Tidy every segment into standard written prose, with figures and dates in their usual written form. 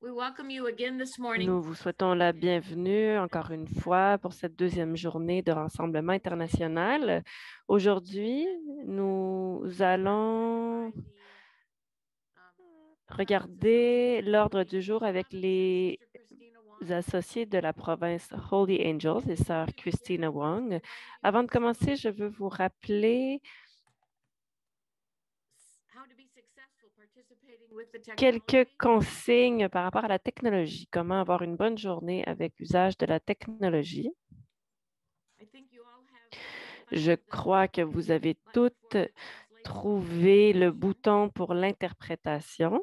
Nous vous souhaitons la bienvenue encore une fois pour cette deuxième journée de Rassemblement international. Aujourd'hui, nous allons regarder l'ordre du jour avec les associés de la province Holy Angels et sœur Christina Wong. Avant de commencer, je veux vous rappeler quelques consignes par rapport à la technologie, comment avoir une bonne journée avec l'usage de la technologie. Je crois que vous avez toutes trouvé le bouton pour l'interprétation.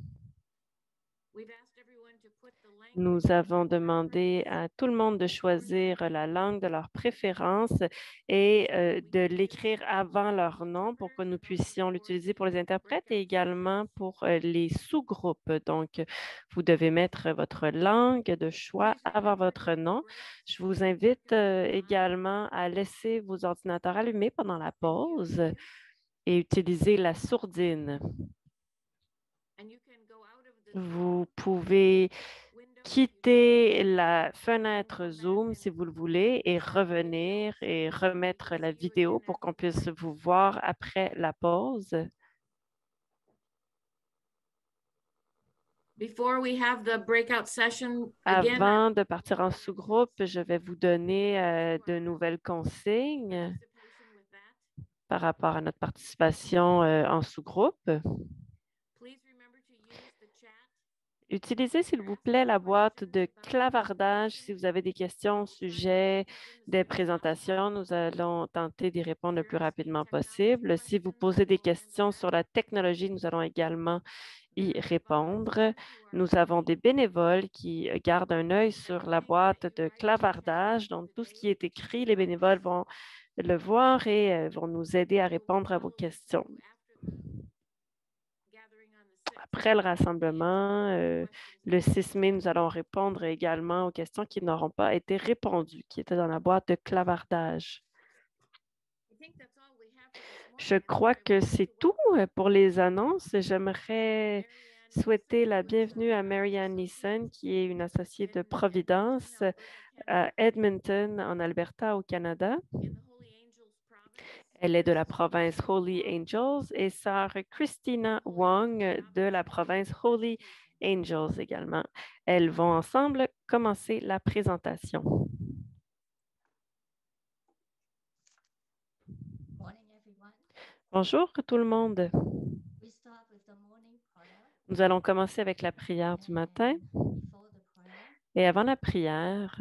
Nous avons demandé à tout le monde de choisir la langue de leur préférence et de l'écrire avant leur nom pour que nous puissions l'utiliser pour les interprètes et également pour les sous-groupes. Donc, vous devez mettre votre langue de choix avant votre nom. Je vous invite également à laisser vos ordinateurs allumés pendant la pause et utiliser la sourdine. Vous pouvez quitter la fenêtre Zoom si vous le voulez et revenir et remettre la vidéo pour qu'on puisse vous voir après la pause. Avant de partir en sous-groupe, je vais vous donner de nouvelles consignes par rapport à notre participation en sous-groupe. Utilisez, s'il vous plaît, la boîte de clavardage si vous avez des questions au sujet des présentations. Nous allons tenter d'y répondre le plus rapidement possible. Si vous posez des questions sur la technologie, nous allons également y répondre. Nous avons des bénévoles qui gardent un œil sur la boîte de clavardage. Donc, tout ce qui est écrit, les bénévoles vont le voir et vont nous aider à répondre à vos questions. Après le rassemblement, le 6 mai, nous allons répondre également aux questions qui n'auront pas été répondues, qui étaient dans la boîte de clavardage. Je crois que c'est tout pour les annonces. J'aimerais souhaiter la bienvenue à Marianne Neeson, qui est une associée de Providence à Edmonton, en Alberta, au Canada. Elle est de la province Holy Angels et sœur Christina Wong de la province Holy Angels également. Elles vont ensemble commencer la présentation. Bonjour tout le monde. Nous allons commencer avec la prière du matin. Et avant la prière,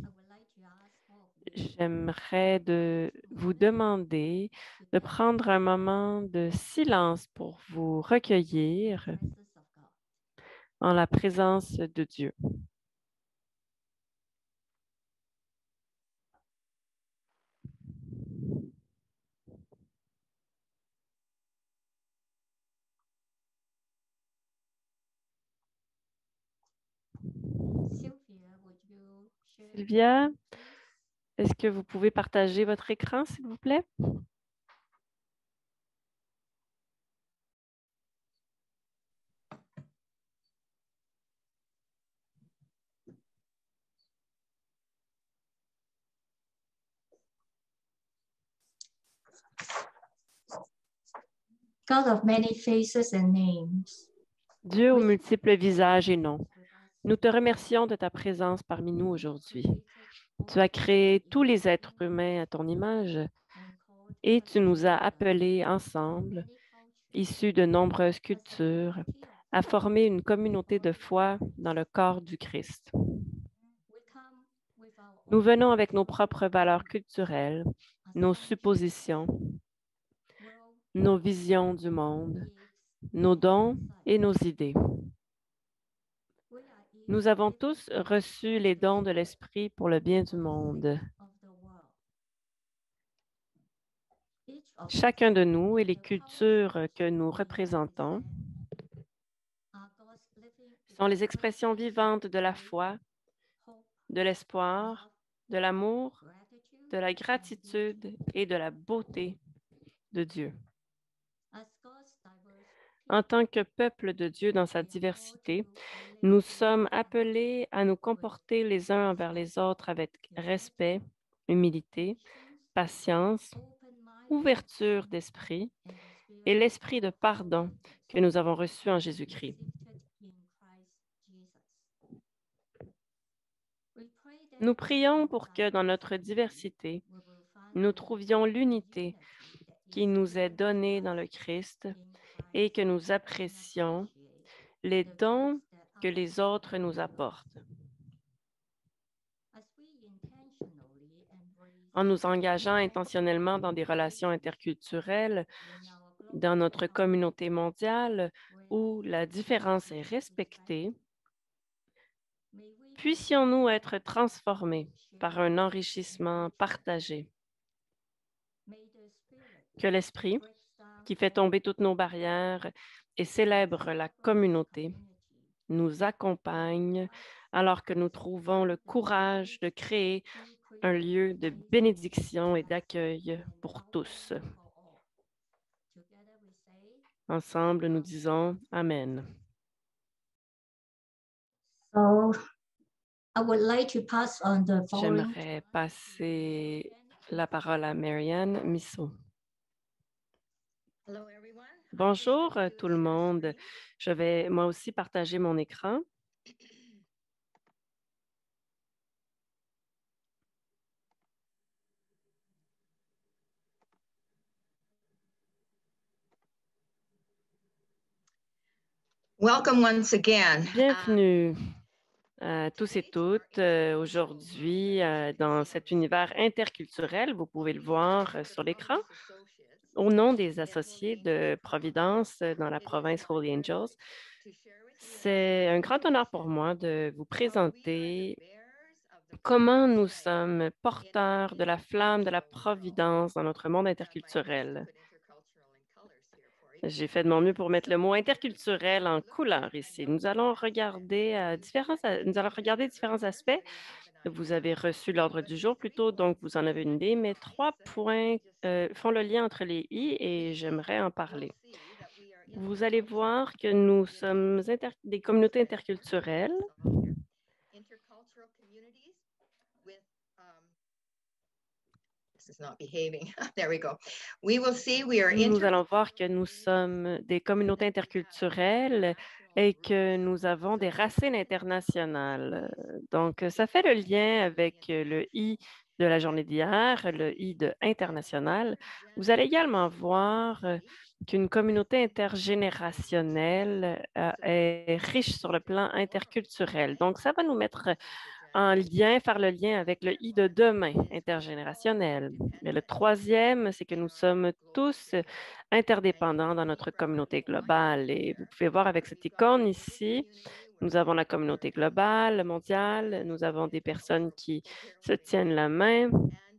j'aimerais vous demander de prendre un moment de silence pour vous recueillir en la présence de Dieu. Sylvia, est-ce que vous pouvez partager votre écran, s'il vous plaît? God of many faces and names. Dieu aux multiples visages et noms, nous te remercions de ta présence parmi nous aujourd'hui. Tu as créé tous les êtres humains à ton image et tu nous as appelés ensemble, issus de nombreuses cultures, à former une communauté de foi dans le corps du Christ. Nous venons avec nos propres valeurs culturelles, nos suppositions, nos visions du monde, nos dons et nos idées. Nous avons tous reçu les dons de l'Esprit pour le bien du monde. Chacun de nous et les cultures que nous représentons sont les expressions vivantes de la foi, de l'espoir, de l'amour, de la gratitude et de la beauté de Dieu. En tant que peuple de Dieu dans sa diversité, nous sommes appelés à nous comporter les uns envers les autres avec respect, humilité, patience, ouverture d'esprit et l'esprit de pardon que nous avons reçu en Jésus-Christ. Nous prions pour que dans notre diversité, nous trouvions l'unité qui nous est donnée dans le Christ et que nous apprécions les dons que les autres nous apportent. En nous engageant intentionnellement dans des relations interculturelles, dans notre communauté mondiale où la différence est respectée, puissions-nous être transformés par un enrichissement partagé. Que l'Esprit, qui fait tomber toutes nos barrières et célèbre la communauté, nous accompagne alors que nous trouvons le courage de créer un lieu de bénédiction et d'accueil pour tous. Ensemble, nous disons Amen. So I would like to pass on the following. J'aimerais passer la parole à Marianne Missot. Bonjour tout le monde. Je vais moi aussi partager mon écran. Welcome once again. Bienvenue à tous et toutes aujourd'hui dans cet univers interculturel. Vous pouvez le voir sur l'écran. Au nom des associés de Providence dans la province Holy Angels, c'est un grand honneur pour moi de vous présenter comment nous sommes porteurs de la flamme de la Providence dans notre monde interculturel. J'ai fait de mon mieux pour mettre le mot interculturel en couleur ici. Nous allons regarder différents aspects. Vous avez reçu l'ordre du jour plus tôt, donc vous en avez une idée, mais 3 points font le lien entre les I et j'aimerais en parler. Vous allez voir que nous sommes des communautés interculturelles. Nous allons voir que nous sommes des communautés interculturelles et que nous avons des racines internationales. Donc, ça fait le lien avec le I de la journée d'hier, le I de international. Vous allez également voir qu'une communauté intergénérationnelle est riche sur le plan interculturel. Donc, ça va nous mettre en lien, faire le lien avec le I de demain, intergénérationnel. Mais le troisième, c'est que nous sommes tous interdépendants dans notre communauté globale. Et vous pouvez voir avec cette icône ici, nous avons la communauté globale, mondiale, nous avons des personnes qui se tiennent la main.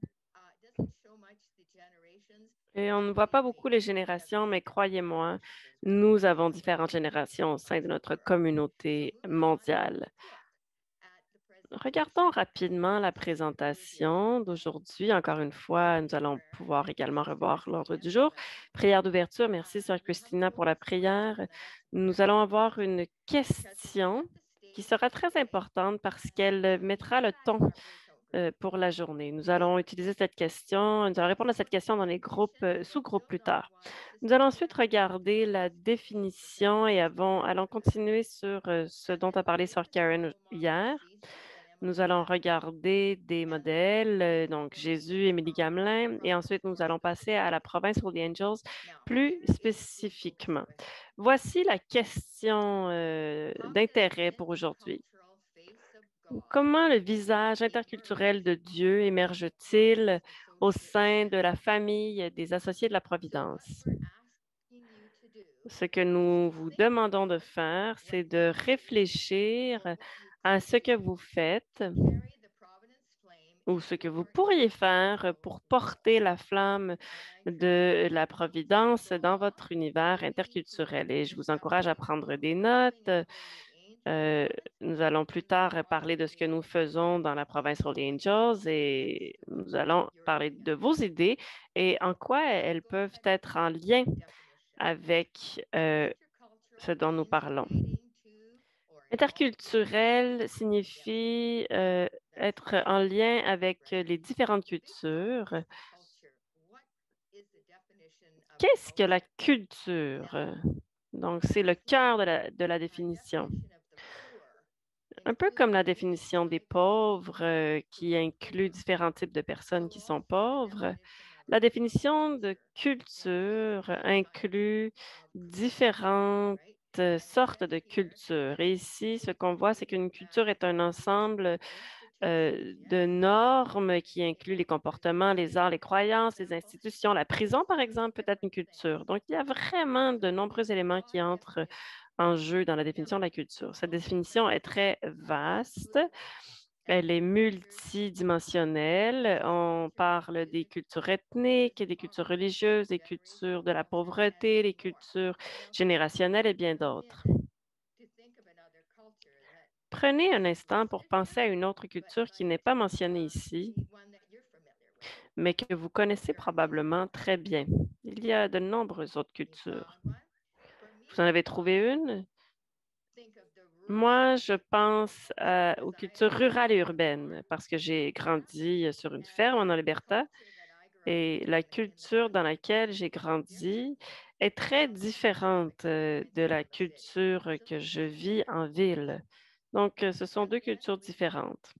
Et on ne voit pas beaucoup les générations, mais croyez-moi, nous avons différentes générations au sein de notre communauté mondiale. Regardons rapidement la présentation d'aujourd'hui. Encore une fois, nous allons pouvoir également revoir l'ordre du jour. Prière d'ouverture. Merci, Sœur Christina, pour la prière. Nous allons avoir une question qui sera très importante parce qu'elle mettra le ton pour la journée. Nous allons utiliser cette question, nous allons répondre à cette question dans les groupes, sous-groupes plus tard. Nous allons ensuite regarder la définition et allons continuer sur ce dont a parlé Sœur Karen hier. Nous allons regarder des modèles, donc Jésus, Émilie Gamelin, et ensuite nous allons passer à la province Holy Angels plus spécifiquement. Voici la question d'intérêt pour aujourd'hui. Comment le visage interculturel de Dieu émerge-t-il au sein de la famille des associés de la Providence? Ce que nous vous demandons de faire, c'est de réfléchir à ce que vous faites ou ce que vous pourriez faire pour porter la flamme de la Providence dans votre univers interculturel. Et je vous encourage à prendre des notes. Nous allons plus tard parler de ce que nous faisons dans la province Holy Angels et nous allons parler de vos idées et en quoi elles peuvent être en lien avec ce dont nous parlons. Interculturel signifie être en lien avec les différentes cultures. Qu'est-ce que la culture? Donc, c'est le cœur de la définition. Un peu comme la définition des pauvres, qui inclut différents types de personnes qui sont pauvres, la définition de culture inclut différentes sortes de cultures. Et ici, ce qu'on voit, c'est qu'une culture est un ensemble de normes qui incluent les comportements, les arts, les croyances, les institutions. La prison, par exemple, peut être une culture. Donc, il y a vraiment de nombreux éléments qui entrent en jeu dans la définition de la culture. Cette définition est très vaste. Elle est multidimensionnelle. On parle des cultures ethniques, des cultures religieuses, des cultures de la pauvreté, des cultures générationnelles et bien d'autres. Prenez un instant pour penser à une autre culture qui n'est pas mentionnée ici, mais que vous connaissez probablement très bien. Il y a de nombreuses autres cultures. Vous en avez trouvé une? Moi, je pense aux cultures rurales et urbaines parce que j'ai grandi sur une ferme en Alberta et la culture dans laquelle j'ai grandi est très différente de la culture que je vis en ville. Donc, ce sont deux cultures différentes.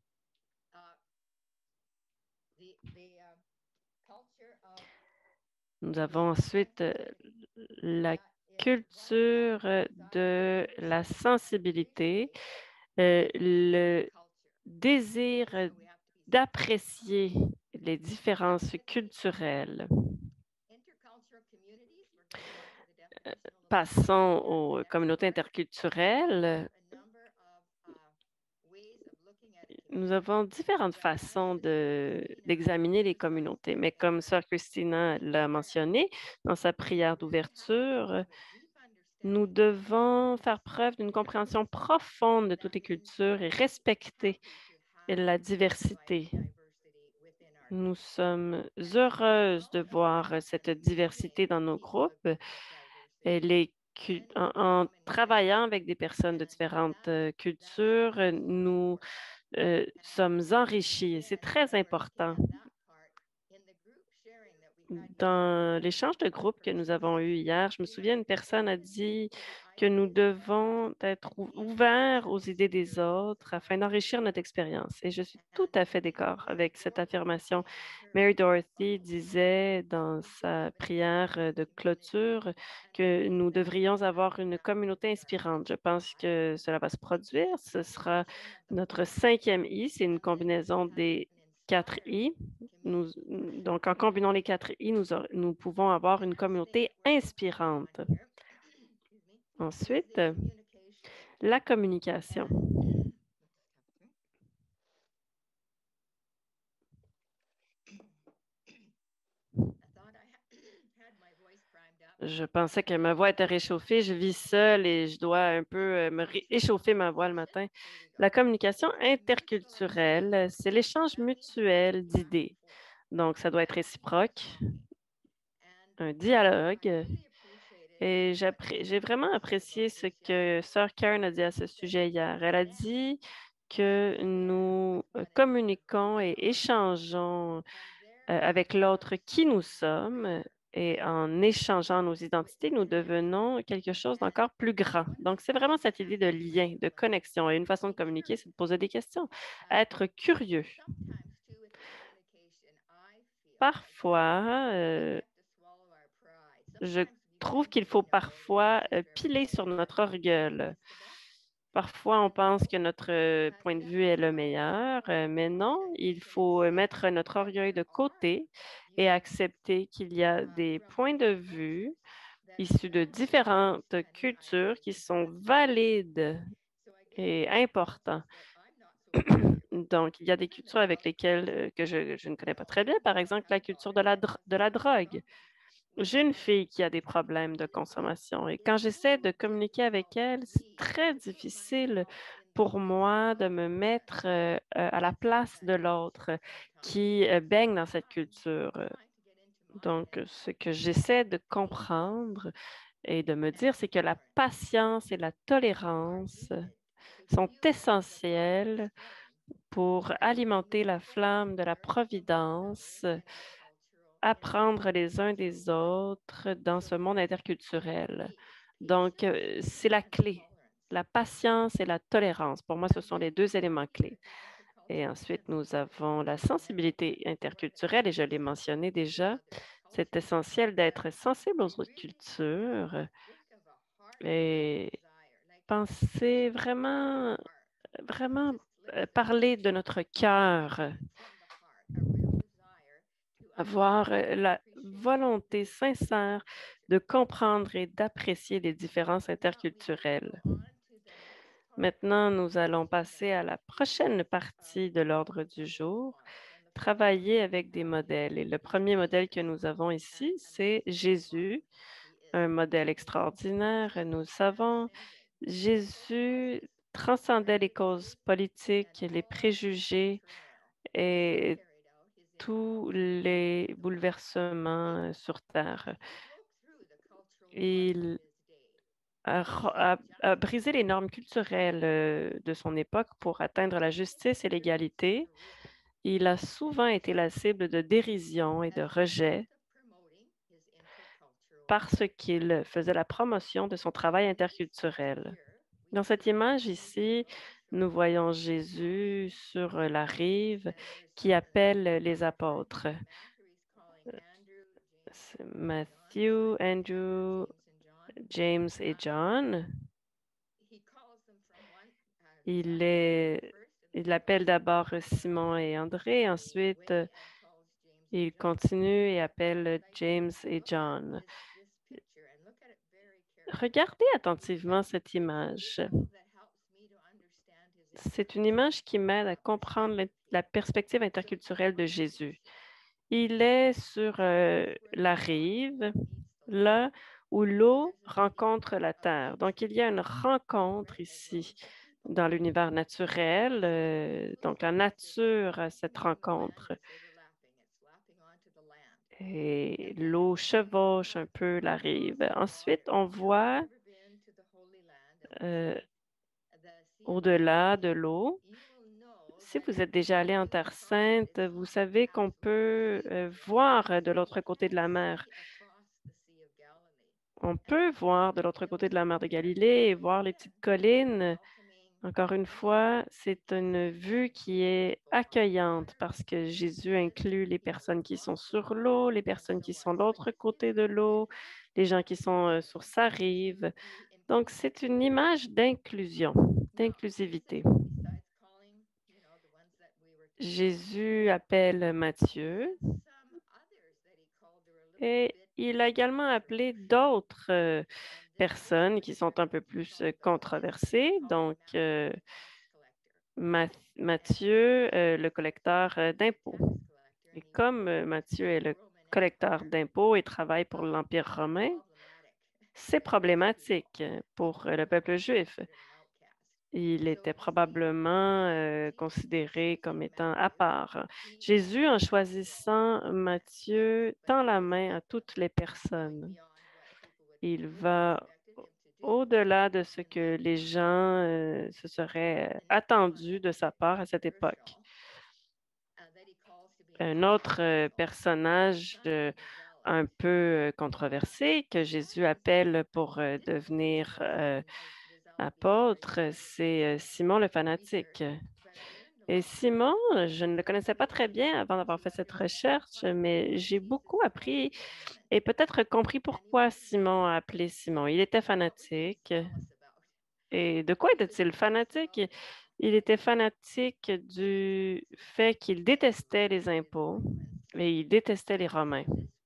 Nous avons ensuite la culture de la sensibilité, le désir d'apprécier les différences culturelles. Passons aux communautés interculturelles. Nous avons différentes façons d'examiner les communautés, mais comme Sœur Christina l'a mentionné dans sa prière d'ouverture, nous devons faire preuve d'une compréhension profonde de toutes les cultures et respecter la diversité. Nous sommes heureuses de voir cette diversité dans nos groupes. En travaillant avec des personnes de différentes cultures, nous sommes enrichis et c'est très important. Dans l'échange de groupe que nous avons eu hier, je me souviens, une personne a dit que nous devons être ouverts aux idées des autres afin d'enrichir notre expérience. Et je suis tout à fait d'accord avec cette affirmation. Mary Dorothy disait dans sa prière de clôture que nous devrions avoir une communauté inspirante. Je pense que cela va se produire. Ce sera notre 5e I, c'est une combinaison des 4 I. Donc, en combinant les 4 I, nous pouvons avoir une communauté inspirante. Ensuite, la communication. Je pensais que ma voix était réchauffée. Je vis seule et je dois un peu me réchauffer ma voix le matin. La communication interculturelle, c'est l'échange mutuel d'idées. Donc, ça doit être réciproque, un dialogue. Et j'ai vraiment apprécié ce que Sœur Karen a dit à ce sujet hier. Elle a dit que nous communiquons et échangeons avec l'autre qui nous sommes et en échangeant nos identités, nous devenons quelque chose d'encore plus grand. Donc, c'est vraiment cette idée de lien, de connexion. Et une façon de communiquer, c'est de poser des questions, être curieux. Parfois, je trouve qu'il faut parfois piler sur notre orgueil. Parfois, on pense que notre point de vue est le meilleur, mais non, il faut mettre notre orgueil de côté et accepter qu'il y a des points de vue issus de différentes cultures qui sont valides et importants. Donc, il y a des cultures avec lesquelles que je ne connais pas très bien, par exemple la culture de la drogue. J'ai une fille qui a des problèmes de consommation et quand j'essaie de communiquer avec elle, c'est très difficile pour moi de me mettre à la place de l'autre qui baigne dans cette culture. Donc, ce que j'essaie de comprendre et de me dire, c'est que la patience et la tolérance sont essentielles pour alimenter la flamme de la providence, apprendre les uns des autres dans ce monde interculturel. Donc, c'est la clé. La patience et la tolérance, pour moi, ce sont les deux éléments clés. Et ensuite, nous avons la sensibilité interculturelle, et je l'ai mentionné déjà. C'est essentiel d'être sensible aux autres cultures et penser vraiment, vraiment parler de notre cœur, avoir la volonté sincère de comprendre et d'apprécier les différences interculturelles. Maintenant, nous allons passer à la prochaine partie de l'ordre du jour, travailler avec des modèles. Et le premier modèle que nous avons ici, c'est Jésus, un modèle extraordinaire. Nous le savons, Jésus transcendait les causes politiques, les préjugés et tous les bouleversements sur Terre. Il a brisé les normes culturelles de son époque pour atteindre la justice et l'égalité. Il a souvent été la cible de dérision et de rejet parce qu'il faisait la promotion de son travail interculturel. Dans cette image ici, nous voyons Jésus sur la rive qui appelle les apôtres. C'est Matthew, Andrew, James et John. Il appelle d'abord Simon et André, ensuite il continue et appelle James et John. Regardez attentivement cette image. C'est une image qui m'aide à comprendre la perspective interculturelle de Jésus. Il est sur la rive, là où l'eau rencontre la terre. Donc, il y a une rencontre ici dans l'univers naturel. Donc, la nature a cette rencontre. Et l'eau chevauche un peu la rive. Ensuite, on voit au-delà de l'eau. Si vous êtes déjà allé en Terre Sainte, vous savez qu'on peut voir de l'autre côté de la mer. On peut voir de l'autre côté de la mer de Galilée et voir les petites collines. Encore une fois, c'est une vue qui est accueillante parce que Jésus inclut les personnes qui sont sur l'eau, les personnes qui sont de l'autre côté de l'eau, les gens qui sont sur sa rive. Donc, c'est une image d'inclusion, d'inclusivité. Jésus appelle Matthieu et il a également appelé d'autres personnes qui sont un peu plus controversées. Donc, Matthieu, le collecteur d'impôts. Et comme Matthieu est le collecteur d'impôts et travaille pour l'Empire romain, c'est problématique pour le peuple juif. Il était probablement considéré comme étant à part. Jésus, en choisissant Matthieu, tend la main à toutes les personnes. Il va au-delà de ce que les gens se seraient attendus de sa part à cette époque. Un autre personnage un peu controversé que Jésus appelle pour devenir apôtre, c'est Simon le fanatique. Et Simon, je ne le connaissais pas très bien avant d'avoir fait cette recherche, mais j'ai beaucoup appris et peut-être compris pourquoi Simon a appelé Simon. Il était fanatique. Et de quoi était-il fanatique? Il était fanatique du fait qu'il détestait les impôts et il détestait les Romains.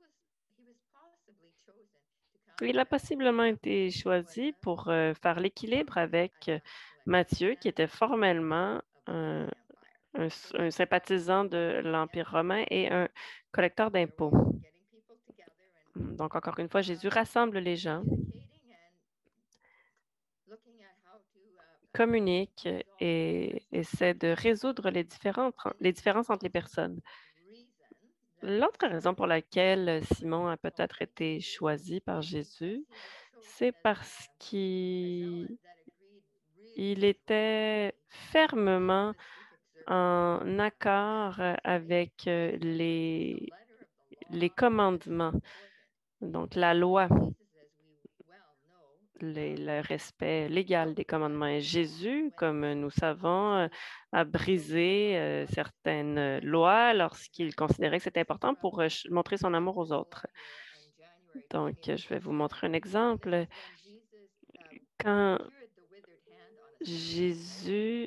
Il a possiblement été choisi pour faire l'équilibre avec Matthieu, qui était formellement un sympathisant de l'Empire romain et un collecteur d'impôts. Donc, encore une fois, Jésus rassemble les gens, communique et essaie de résoudre les différences entre les personnes. L'autre raison pour laquelle Simon a peut-être été choisi par Jésus, c'est parce qu'il était fermement en accord avec les commandements, donc la loi, le respect légal des commandements. Et Jésus, comme nous savons, a brisé certaines lois lorsqu'il considérait que c'était important pour montrer son amour aux autres. Donc, je vais vous montrer un exemple. Quand Jésus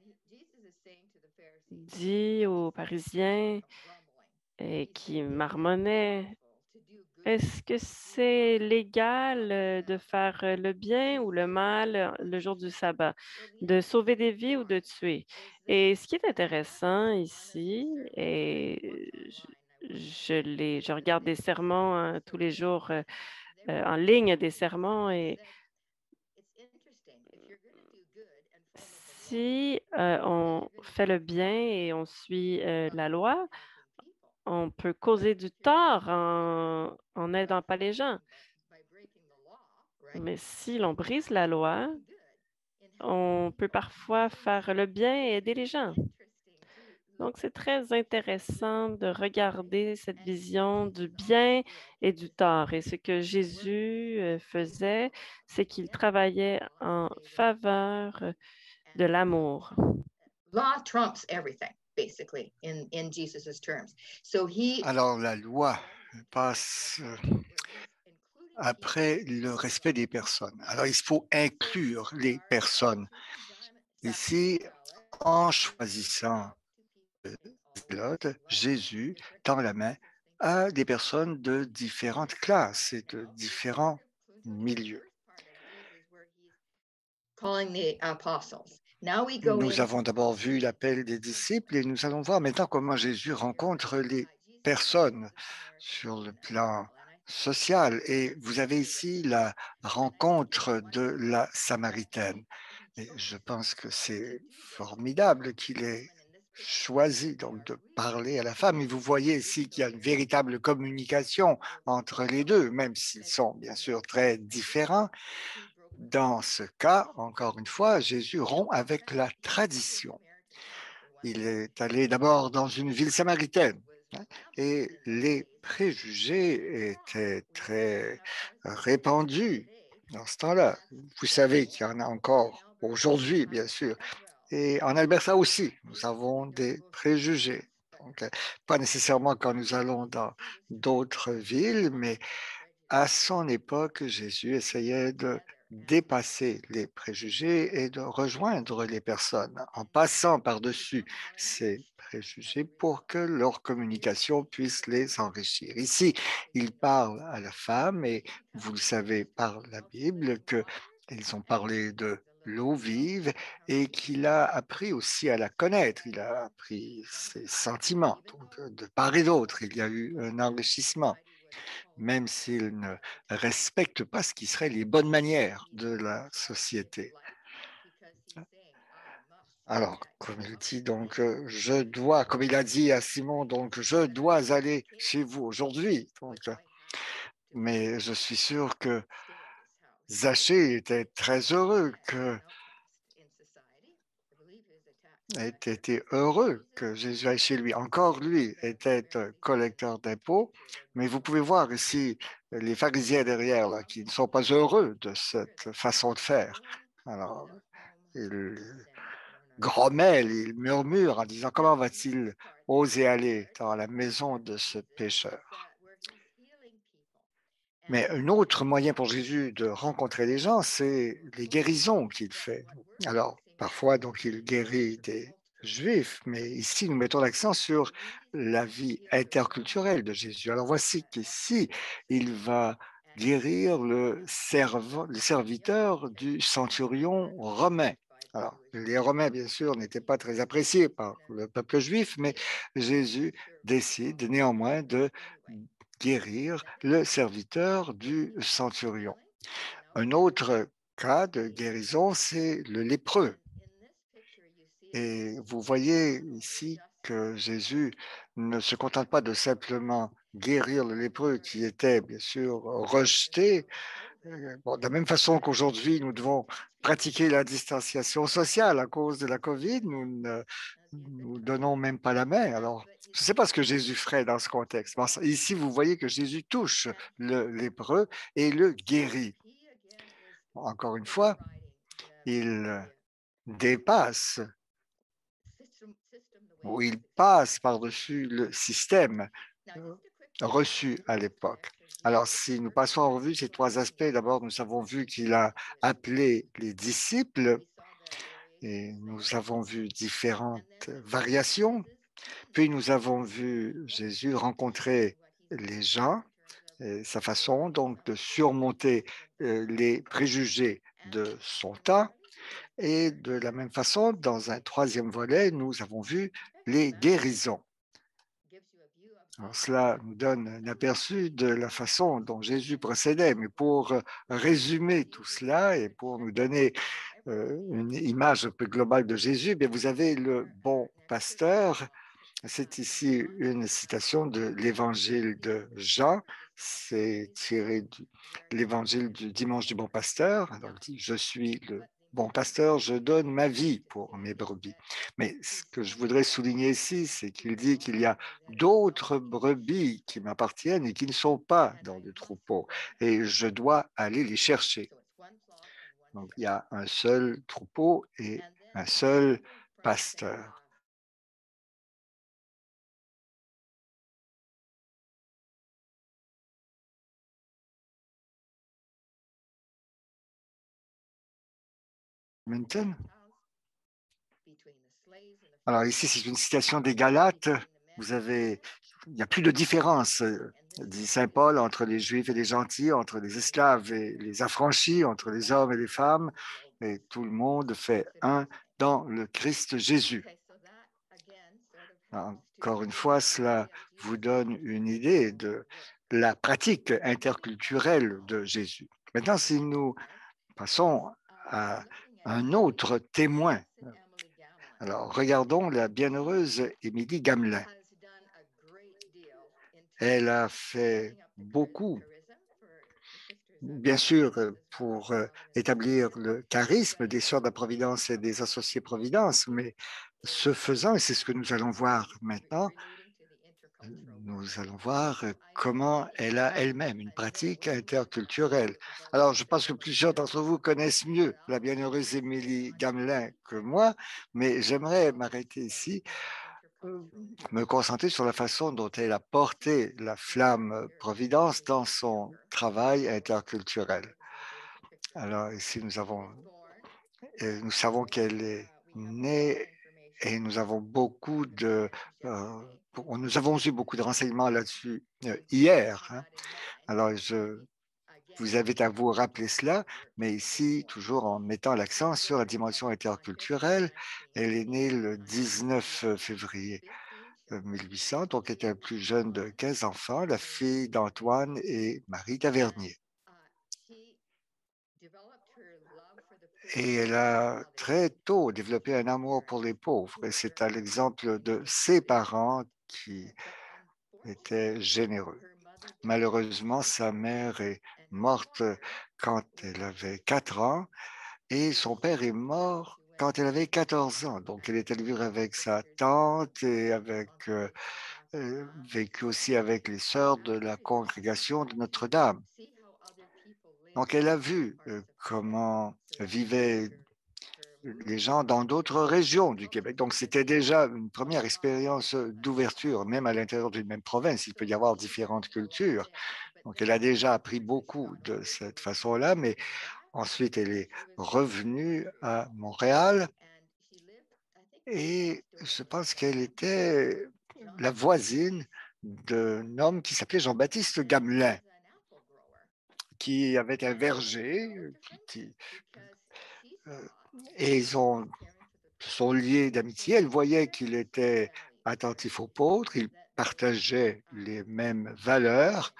dit aux Parisiens qui marmonnaient, est-ce que c'est légal de faire le bien ou le mal le jour du sabbat, de sauver des vies ou de tuer? Et ce qui est intéressant ici, et je regarde des sermons tous les jours en ligne, des sermons, et si on fait le bien et on suit la loi, on peut causer du tort en n'aidant pas les gens. Mais si l'on brise la loi, on peut parfois faire le bien et aider les gens. Donc, c'est très intéressant de regarder cette vision du bien et du tort. Et ce que Jésus faisait, c'est qu'il travaillait en faveur de l'amour. Law trumps everything, basically, in Jesus's terms. So Alors, la loi passe après le respect des personnes. Alors, il faut inclure les personnes. Ici, en choisissant Zélote, Jésus tend la main à des personnes de différentes classes et de différents milieux. calling the apostles. Now we go Nous into avons d'abord vu l'appel des disciples et nous allons voir maintenant comment Jésus rencontre les personnes sur le plan social. Et vous avez ici la rencontre de la Samaritaine. Et je pense que c'est formidable qu'il ait choisi donc de parler à la femme. Et vous voyez ici qu'il y a une véritable communication entre les deux, même s'ils sont bien sûr très différents. Dans ce cas, encore une fois, Jésus rompt avec la tradition. Il est allé d'abord dans une ville samaritaine et les préjugés étaient très répandus dans ce temps-là. Vous savez qu'il y en a encore aujourd'hui, bien sûr. Et en Alberta aussi, nous avons des préjugés. Donc, pas nécessairement quand nous allons dans d'autres villes, mais à son époque, Jésus essayait de dépasser les préjugés et de rejoindre les personnes en passant par-dessus ces préjugés pour que leur communication puisse les enrichir. Ici, il parle à la femme et vous le savez par la Bible qu'ils ont parlé de l'eau vive et qu'il a appris aussi à la connaître. Il a appris ses sentiments. Donc, de part et d'autre, il y a eu un enrichissement même s'ils ne respectent pas ce qui serait les bonnes manières de la société. Alors, comme il dit, donc, je dois, comme il a dit à Simon, donc, je dois aller chez vous aujourd'hui. Donc, mais je suis sûr que Zachée était très heureux était heureux que Jésus aille chez lui. Encore lui était un collecteur d'impôts, mais vous pouvez voir ici les pharisiens derrière là, qui ne sont pas heureux de cette façon de faire. Alors, ils grommellent, ils murmurent en disant comment va-t-il oser aller dans la maison de ce pécheur? Mais un autre moyen pour Jésus de rencontrer les gens, c'est les guérisons qu'il fait. Alors, parfois, donc, il guérit des Juifs, mais ici, nous mettons l'accent sur la vie interculturelle de Jésus. Alors, voici qu'ici, il va guérir le serviteur du centurion romain. Alors, les Romains, bien sûr, n'étaient pas très appréciés par le peuple juif, mais Jésus décide néanmoins de guérir le serviteur du centurion. Un autre cas de guérison, c'est le lépreux. Et vous voyez ici que Jésus ne se contente pas de simplement guérir le lépreux qui était bien sûr rejeté, Bon, de la même façon qu'aujourd'hui, nous devons pratiquer la distanciation sociale à cause de la COVID, nous ne nous donnons même pas la main. Alors, je ne sais pas ce que Jésus ferait dans ce contexte. Ici, vous voyez que Jésus touche le lépreux et le guérit. Encore une fois, il dépasse ou il passe par-dessus le système reçu à l'époque. Alors, si nous passons en revue ces trois aspects, d'abord, nous avons vu qu'il a appelé les disciples et nous avons vu différentes variations. Puis, nous avons vu Jésus rencontrer les gens et sa façon donc de surmonter les préjugés de son temps. Et de la même façon, dans un troisième volet, nous avons vu les guérisons. Alors, cela nous donne un aperçu de la façon dont Jésus procédait, mais pour résumer tout cela et pour nous donner une image un peu globale de Jésus, bien, vous avez le bon pasteur. C'est ici une citation de l'évangile de Jean. C'est tiré de l'évangile du dimanche du bon pasteur. Alors, il dit, je suis le bon pasteur, je donne ma vie pour mes brebis. Mais ce que je voudrais souligner ici, c'est qu'il dit qu'il y a d'autres brebis qui m'appartiennent et qui ne sont pas dans le troupeau. Et je dois aller les chercher. Donc, il y a un seul troupeau et un seul pasteur. Maintenant. Alors ici, c'est une citation des Galates. Il n'y a plus de différence, dit Saint Paul, entre les Juifs et les gentils, entre les esclaves et les affranchis, entre les hommes et les femmes. Et tout le monde fait un dans le Christ Jésus. Encore une fois, cela vous donne une idée de la pratique interculturelle de Jésus. Maintenant, si nous passons à un autre témoin. Alors, regardons la bienheureuse Émilie Gamelin. Elle a fait beaucoup, bien sûr, pour établir le charisme des Sœurs de la Providence et des Associés Providence, mais ce faisant, et c'est ce que nous allons voir maintenant, nous allons voir comment elle a elle-même une pratique interculturelle. Alors, je pense que plusieurs d'entre vous connaissent mieux la bienheureuse Émilie Gamelin que moi, mais j'aimerais m'arrêter ici, me concentrer sur la façon dont elle a porté la flamme Providence dans son travail interculturel. Alors, ici, nous savons qu'elle est née et nous avons nous avons eu beaucoup de renseignements là-dessus hier. Hein. Alors, je vous invite à vous rappeler cela, mais ici, toujours en mettant l'accent sur la dimension interculturelle, elle est née le 19 février 1800, donc elle était plus jeune de 15 enfants, la fille d'Antoine et Marie Tavernier. Et elle a très tôt développé un amour pour les pauvres. Et c'est à l'exemple de ses parents qui étaient généreux. Malheureusement, sa mère est morte quand elle avait 4 ans et son père est mort quand elle avait 14 ans. Donc, elle est allée vivre avec sa tante et vécu aussi avec les sœurs de la congrégation de Notre-Dame. Donc, elle a vu comment vivaient les gens dans d'autres régions du Québec. Donc, c'était déjà une première expérience d'ouverture, même à l'intérieur d'une même province. Il peut y avoir différentes cultures. Donc, elle a déjà appris beaucoup de cette façon-là, mais ensuite, elle est revenue à Montréal et je pense qu'elle était la voisine d'un homme qui s'appelait Jean-Baptiste Gamelin, qui avait un verger, et ils sont liés d'amitié. Elle voyait qu'il était attentif aux pauvres, il partageait les mêmes valeurs.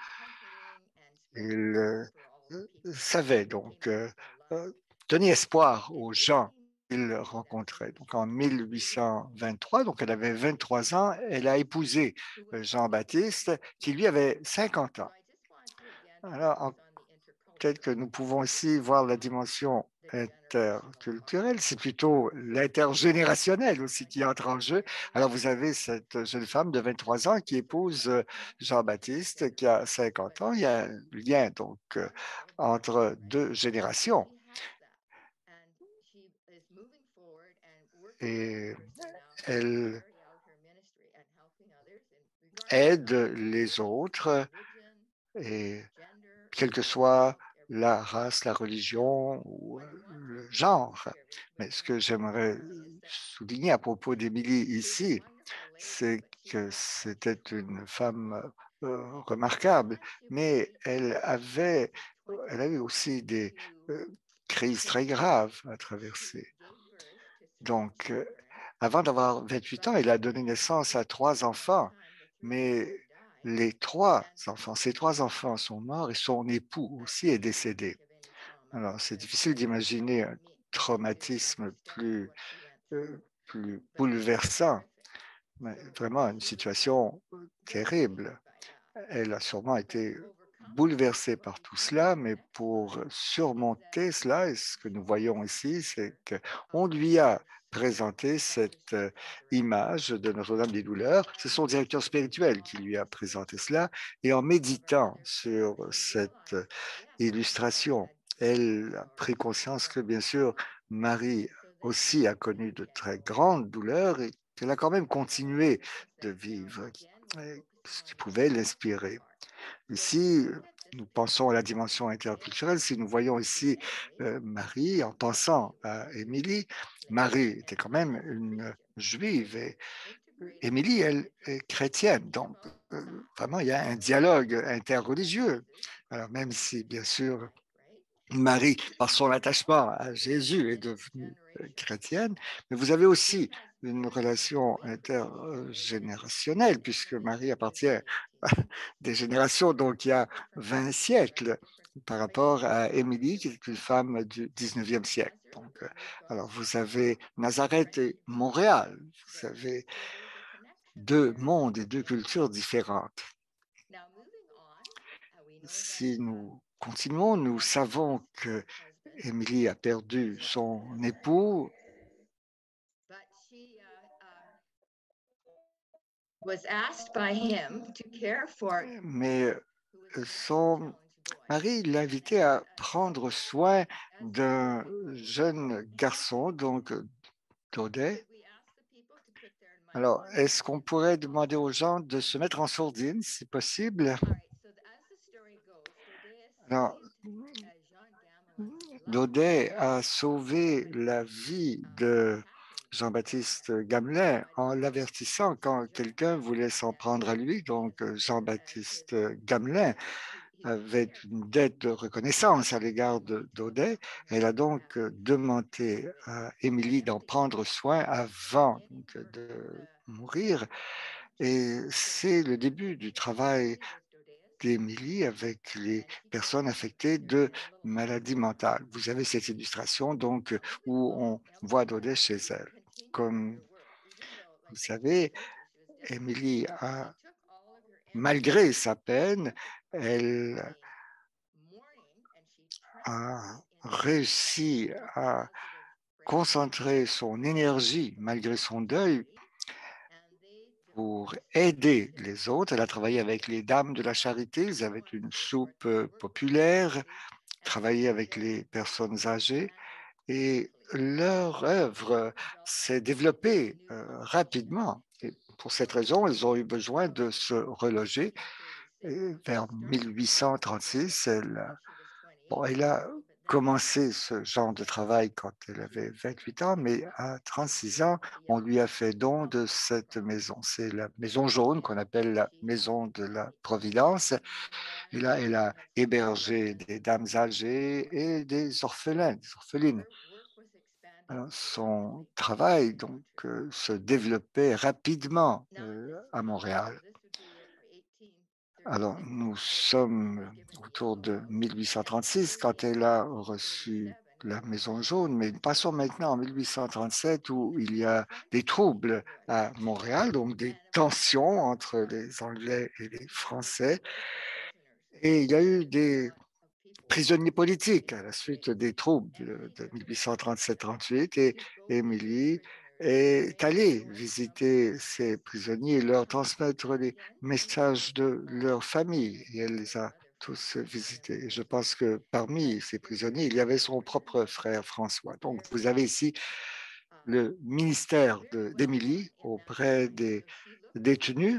Il savait donc donner espoir aux gens qu'il rencontrait. Donc en 1823, donc elle avait 23 ans, elle a épousé Jean-Baptiste qui lui avait 50 ans. Alors, peut-être que nous pouvons aussi voir la dimension interculturelle, c'est plutôt l'intergénérationnel aussi qui entre en jeu. Alors, vous avez cette jeune femme de 23 ans qui épouse Jean-Baptiste qui a 50 ans. Il y a un lien donc entre deux générations. Et elle aide les autres et quelle que soit la race, la religion ou le genre. Mais ce que j'aimerais souligner à propos d'Émilie ici, c'est que c'était une femme remarquable, mais elle a eu aussi des crises très graves à traverser. Donc, avant d'avoir 28 ans, elle a donné naissance à 3 enfants, mais ces 3 enfants sont morts et son époux aussi est décédé. Alors, c'est difficile d'imaginer un traumatisme plus bouleversant, mais vraiment une situation terrible. Elle a sûrement été bouleversée par tout cela, mais pour surmonter cela, et ce que nous voyons ici, c'est qu'on lui a présenté cette image de Notre-Dame des douleurs. C'est son directeur spirituel qui lui a présenté cela, et en méditant sur cette illustration, elle a pris conscience que, bien sûr, Marie aussi a connu de très grandes douleurs et qu'elle a quand même continué de vivre, ce qui pouvait l'inspirer. Ici, nous pensons à la dimension interculturelle. Si nous voyons ici Marie, en pensant à Émilie, Marie était quand même une juive et Émilie, elle, est chrétienne. Donc, vraiment, il y a un dialogue interreligieux. Alors, même si, bien sûr, Marie, par son attachement à Jésus, est devenue chrétienne, mais vous avez aussi une relation intergénérationnelle, puisque Marie appartient à des générations, donc il y a 20 siècles, par rapport à Émilie, qui est une femme du 19e siècle. Donc, alors, vous avez Nazareth et Montréal, vous avez 2 mondes et 2 cultures différentes. Si nous continuons, nous savons que Émilie a perdu son époux, was asked by him to care for mais son mari l'a invité à prendre soin d'un jeune garçon, donc Daudet. Alors, est-ce qu'on pourrait demander aux gens de se mettre en sourdine, si possible? Alors, Daudet a sauvé la vie de Jean-Baptiste Gamelin en l'avertissant quand quelqu'un voulait s'en prendre à lui. Donc, Jean-Baptiste Gamelin avait une dette de reconnaissance à l'égard de Daudet. Elle a donc demandé à Émilie d'en prendre soin avant donc, de mourir. Et c'est le début du travail d'Émilie avec les personnes affectées de maladies mentales. Vous avez cette illustration donc où on voit Daudet chez elle. Comme vous savez, Émilie a, malgré sa peine, elle a réussi à concentrer son énergie malgré son deuil pour aider les autres. Elle a travaillé avec les Dames de la Charité. Ils avaient une soupe populaire, travaillé avec les personnes âgées et leur œuvre s'est développée rapidement. Et pour cette raison, ils ont eu besoin de se reloger. Et vers 1836, elle a commencé ce genre de travail quand elle avait 28 ans, mais à 36 ans, on lui a fait don de cette maison. C'est la maison jaune qu'on appelle la maison de la Providence. Et là, elle a hébergé des dames âgées et des orphelins, des orphelines. Alors, son travail donc se développait rapidement à Montréal. Alors, nous sommes autour de 1836 quand elle a reçu la Maison jaune, mais passons maintenant en 1837 où il y a des troubles à Montréal, donc des tensions entre les Anglais et les Français. Et il y a eu des prisonnier politique à la suite des troubles de 1837-38 et Émilie est allée visiter ces prisonniers et leur transmettre les messages de leur famille et elle les a tous visités. Et je pense que parmi ces prisonniers, il y avait son propre frère François. Donc, vous avez ici le ministère d'Émilie auprès des détenus.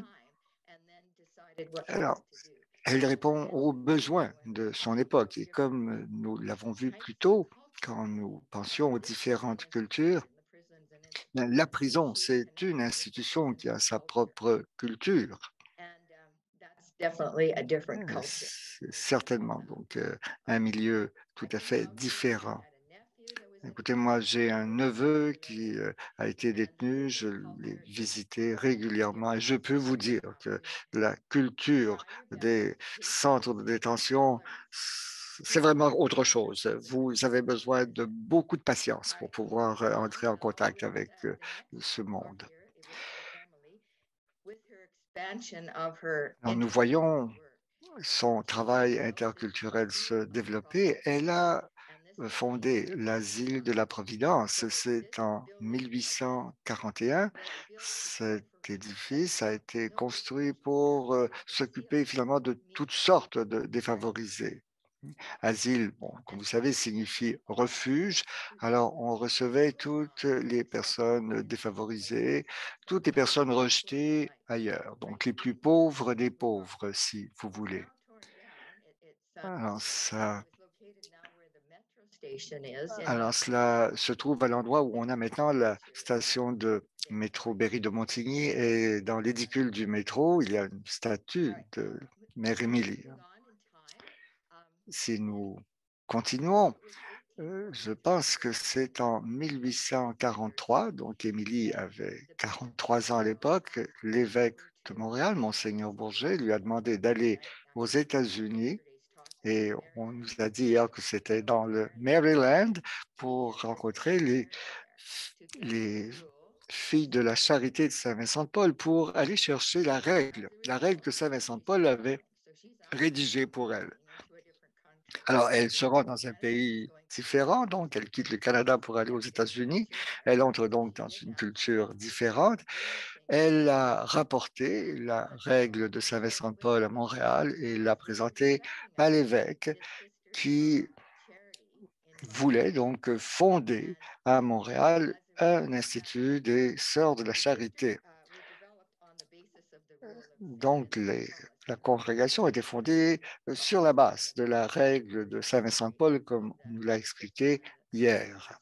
Alors, elle répond aux besoins de son époque. Et comme nous l'avons vu plus tôt, quand nous pensions aux différentes cultures, la prison, c'est une institution qui a sa propre culture. Certainement, donc un milieu tout à fait différent. Écoutez, moi, j'ai un neveu qui a été détenu, je l'ai visité régulièrement et je peux vous dire que la culture des centres de détention, c'est vraiment autre chose. Vous avez besoin de beaucoup de patience pour pouvoir entrer en contact avec ce monde. Alors, nous voyons son travail interculturel se développer. Elle a fondé l'asile de la Providence. C'est en 1841. Cet édifice a été construit pour s'occuper finalement de toutes sortes de défavorisés. Asile, bon, comme vous savez, signifie refuge. Alors, on recevait toutes les personnes défavorisées, toutes les personnes rejetées ailleurs, donc les plus pauvres des pauvres, si vous voulez. Alors, cela se trouve à l'endroit où on a maintenant la station de métro Berry de Montigny et dans l'édicule du métro, il y a une statue de Mère Émilie. Si nous continuons, je pense que c'est en 1843, donc Émilie avait 43 ans à l'époque, l'évêque de Montréal, Monseigneur Bourget, lui a demandé d'aller aux États-Unis et on nous a dit hier que c'était dans le Maryland pour rencontrer les filles de la charité de Saint-Vincent-de-Paul pour aller chercher la règle que Saint-Vincent-de-Paul avait rédigée pour elle. Alors, elle se rend dans un pays différent, donc elle quitte le Canada pour aller aux États-Unis. Elle entre donc dans une culture différente. Elle a rapporté la règle de Saint-Vincent-de-Paul à Montréal et l'a présentée à l'évêque qui voulait donc fonder à Montréal un institut des Sœurs de la Charité. Donc, la congrégation a été fondée sur la base de la règle de Saint-Vincent-de-Paul, comme on nous l'a expliqué hier.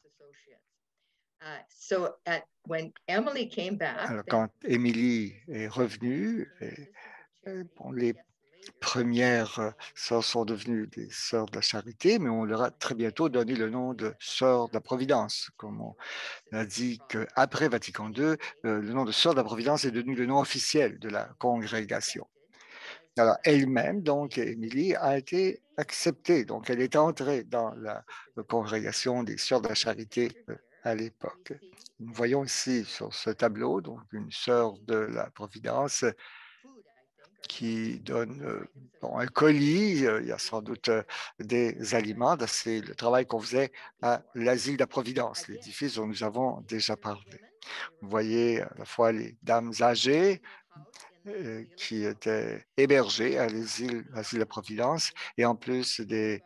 Alors, quand Émilie est revenue, les premières sœurs sont devenues des sœurs de la charité, mais on leur a très bientôt donné le nom de sœurs de la Providence, comme on a dit qu'après Vatican II, le nom de sœurs de la Providence est devenu le nom officiel de la congrégation. Alors, elle-même, donc, Émilie, a été acceptée. Donc, elle est entrée dans la congrégation des Sœurs de la Charité à l'époque. Nous voyons ici sur ce tableau, donc, une sœur de la Providence qui donne un colis. Il y a sans doute des aliments. C'est le travail qu'on faisait à l'asile de la Providence, l'édifice dont nous avons déjà parlé. Vous voyez à la fois les dames âgées, qui étaient hébergés à l'asile de la Providence et en plus des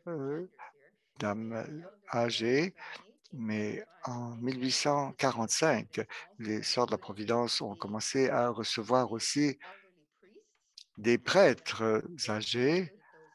dames âgées. Mais en 1845, les Sœurs de la Providence ont commencé à recevoir aussi des prêtres âgés.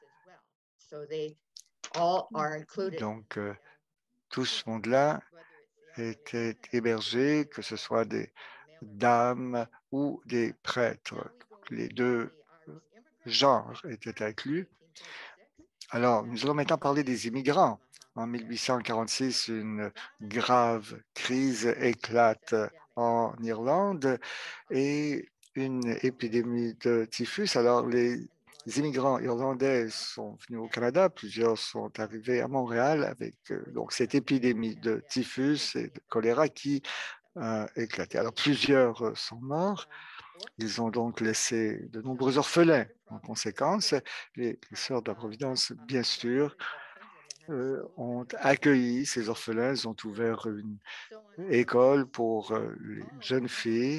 Donc, tout ce monde-là était hébergé, que ce soit des dames ou des prêtres. Les deux genres étaient inclus. Alors, nous allons maintenant parler des immigrants. En 1846, une grave crise éclate en Irlande et une épidémie de typhus. Alors, les immigrants irlandais sont venus au Canada, plusieurs sont arrivés à Montréal avec donc cette épidémie de typhus et de choléra qui a éclaté. Alors, plusieurs sont morts Ils ont donc laissé de nombreux orphelins. En conséquence, les Sœurs de la Providence, bien sûr, ont accueilli ces orphelins, ils ont ouvert une école pour les jeunes filles.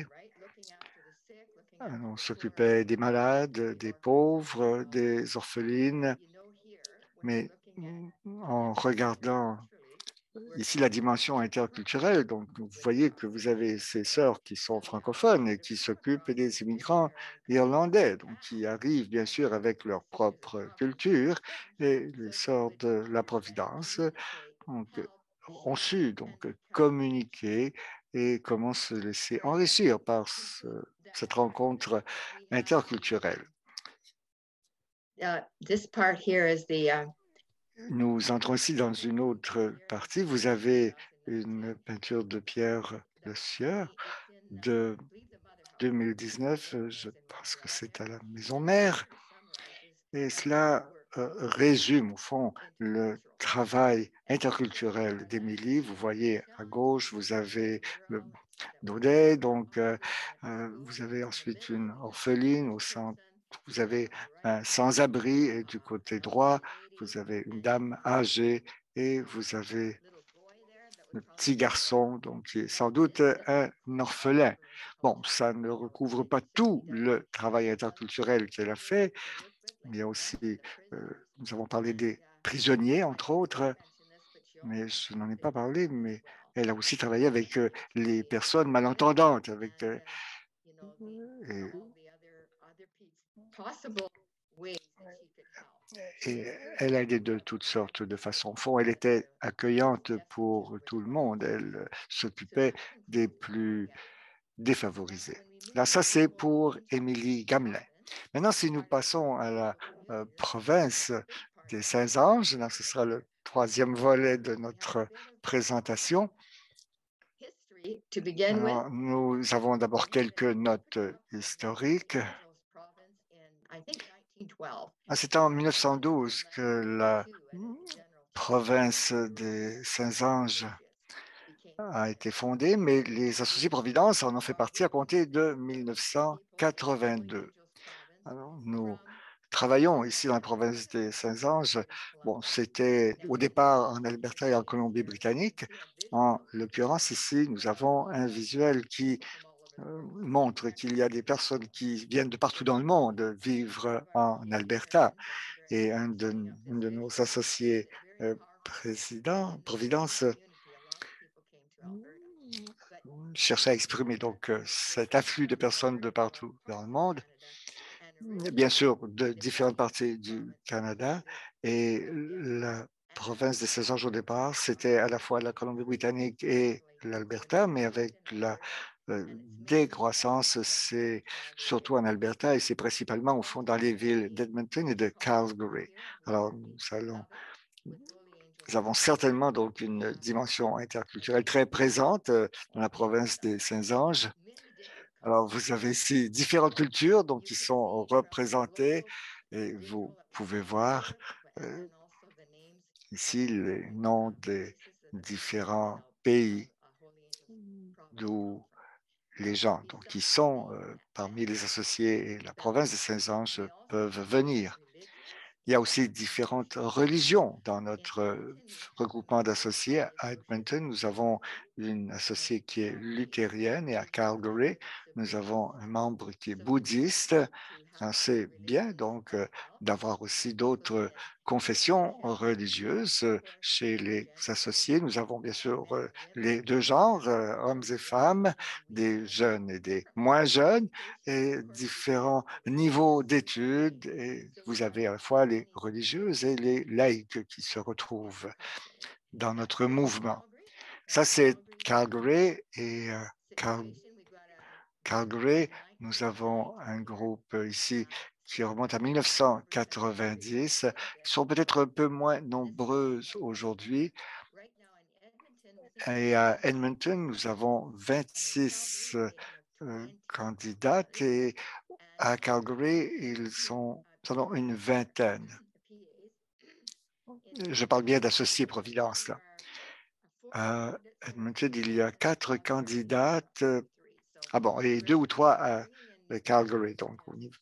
On s'occupait des malades, des pauvres, des orphelines, mais en regardant ici la dimension interculturelle, donc vous voyez que vous avez ces sœurs qui sont francophones et qui s'occupent des immigrants irlandais, donc qui arrivent bien sûr avec leur propre culture, et les sœurs de la Providence donc, ont su donc communiquer et comment se laisser enrichir par cette rencontre interculturelle. This part here is the Nous entrons ici dans une autre partie. Vous avez une peinture de Pierre Le Sieur de 2019, je pense que c'est à la Maison Mère, et cela résume au fond le travail interculturel d'Émilie. Vous voyez à gauche, vous avez le Daudet, donc vous avez ensuite une orpheline au centre. Vous avez un sans-abri et du côté droit, vous avez une dame âgée et vous avez le petit garçon, donc qui est sans doute un orphelin. Bon, ça ne recouvre pas tout le travail interculturel qu'elle a fait. Il y a aussi, nous avons parlé des prisonniers, entre autres, mais je n'en ai pas parlé, mais elle a aussi travaillé avec les personnes malentendantes, avec et elle aidait de toutes sortes de façons. Au fond, elle était accueillante pour tout le monde. Elle s'occupait des plus défavorisés. Là, ça, c'est pour Émilie Gamelin. Maintenant, si nous passons à la province des Saints-Anges, là, ce sera le troisième volet de notre présentation. Alors, nous avons d'abord quelques notes historiques. C'est en 1912 que la province des Saints-Anges a été fondée, mais les associés Providence en ont fait partie à compter de 1982. Alors, nous travaillons ici dans la province des Saints-Anges. Bon, c'était au départ en Alberta et en Colombie-Britannique. En l'occurrence, ici, nous avons un visuel qui montre qu'il y a des personnes qui viennent de partout dans le monde vivre en Alberta. Et un de nos associés Providence, cherchait à exprimer donc cet afflux de personnes de partout dans le monde, bien sûr de différentes parties du Canada, et la province des Saints-Anges au départ, c'était à la fois la Colombie-Britannique et l'Alberta, mais avec la décroissance, c'est surtout en Alberta et c'est principalement au fond dans les villes d'Edmonton et de Calgary. Alors, nous avons certainement donc une dimension interculturelle très présente dans la province des Saints-Anges. Alors, vous avez ici différentes cultures donc, qui sont représentées et vous pouvez voir ici les noms des différents pays d'où les gens donc, qui sont parmi les associés et la province des Saints-Anges peuvent venir. Il y a aussi différentes religions dans notre regroupement d'associés. À Edmonton, nous avons une associée qui est luthérienne et à Calgary, nous avons un membre qui est bouddhiste. C'est bien donc d'avoir aussi d'autres confessions religieuses chez les associés. Nous avons bien sûr les deux genres, hommes et femmes, des jeunes et des moins jeunes, et différents niveaux d'études. Et vous avez à la fois les religieuses et les laïcs qui se retrouvent dans notre mouvement. Ça, c'est Calgary et Calgary, nous avons un groupe ici qui remonte à 1990. Ils sont peut-être un peu moins nombreuses aujourd'hui. Et à Edmonton, nous avons 26 candidates et à Calgary, ils en ont une vingtaine. Je parle bien d'associés Providence. Là. À Edmonton, il y a 4 candidates. Ah bon, et 2 ou 3 de Calgary. Donc, au niveau.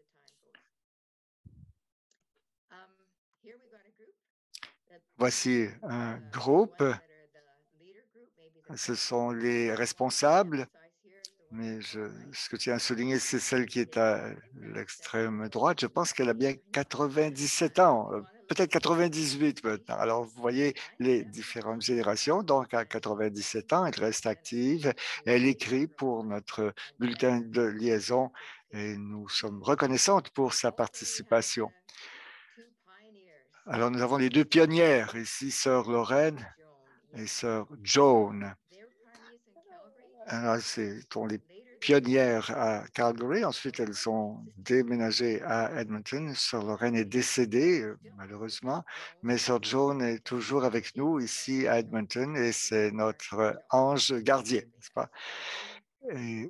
Voici un groupe. Ce sont les responsables. Mais ce que tu as à souligner, c'est celle qui est à l'extrême droite. Je pense qu'elle a bien 97 ans, peut-être 98 maintenant. Alors, vous voyez les différentes générations. Donc, à 97 ans, elle reste active. Elle écrit pour notre bulletin de liaison et nous sommes reconnaissantes pour sa participation. Alors, nous avons les deux pionnières ici, Sœur Lorraine et Sœur Joan. Alors, sont les pionnières à Calgary. Ensuite, elles sont déménagées à Edmonton. Sœur Lorraine est décédée, malheureusement, mais Sœur Joan est toujours avec nous ici à Edmonton et c'est notre ange gardien, n'est-ce pas? Et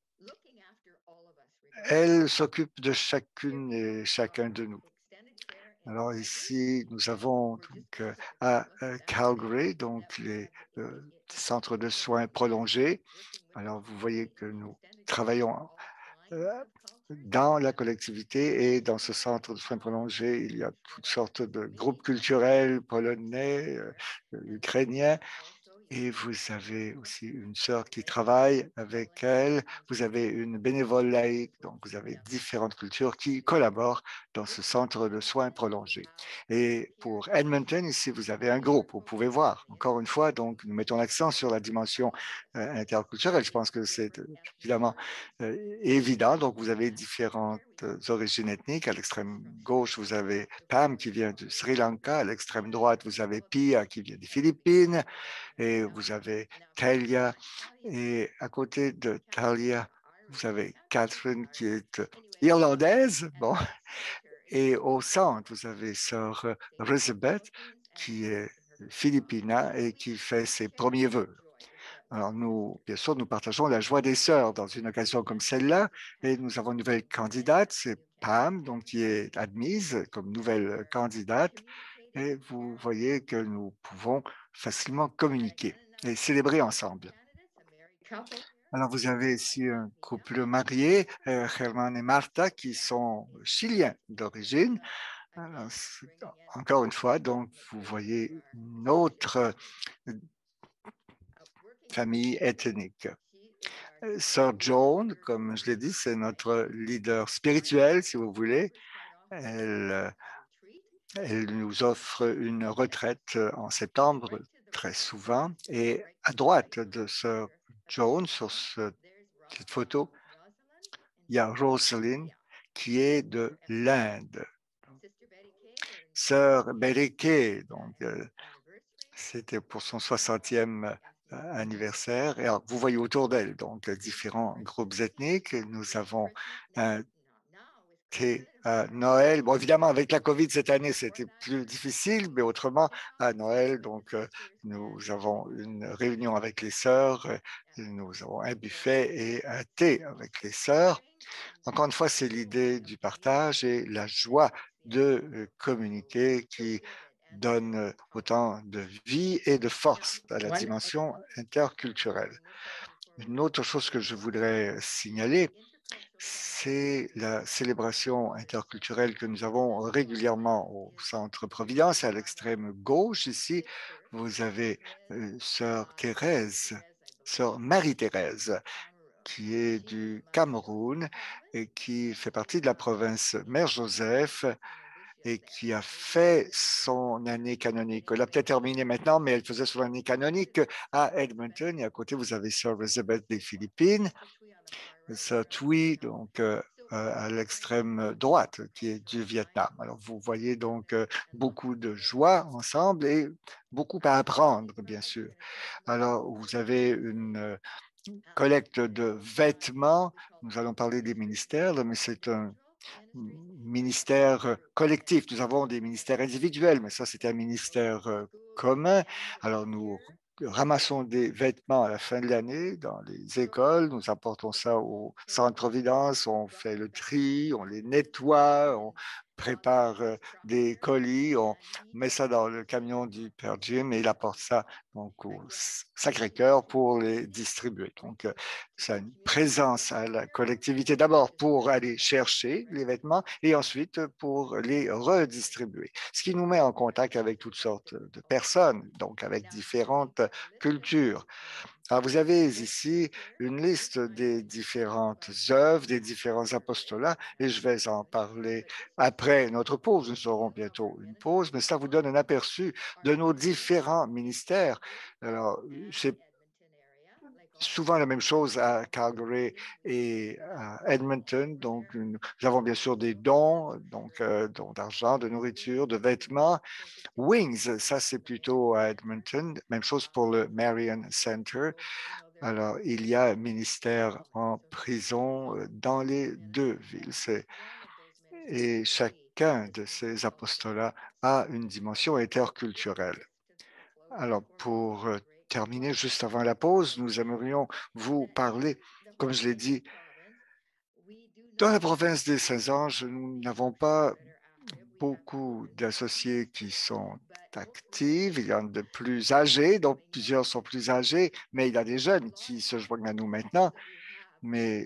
elle s'occupe de chacune et chacun de nous. Alors ici, nous avons donc à Calgary, donc les centres de soins prolongés. Alors, vous voyez que nous travaillons dans la collectivité et dans ce centre de soins prolongés, il y a toutes sortes de groupes culturels polonais, ukrainiens. Et vous avez aussi une sœur qui travaille avec elle. Vous avez une bénévole laïque, donc vous avez différentes cultures qui collaborent dans ce centre de soins prolongés. Et pour Edmonton, ici, vous avez un groupe, vous pouvez voir. Encore une fois, donc, nous mettons l'accent sur la dimension interculturelle. Je pense que c'est évidemment évident. Donc, vous avez différentes origines ethniques. À l'extrême gauche, vous avez Pam qui vient du Sri Lanka. À l'extrême droite, vous avez Pia qui vient des Philippines. Et vous avez Talia. Et à côté de Talia, vous avez Catherine qui est irlandaise. Bon. Et au centre, vous avez Sœur Elizabeth qui est philippine et qui fait ses premiers vœux. Alors nous, bien sûr, nous partageons la joie des sœurs dans une occasion comme celle-là. Et nous avons une nouvelle candidate, c'est Pam, donc qui est admise comme nouvelle candidate. Et vous voyez que nous pouvons facilement communiquer et célébrer ensemble. Alors, vous avez ici un couple marié, Germán et Marta, qui sont chiliens d'origine. Encore une fois, donc, vous voyez une autre famille ethnique. Sœur Joan, comme je l'ai dit, c'est notre leader spirituel, si vous voulez. Elle nous offre une retraite en septembre, très souvent. Et à droite de Sœur Joan, sur cette photo, il y a Rosalind qui est de l'Inde. Sœur Bereke, donc c'était pour son 60e anniversaire. Et alors, vous voyez autour d'elle donc différents groupes ethniques. Nous avons un thé à Noël. Bon, évidemment, avec la COVID cette année, c'était plus difficile, mais autrement, à Noël, donc, nous avons une réunion avec les sœurs, nous avons un buffet et un thé avec les sœurs. Encore une fois, c'est l'idée du partage et la joie de communiquer qui donne autant de vie et de force à la dimension interculturelle. Une autre chose que je voudrais signaler, c'est la célébration interculturelle que nous avons régulièrement au Centre Providence. À l'extrême gauche, ici, vous avez Sœur Thérèse, Sœur Marie-Thérèse, qui est du Cameroun et qui fait partie de la province Mère Joseph et qui a fait son année canonique. Elle a peut-être terminé maintenant, mais elle faisait son année canonique à Edmonton. Et à côté, vous avez Sœur Elizabeth des Philippines, Sœur Thuy, donc à l'extrême droite, qui est du Vietnam. Alors, vous voyez donc beaucoup de joie ensemble et beaucoup à apprendre, bien sûr. Alors, vous avez une collecte de vêtements. Nous allons parler des ministères, mais c'est un ministère collectif. Nous avons des ministères individuels, mais ça, c'est un ministère commun. Alors, nous ramassons des vêtements à la fin de l'année dans les écoles. Nous apportons ça au Centre Providence. On fait le tri, on les nettoie, on prépare des colis, on met ça dans le camion du Père Jim et il apporte ça donc au Sacré-Cœur pour les distribuer. Donc, ça a une présence à la collectivité d'abord pour aller chercher les vêtements et ensuite pour les redistribuer. Ce qui nous met en contact avec toutes sortes de personnes, donc avec différentes cultures. Alors, vous avez ici une liste des différentes œuvres, des différents apostolats, et je vais en parler après notre pause. Nous aurons bientôt une pause, mais ça vous donne un aperçu de nos différents ministères. Alors, c'est souvent la même chose à Calgary et à Edmonton. Donc, nous avons bien sûr des dons, donc dons d'argent, de nourriture, de vêtements. Wings, ça c'est plutôt à Edmonton. Même chose pour le Marion Center. Alors, il y a un ministère en prison dans les deux villes. Et chacun de ces apostolats a une dimension interculturelle. Alors, pour terminer, juste avant la pause, nous aimerions vous parler, comme je l'ai dit, dans la province des Saints-Anges, nous n'avons pas beaucoup d'associés qui sont actifs. Il y en a de plus âgés, donc plusieurs sont plus âgés, mais il y a des jeunes qui se joignent à nous maintenant. Mais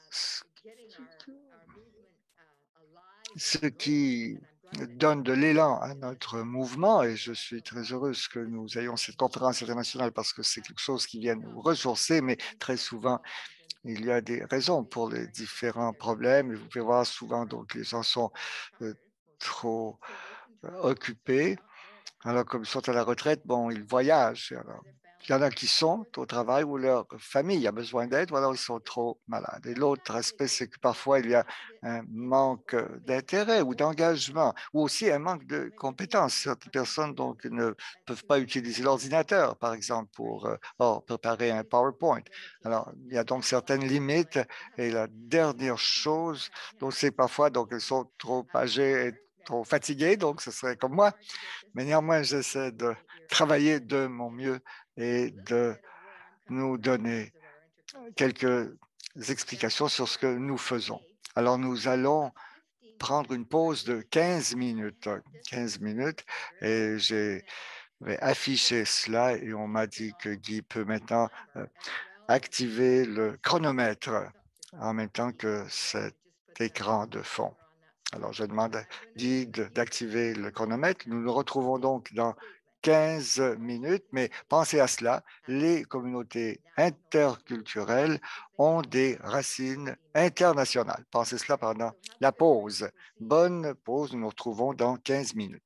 ce qui donne de l'élan à notre mouvement, et je suis très heureuse que nous ayons cette conférence internationale parce que c'est quelque chose qui vient nous ressourcer, mais très souvent, il y a des raisons pour les différents problèmes. Et vous pouvez voir souvent, donc, les gens sont trop occupés. Alors, comme ils sont à la retraite, bon, ils voyagent. Alors, il y en a qui sont au travail où leur famille a besoin d'aide ou alors ils sont trop malades. Et l'autre aspect, c'est que parfois, il y a un manque d'intérêt ou d'engagement ou aussi un manque de compétences. Certaines personnes donc, ne peuvent pas utiliser l'ordinateur, par exemple, pour préparer un PowerPoint. Alors, il y a donc certaines limites. Et la dernière chose, donc, c'est parfois, donc, elles sont trop âgées et trop fatiguées, donc ce serait comme moi. Mais néanmoins, j'essaie de travailler de mon mieux et de nous donner quelques explications sur ce que nous faisons. Alors, nous allons prendre une pause de 15 minutes. 15 minutes et j'ai affiché cela et on m'a dit que Guy peut maintenant activer le chronomètre en même temps que cet écran de fond. Alors, je demande à Guy d'activer le chronomètre. Nous nous retrouvons donc dans 15 minutes, mais pensez à cela, les communautés interculturelles ont des racines internationales. Pensez cela pendant la pause. Bonne pause, nous nous retrouvons dans 15 minutes.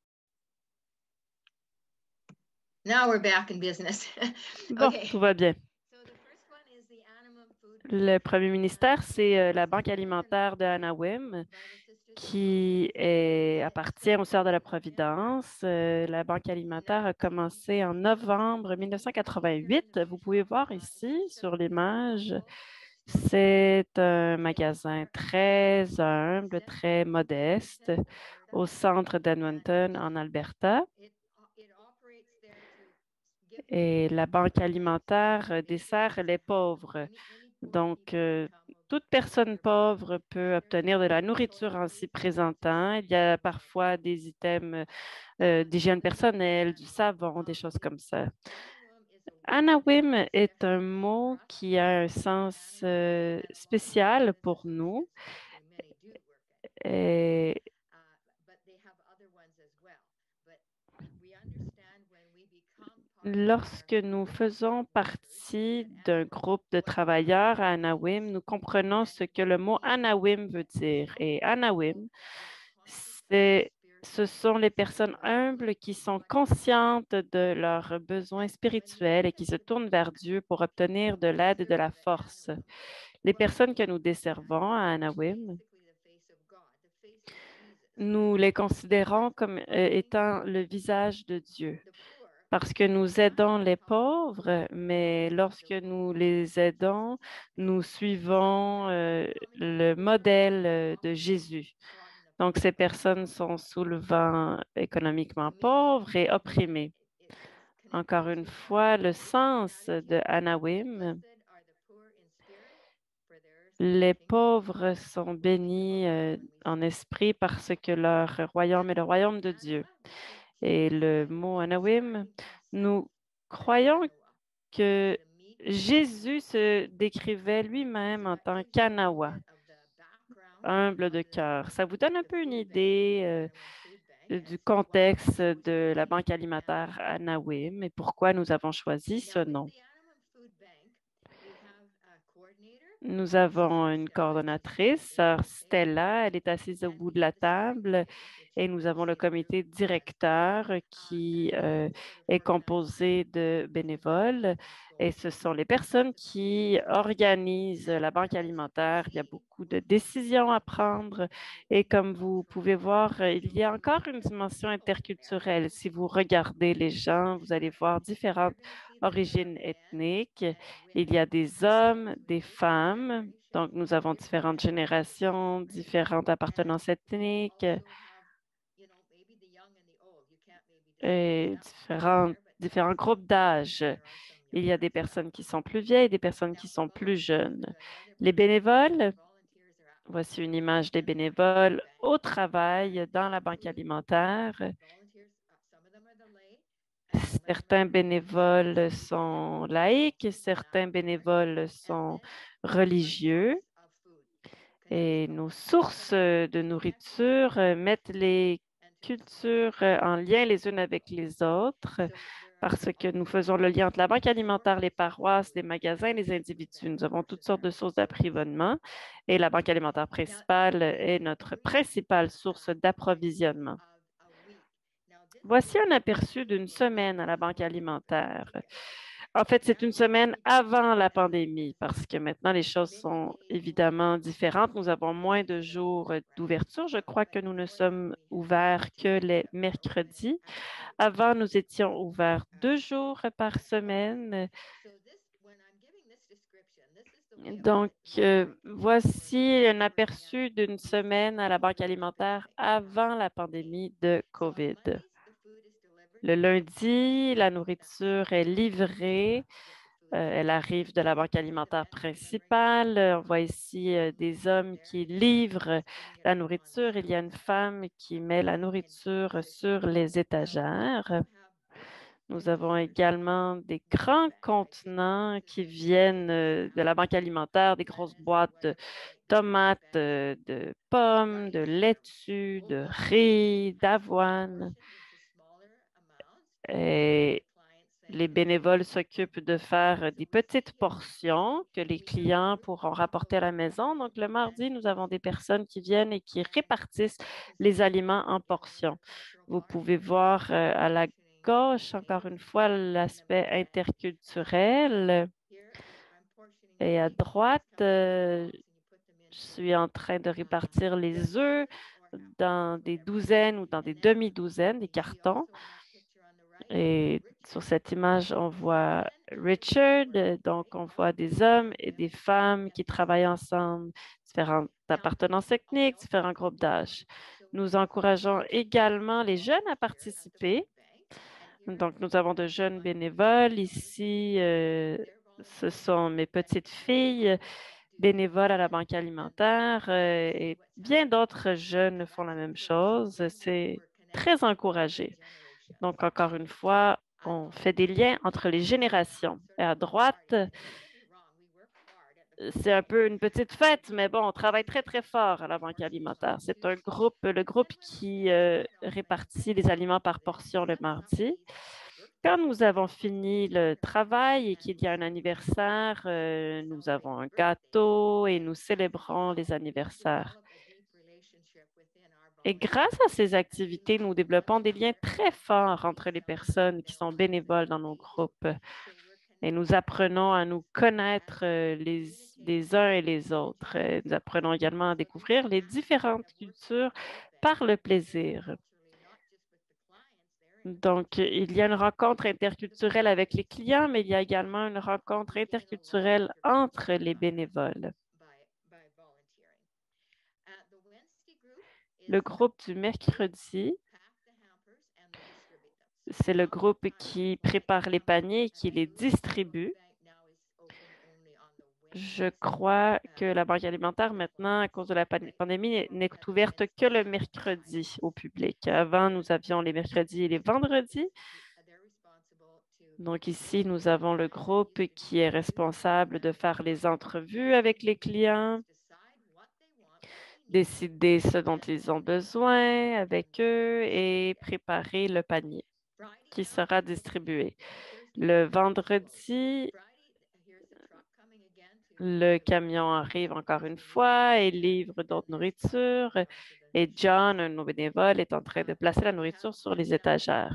Now we're back in business. Bon, Okay. tout va bien. So the first one is the Anima Food Le premier ministère, c'est la Banque alimentaire de Anawim, qui appartient aux Sœurs de la Providence. La Banque alimentaire a commencé en novembre 1988. Vous pouvez voir ici sur l'image, c'est un magasin très humble, très modeste au centre d'Edmonton, en Alberta. Et la Banque alimentaire dessert les pauvres. Donc, toute personne pauvre peut obtenir de la nourriture en s'y présentant. Il y a parfois des items d'hygiène personnelle, du savon, des choses comme ça. Anawim est un mot qui a un sens spécial pour nous. Et lorsque nous faisons partie d'un groupe de travailleurs à Anawim, nous comprenons ce que le mot Anawim veut dire. Et Anawim, ce sont les personnes humbles qui sont conscientes de leurs besoins spirituels et qui se tournent vers Dieu pour obtenir de l'aide et de la force. Les personnes que nous desservons à Anawim, nous les considérons comme étant le visage de Dieu parce que nous aidons les pauvres, mais lorsque nous les aidons, nous suivons le modèle de Jésus. Donc, ces personnes sont souvent économiquement pauvres et opprimées. Encore une fois, le sens de Anawim, Les pauvres sont bénis en esprit parce que leur royaume est le royaume de Dieu. Et le mot Anawim, nous croyons que Jésus se décrivait lui-même en tant qu'Anawa, humble de cœur. Ça vous donne un peu une idée du contexte de la banque alimentaire Anawim et pourquoi nous avons choisi ce nom. Nous avons une coordonnatrice, Sœur Stella. Elle est assise au bout de la table et nous avons le comité directeur qui est composé de bénévoles. Et ce sont les personnes qui organisent la banque alimentaire. Il y a beaucoup de décisions à prendre. Et comme vous pouvez voir, il y a encore une dimension interculturelle. Si vous regardez les gens, vous allez voir différentes origines ethniques. Il y a des hommes, des femmes. Donc, nous avons différentes générations, différentes appartenances ethniques et différents groupes d'âge. Il y a des personnes qui sont plus vieilles, des personnes qui sont plus jeunes. Les bénévoles, voici une image des bénévoles au travail dans la banque alimentaire. Certains bénévoles sont laïcs, certains bénévoles sont religieux. Et nos sources de nourriture mettent les cultures en lien les unes avec les autres parce que nous faisons le lien entre la banque alimentaire, les paroisses, les magasins, les individus. Nous avons toutes sortes de sources d'approvisionnement et la banque alimentaire principale est notre principale source d'approvisionnement. Voici un aperçu d'une semaine à la banque alimentaire. En fait, c'est une semaine avant la pandémie parce que maintenant, les choses sont évidemment différentes. Nous avons moins de jours d'ouverture. Je crois que nous ne sommes ouverts que les mercredis. Avant, nous étions ouverts 2 jours par semaine. Donc, voici un aperçu d'une semaine à la banque alimentaire avant la pandémie de COVID. Le lundi, la nourriture est livrée. Elle arrive de la banque alimentaire principale. On voit ici des hommes qui livrent la nourriture. Il y a une femme qui met la nourriture sur les étagères. Nous avons également des grands contenants qui viennent de la banque alimentaire, des grosses boîtes de tomates, de pommes, de laitue, de riz, d'avoine. Et les bénévoles s'occupent de faire des petites portions que les clients pourront rapporter à la maison. Donc, le mardi, nous avons des personnes qui viennent et qui répartissent les aliments en portions. Vous pouvez voir à la gauche, encore une fois, l'aspect interculturel. Et à droite, je suis en train de répartir les œufs dans des douzaines ou dans des demi-douzaines, des cartons. Et sur cette image, on voit Richard, donc on voit des hommes et des femmes qui travaillent ensemble, différentes appartenances ethniques, différents groupes d'âge. Nous encourageons également les jeunes à participer. Donc, nous avons de jeunes bénévoles. Ici, ce sont mes petites filles bénévoles à la banque alimentaire et bien d'autres jeunes font la même chose. C'est très encouragé. Donc, encore une fois, on fait des liens entre les générations. Et à droite, c'est un peu une petite fête, mais bon, on travaille très, très fort à la banque alimentaire. C'est un groupe, le groupe qui répartit les aliments par portion le mardi. Quand nous avons fini le travail et qu'il y a un anniversaire, nous avons un gâteau et nous célébrons les anniversaires. Et grâce à ces activités, nous développons des liens très forts entre les personnes qui sont bénévoles dans nos groupes. Et nous apprenons à nous connaître les uns et les autres. Nous apprenons également à découvrir les différentes cultures par le plaisir. Donc, il y a une rencontre interculturelle avec les clients, mais il y a également une rencontre interculturelle entre les bénévoles. Le groupe du mercredi, c'est le groupe qui prépare les paniers et qui les distribue. Je crois que la banque alimentaire, maintenant, à cause de la pandémie, n'est ouverte que le mercredi au public. Avant, nous avions les mercredis et les vendredis. Donc ici, nous avons le groupe qui est responsable de faire les entrevues avec les clients, décider ce dont ils ont besoin avec eux et préparer le panier qui sera distribué. Le vendredi, le camion arrive encore une fois et livre d'autres nourritures. Et John, un de nos bénévoles, est en train de placer la nourriture sur les étagères.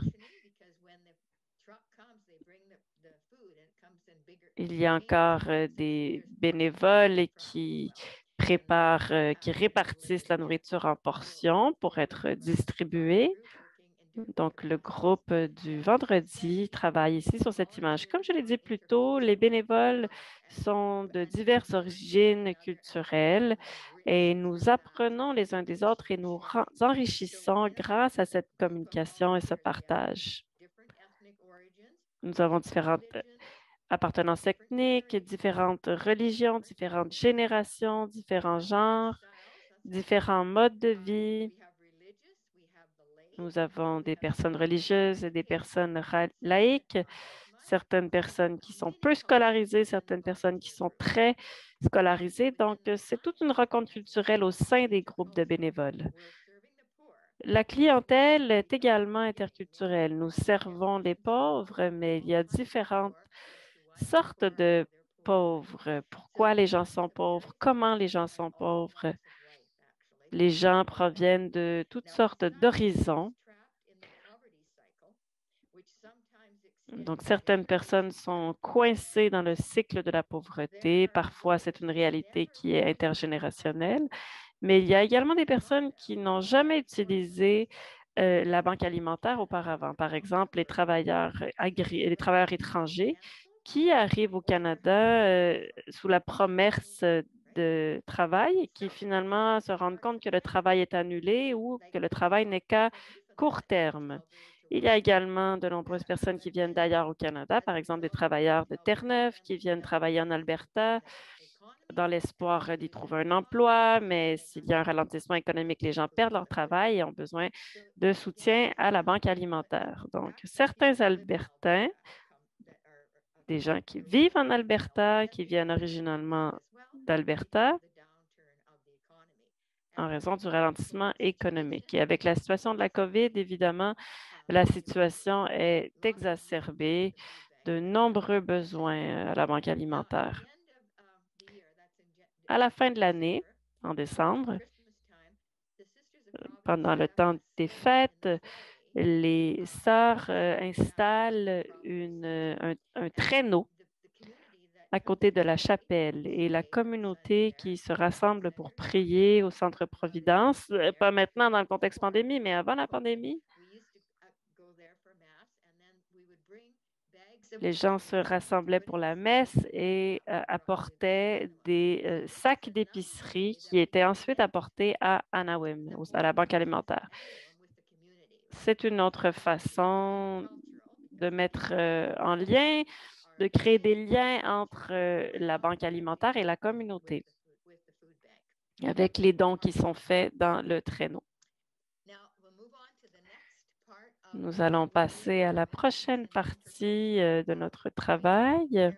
Il y a encore des bénévoles qui préparent, qui répartissent la nourriture en portions pour être distribuée. Donc, le groupe du vendredi travaille ici sur cette image. Comme je l'ai dit plus tôt, les bénévoles sont de diverses origines culturelles et nous apprenons les uns des autres et nous enrichissons grâce à cette communication et ce partage. Nous avons différentes appartenances ethniques, différentes religions, différentes générations, différents genres, différents modes de vie. Nous avons des personnes religieuses et des personnes laïques, certaines personnes qui sont peu scolarisées, certaines personnes qui sont très scolarisées. Donc, c'est toute une rencontre culturelle au sein des groupes de bénévoles. La clientèle est également interculturelle. Nous servons les pauvres, mais il y a différentes sortes de pauvres. Pourquoi les gens sont pauvres? Comment les gens sont pauvres? Les gens proviennent de toutes sortes d'horizons. Donc, certaines personnes sont coincées dans le cycle de la pauvreté. Parfois, c'est une réalité qui est intergénérationnelle. Mais il y a également des personnes qui n'ont jamais utilisé la banque alimentaire auparavant. Par exemple, les travailleurs étrangers qui arrivent au Canada sous la promesse de travail et qui finalement se rendent compte que le travail est annulé ou que le travail n'est qu'à court terme. Il y a également de nombreuses personnes qui viennent d'ailleurs au Canada, par exemple des travailleurs de Terre-Neuve qui viennent travailler en Alberta dans l'espoir d'y trouver un emploi, mais s'il y a un ralentissement économique, les gens perdent leur travail et ont besoin de soutien à la banque alimentaire. Donc, certains Albertains, des gens qui vivent en Alberta, qui viennent originalement d'Alberta, en raison du ralentissement économique. Et avec la situation de la COVID, évidemment, la situation est exacerbée, de nombreux besoins à la banque alimentaire. À la fin de l'année, en décembre, pendant le temps des fêtes, les sœurs installent un traîneau à côté de la chapelle et la communauté qui se rassemble pour prier au Centre Providence, pas maintenant dans le contexte pandémie, mais avant la pandémie, les gens se rassemblaient pour la messe et apportaient des sacs d'épicerie qui étaient ensuite apportés à Anawim, à la banque alimentaire. C'est une autre façon de mettre en lien, de créer des liens entre la banque alimentaire et la communauté avec les dons qui sont faits dans le traîneau. Nous allons passer à la prochaine partie de notre travail.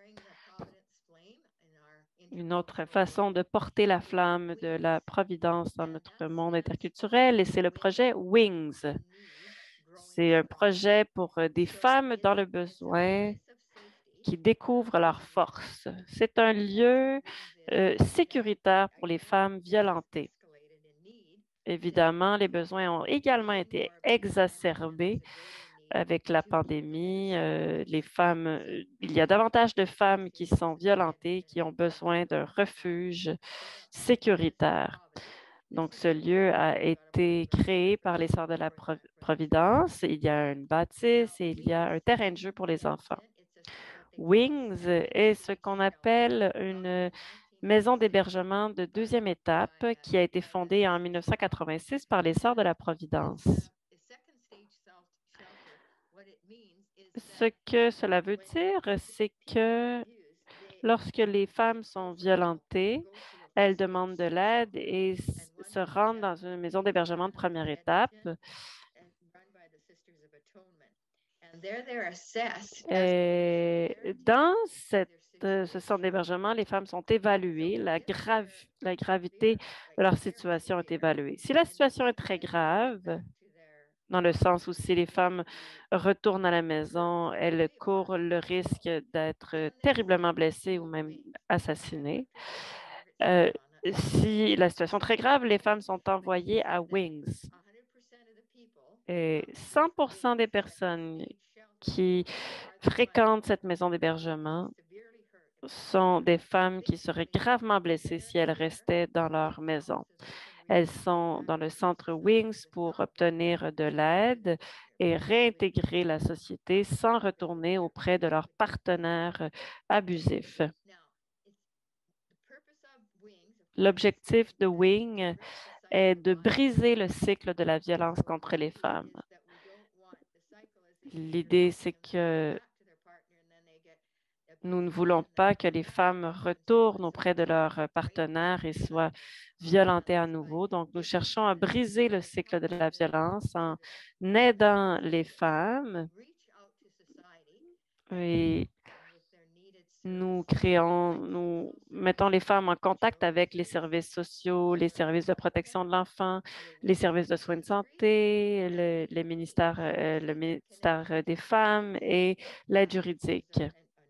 Une autre façon de porter la flamme de la providence dans notre monde interculturel, et c'est le projet WINGS. C'est un projet pour des femmes dans le besoin qui découvrent leur force. C'est un lieu sécuritaire pour les femmes violentées. Évidemment, les besoins ont également été exacerbés avec la pandémie. Il y a davantage de femmes qui sont violentées, qui ont besoin d'un refuge sécuritaire. Donc, ce lieu a été créé par les Sœurs de la Providence. Il y a une bâtisse et il y a un terrain de jeu pour les enfants. WINGS est ce qu'on appelle une maison d'hébergement de deuxième étape qui a été fondée en 1986 par les Sœurs de la Providence. Ce que cela veut dire, c'est que Lorsque les femmes sont violentées, elles demandent de l'aide et se rendent dans une maison d'hébergement de première étape. Et dans ce centre d'hébergement, les femmes sont évaluées, la gravité de leur situation est évaluée. Si la situation est très grave, dans le sens où si les femmes retournent à la maison, elles courent le risque d'être terriblement blessées ou même assassinées. Si la situation est très grave, les femmes sont envoyées à Wings. Et 100% des personnes qui fréquentent cette maison d'hébergement sont des femmes qui seraient gravement blessées si elles restaient dans leur maison. Elles sont dans le centre Wings pour obtenir de l'aide et réintégrer la société sans retourner auprès de leurs partenaires abusifs. L'objectif de Wing est de briser le cycle de la violence contre les femmes. L'idée, c'est que nous ne voulons pas que les femmes retournent auprès de leur partenaire et soient violentées à nouveau. Donc, nous cherchons à briser le cycle de la violence en aidant les femmes et nous mettons les femmes en contact avec les services sociaux, les services de protection de l'enfant, les services de soins de santé, le ministère des femmes et l'aide juridique.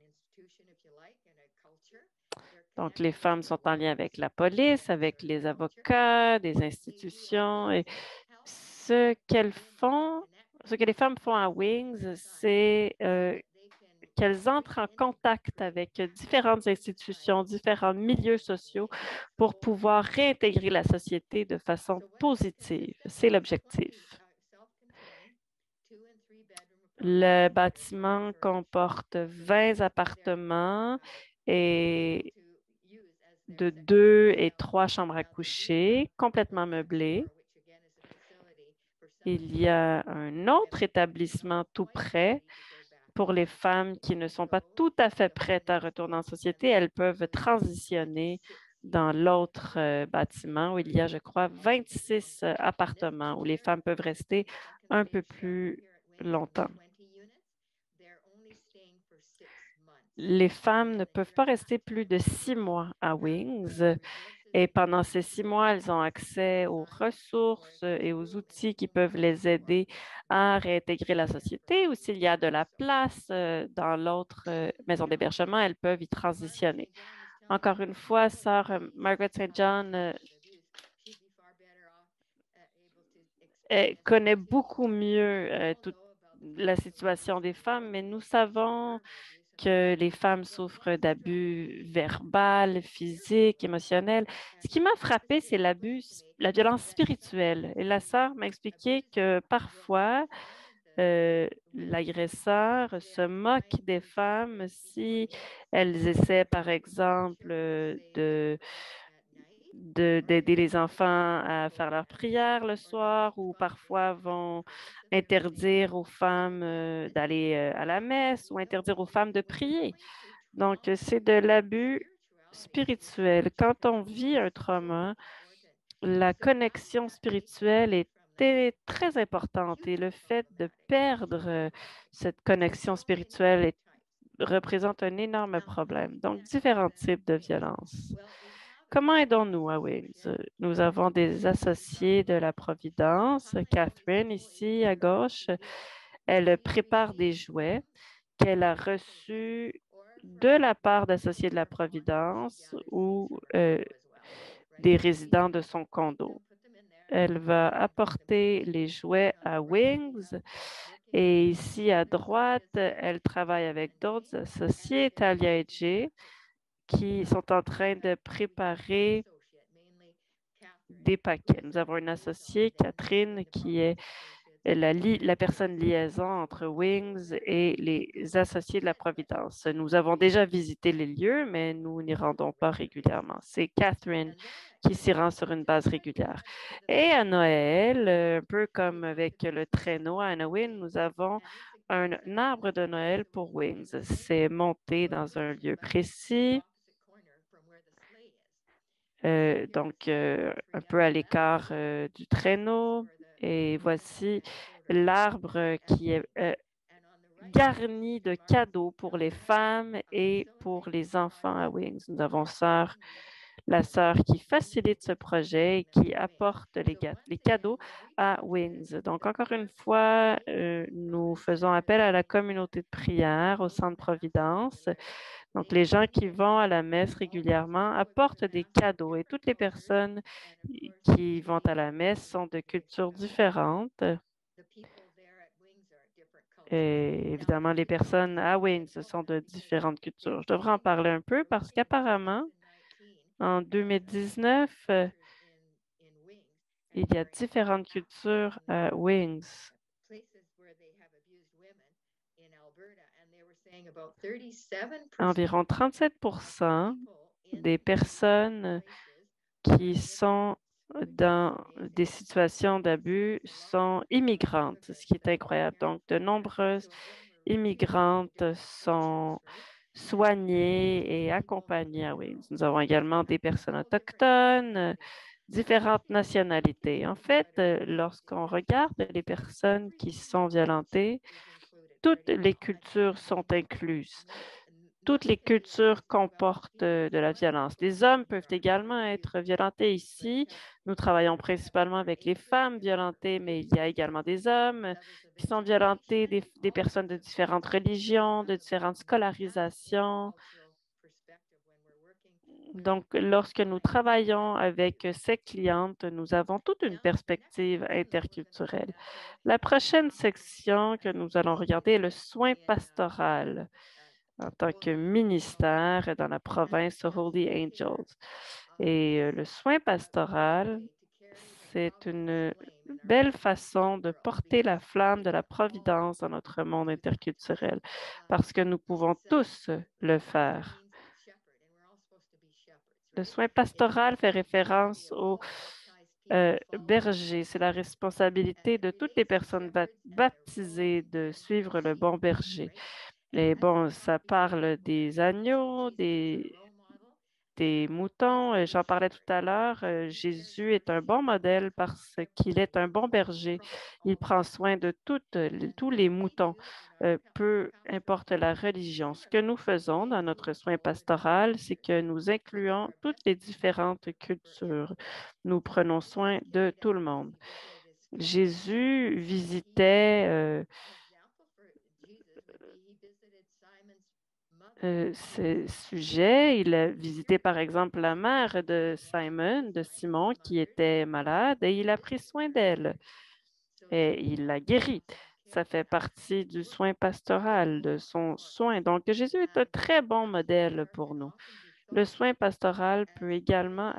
Donc, les femmes sont en lien avec la police, avec les avocats, des institutions. Et ce que les femmes font à Wings, c'est qu'elles entrent en contact avec différentes institutions, différents milieux sociaux pour pouvoir réintégrer la société de façon positive. C'est l'objectif. Le bâtiment comporte 20 appartements et de 2 et 3 chambres à coucher, complètement meublées. Il y a un autre établissement tout près. Pour les femmes qui ne sont pas tout à fait prêtes à retourner en société, elles peuvent transitionner dans l'autre bâtiment où il y a, je crois, 26 appartements où les femmes peuvent rester un peu plus longtemps. Les femmes ne peuvent pas rester plus de 6 mois à Wings. Et pendant ces 6 mois, elles ont accès aux ressources et aux outils qui peuvent les aider à réintégrer la société. Ou s'il y a de la place dans l'autre maison d'hébergement, elles peuvent y transitionner. Encore une fois, Sœur Margaret St. John connaît beaucoup mieux toute la situation des femmes, mais nous savons que les femmes souffrent d'abus verbal, physique, émotionnel. Ce qui m'a frappé, c'est la violence spirituelle. Et la sœur m'a expliqué que parfois, l'agresseur se moque des femmes si elles essaient, par exemple, d'aider les enfants à faire leur prière le soir ou parfois vont interdire aux femmes d'aller à la messe ou interdire aux femmes de prier. Donc, c'est de l'abus spirituel. Quand on vit un trauma, la connexion spirituelle est très importante et le fait de perdre cette connexion spirituelle représente un énorme problème. Donc, différents types de violences. Comment aidons-nous à Wings? Nous avons des associés de la Providence. Catherine, ici à gauche, elle prépare des jouets qu'elle a reçus de la part d'associés de la Providence ou des résidents de son condo. Elle va apporter les jouets à Wings et ici à droite, elle travaille avec d'autres associés, Talia et Jay, qui sont en train de préparer des paquets. Nous avons une associée, Catherine, qui est la personne liaison entre Wings et les associés de la Providence. Nous avons déjà visité les lieux, mais nous n'y rendons pas régulièrement. C'est Catherine qui s'y rend sur une base régulière. Et à Noël, un peu comme avec le traîneau à Halloween, nous avons un arbre de Noël pour Wings. C'est monté dans un lieu précis, donc un peu à l'écart du traîneau. Et voici l'arbre qui est garni de cadeaux pour les femmes et pour les enfants à Wings. Nous avons la sœur qui facilite ce projet et qui apporte les cadeaux à Wings. Donc, encore une fois, nous faisons appel à la communauté de prière au Centre Providence. Donc, les gens qui vont à la messe régulièrement apportent des cadeaux et toutes les personnes qui vont à la messe sont de cultures différentes. Et évidemment, les personnes à Wings sont de différentes cultures. Je devrais en parler un peu parce qu'apparemment, en 2019, il y a différentes cultures à Wings. Environ 37% des personnes qui sont dans des situations d'abus sont immigrantes, ce qui est incroyable. Donc, de nombreuses immigrantes sont soignées et accompagnées à Wings. Nous avons également des personnes autochtones, différentes nationalités. En fait, lorsqu'on regarde les personnes qui sont violentées, toutes les cultures sont incluses. Toutes les cultures comportent de la violence. Les hommes peuvent également être violentés ici. Nous travaillons principalement avec les femmes violentées, mais il y a également des hommes qui sont violentés, des personnes de différentes religions, de différentes scolarisations. Donc, lorsque nous travaillons avec ces clientes, nous avons toute une perspective interculturelle. La prochaine section que nous allons regarder est le soin pastoral en tant que ministère dans la province Holy Angels. Et le soin pastoral, c'est une belle façon de porter la flamme de la providence dans notre monde interculturel parce que nous pouvons tous le faire. Le soin pastoral fait référence aux bergers. C'est la responsabilité de toutes les personnes baptisées de suivre le bon berger. Et bon, ça parle des agneaux, des moutons. J'en parlais tout à l'heure. Jésus est un bon modèle parce qu'il est un bon berger. Il prend soin de tous les moutons, peu importe la religion. Ce que nous faisons dans notre soin pastoral, c'est que nous incluons toutes les différentes cultures. Nous prenons soin de tout le monde. Jésus visitait ce sujet. Il a visité, par exemple, la mère de Simon, qui était malade, et il a pris soin d'elle et il l'a guérie. Ça fait partie du soin pastoral, de son soin. Donc, Jésus est un très bon modèle pour nous. Le soin pastoral peut également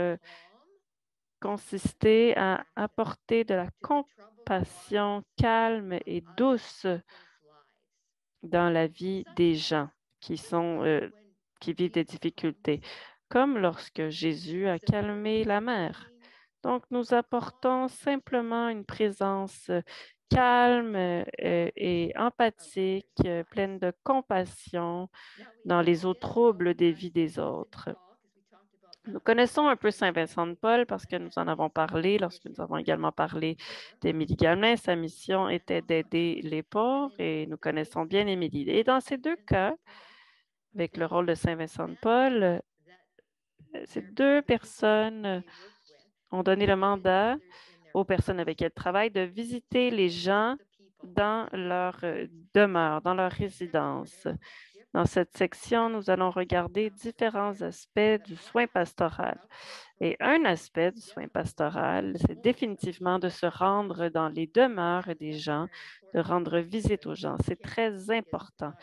consister à apporter de la compassion calme et douce dans la vie des gens qui vivent des difficultés, comme lorsque Jésus a calmé la mer. Donc, nous apportons simplement une présence calme et empathique, pleine de compassion dans les eaux troubles des vies des autres. Nous connaissons un peu Saint Vincent de Paul parce que nous en avons parlé lorsque nous avons également parlé d'Émilie Gamelin. Sa mission était d'aider les pauvres et nous connaissons bien Émilie. Et dans ces deux cas, avec le rôle de Saint Vincent de Paul, ces deux personnes ont donné le mandat aux personnes avec qui elles travaillent de visiter les gens dans leur demeure, dans leur résidence. Dans cette section, nous allons regarder différents aspects du soin pastoral. Et un aspect du soin pastoral, c'est définitivement de se rendre dans les demeures des gens, de rendre visite aux gens. C'est très important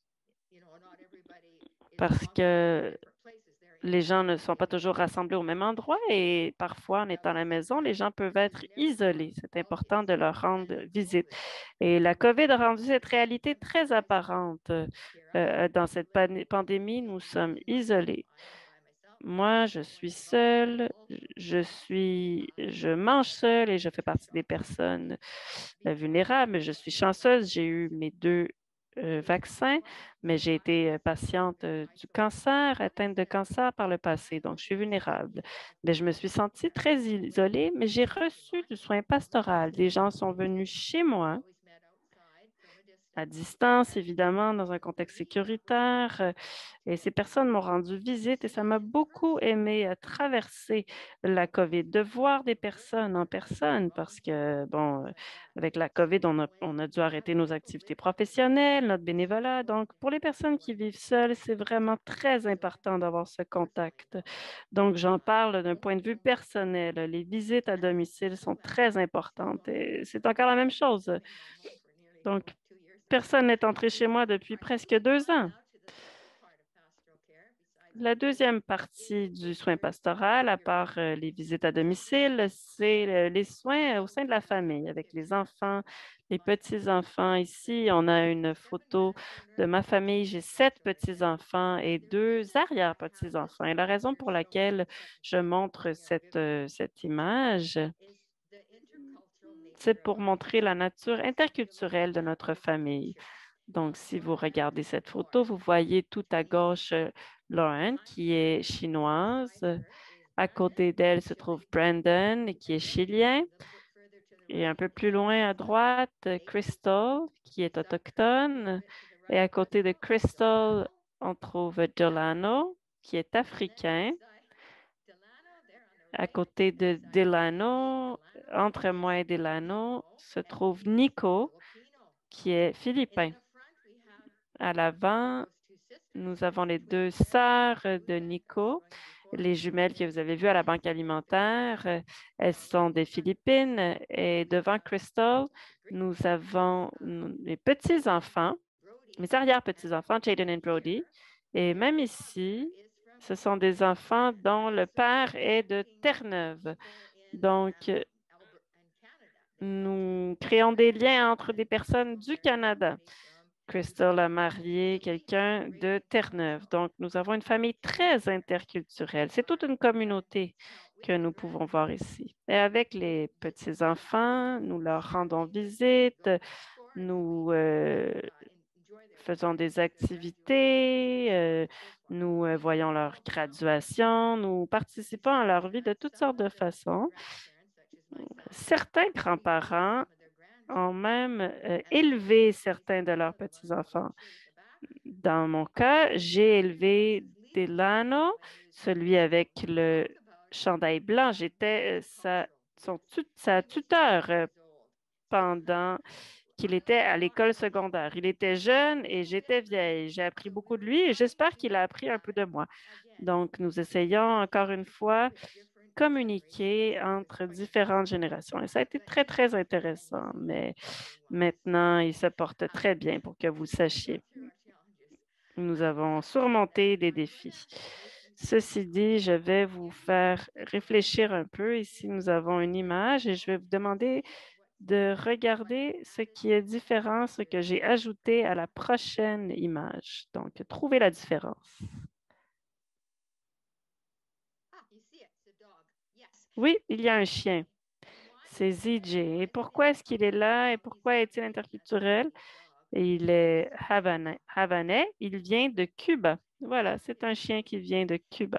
parce que les gens ne sont pas toujours rassemblés au même endroit et parfois, en étant à la maison, les gens peuvent être isolés. C'est important de leur rendre visite. Et la COVID a rendu cette réalité très apparente. Dans cette pandémie, nous sommes isolés. Moi, je suis seule, je mange seule et je fais partie des personnes vulnérables. Je suis chanceuse, j'ai eu mes 2 vaccins, mais j'ai été patiente du cancer, atteinte de cancer par le passé, donc je suis vulnérable. Mais je me suis sentie très isolée, mais j'ai reçu du soin pastoral. Des gens sont venus chez moi à distance, évidemment, dans un contexte sécuritaire. Et ces personnes m'ont rendu visite et ça m'a beaucoup aimé traverser la COVID, de voir des personnes en personne parce que, bon, avec la COVID, on a dû arrêter nos activités professionnelles, notre bénévolat. Donc, pour les personnes qui vivent seules, c'est vraiment très important d'avoir ce contact. Donc, j'en parle d'un point de vue personnel. Les visites à domicile sont très importantes et c'est encore la même chose. Donc, personne n'est entré chez moi depuis presque 2 ans. La deuxième partie du soin pastoral, à part les visites à domicile, c'est les soins au sein de la famille avec les enfants, les petits-enfants. Ici, on a une photo de ma famille. J'ai 7 petits-enfants et 2 arrière-petits-enfants. Et la raison pour laquelle je montre cette image, c'est pour montrer la nature interculturelle de notre famille. Donc, si vous regardez cette photo, vous voyez tout à gauche Lauren, qui est chinoise. À côté d'elle se trouve Brandon, qui est chilien. Et un peu plus loin à droite, Crystal, qui est autochtone. Et à côté de Crystal, on trouve Delano, qui est africain. À côté de Delano, entre moi et Delano, se trouve Nico, qui est philippin. À l'avant, nous avons les 2 sœurs de Nico, les jumelles que vous avez vues à la banque alimentaire. Elles sont des Philippines. Et devant Crystal, nous avons mes petits-enfants, mes arrière-petits-enfants, Jaden et Brody. Et même ici, ce sont des enfants dont le père est de Terre-Neuve. Donc, nous créons des liens entre des personnes du Canada. Crystal a marié quelqu'un de Terre-Neuve. Donc, nous avons une famille très interculturelle. C'est toute une communauté que nous pouvons voir ici. Et avec les petits-enfants, nous leur rendons visite, nous faisons des activités, nous voyons leur graduation, nous participons à leur vie de toutes sortes de façons. Certains grands-parents ont même élevé certains de leurs petits-enfants. Dans mon cas, j'ai élevé Delano, celui avec le chandail blanc. J'étais sa tuteur pendant qu'il était à l'école secondaire. Il était jeune et j'étais vieille. J'ai appris beaucoup de lui et j'espère qu'il a appris un peu de moi. Donc, nous essayons encore une fois communiquer entre différentes générations. Et ça a été très, très intéressant, mais maintenant, il se porte très bien pour que vous sachiez. Nous avons surmonté des défis. Ceci dit, je vais vous faire réfléchir un peu. Ici, nous avons une image et je vais vous demander de regarder ce qui est différent, ce que j'ai ajouté à la prochaine image. Donc, trouvez la différence. Oui, il y a un chien. C'est ZJ. Et pourquoi est-ce qu'il est là et pourquoi est-il interculturel? Et il est havanais. Il vient de Cuba. Voilà, c'est un chien qui vient de Cuba.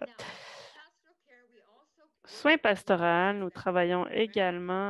Soins pastoral, nous travaillons également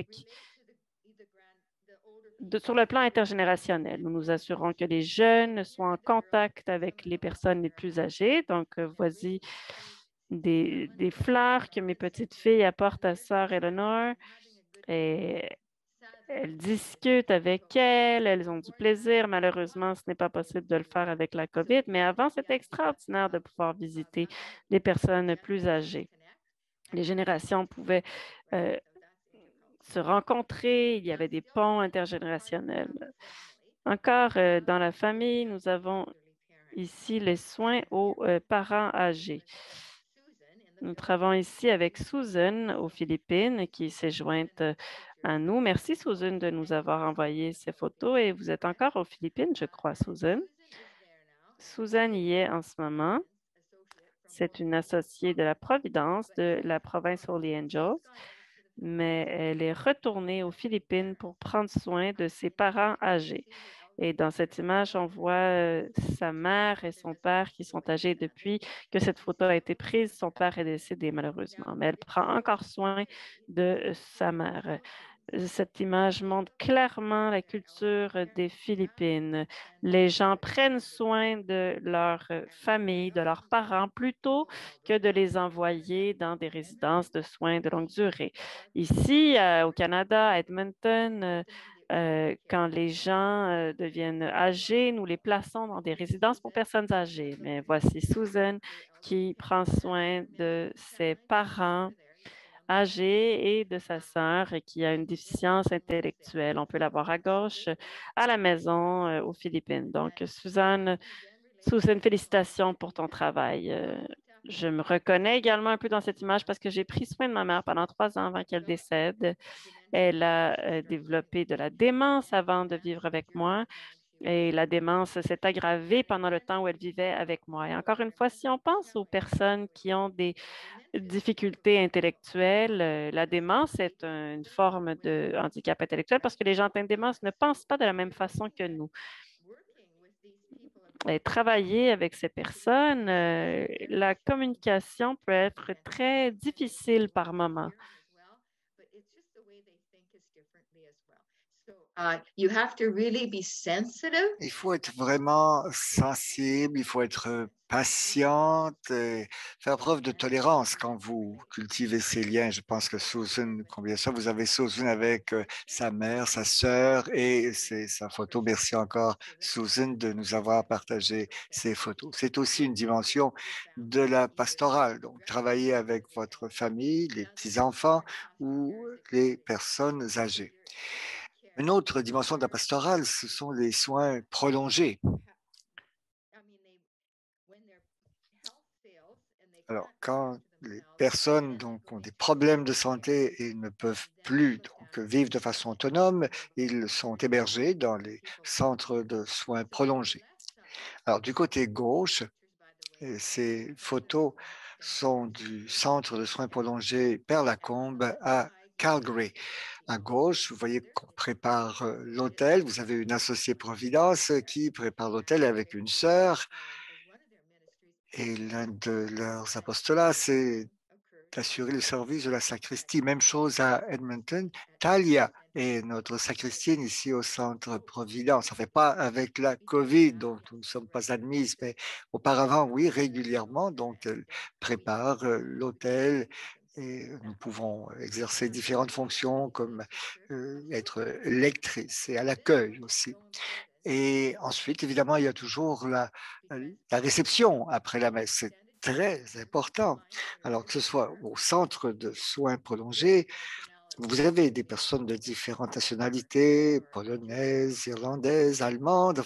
sur le plan intergénérationnel. Nous nous assurons que les jeunes soient en contact avec les personnes les plus âgées. Donc, voici des fleurs que mes petites filles apportent à sœur Eleanor. Et elles discutent avec elles, elles ont du plaisir. Malheureusement, ce n'est pas possible de le faire avec la COVID, mais avant, c'était extraordinaire de pouvoir visiter les personnes plus âgées. Les générations pouvaient se rencontrer, il y avait des ponts intergénérationnels. Encore dans la famille, nous avons ici les soins aux parents âgés. Nous travaillons ici avec Susan aux Philippines qui s'est jointe à nous. Merci Susan de nous avoir envoyé ces photos et vous êtes encore aux Philippines, je crois, Susan. Susan y est en ce moment. C'est une associée de la Providence de la province Holy Angels. mais elle est retournée aux Philippines pour prendre soin de ses parents âgés. Et dans cette image, on voit sa mère et son père qui sont âgés depuis que cette photo a été prise. Son père est décédé malheureusement, mais elle prend encore soin de sa mère. Cette image montre clairement la culture des Philippines. Les gens prennent soin de leur famille, de leurs parents, plutôt que de les envoyer dans des résidences de soins de longue durée. Ici, au Canada, à Edmonton, quand les gens deviennent âgés, nous les plaçons dans des résidences pour personnes âgées. Mais voici Susan qui prend soin de ses parents âgée et de sa sœur qui a une déficience intellectuelle. On peut la voir à gauche à la maison aux Philippines. Donc, Susan, félicitations pour ton travail. Je me reconnais également un peu dans cette image parce que j'ai pris soin de ma mère pendant 3 ans avant qu'elle décède. Elle a développé de la démence avant de vivre avec moi. Et la démence s'est aggravée pendant le temps où elle vivait avec moi. Et encore une fois, si on pense aux personnes qui ont des difficultés intellectuelles, la démence est une forme de handicap intellectuel parce que les gens atteints de démence ne pensent pas de la même façon que nous. Et travailler avec ces personnes, la communication peut être très difficile par moments. Il faut être vraiment sensible, il faut être patiente, et faire preuve de tolérance quand vous cultivez ces liens. Je pense que Susan, combien ça, vous avez Susan avec sa mère, sa sœur et c'est sa photo. Merci encore, Susan, de nous avoir partagé ces photos. C'est aussi une dimension de la pastorale. Donc, travailler avec votre famille, les petits-enfants ou les personnes âgées. Une autre dimension de la pastorale, ce sont les soins prolongés. Alors, quand les personnes ont des problèmes de santé et ne peuvent plus vivre de façon autonome, ils sont hébergés dans les centres de soins prolongés. Alors, du côté gauche, ces photos sont du centre de soins prolongés Père-Lacombe à Calgary. À gauche, vous voyez qu'on prépare l'hôtel. Vous avez une associée Providence qui prépare l'hôtel avec une sœur. Et l'un de leurs apostolats, c'est d'assurer le service de la sacristie. Même chose à Edmonton. Talia est notre sacristienne ici au Centre Providence. Enfin, pas avec la COVID, dont nous ne sommes pas admises, mais auparavant, oui, régulièrement. Donc, elle prépare l'hôtel et nous pouvons exercer différentes fonctions comme être lectrice et à l'accueil aussi. Et ensuite, évidemment, il y a toujours la réception après la messe. C'est très important. Alors que ce soit au centre de soins prolongés, vous avez des personnes de différentes nationalités, polonaises, irlandaises, allemandes,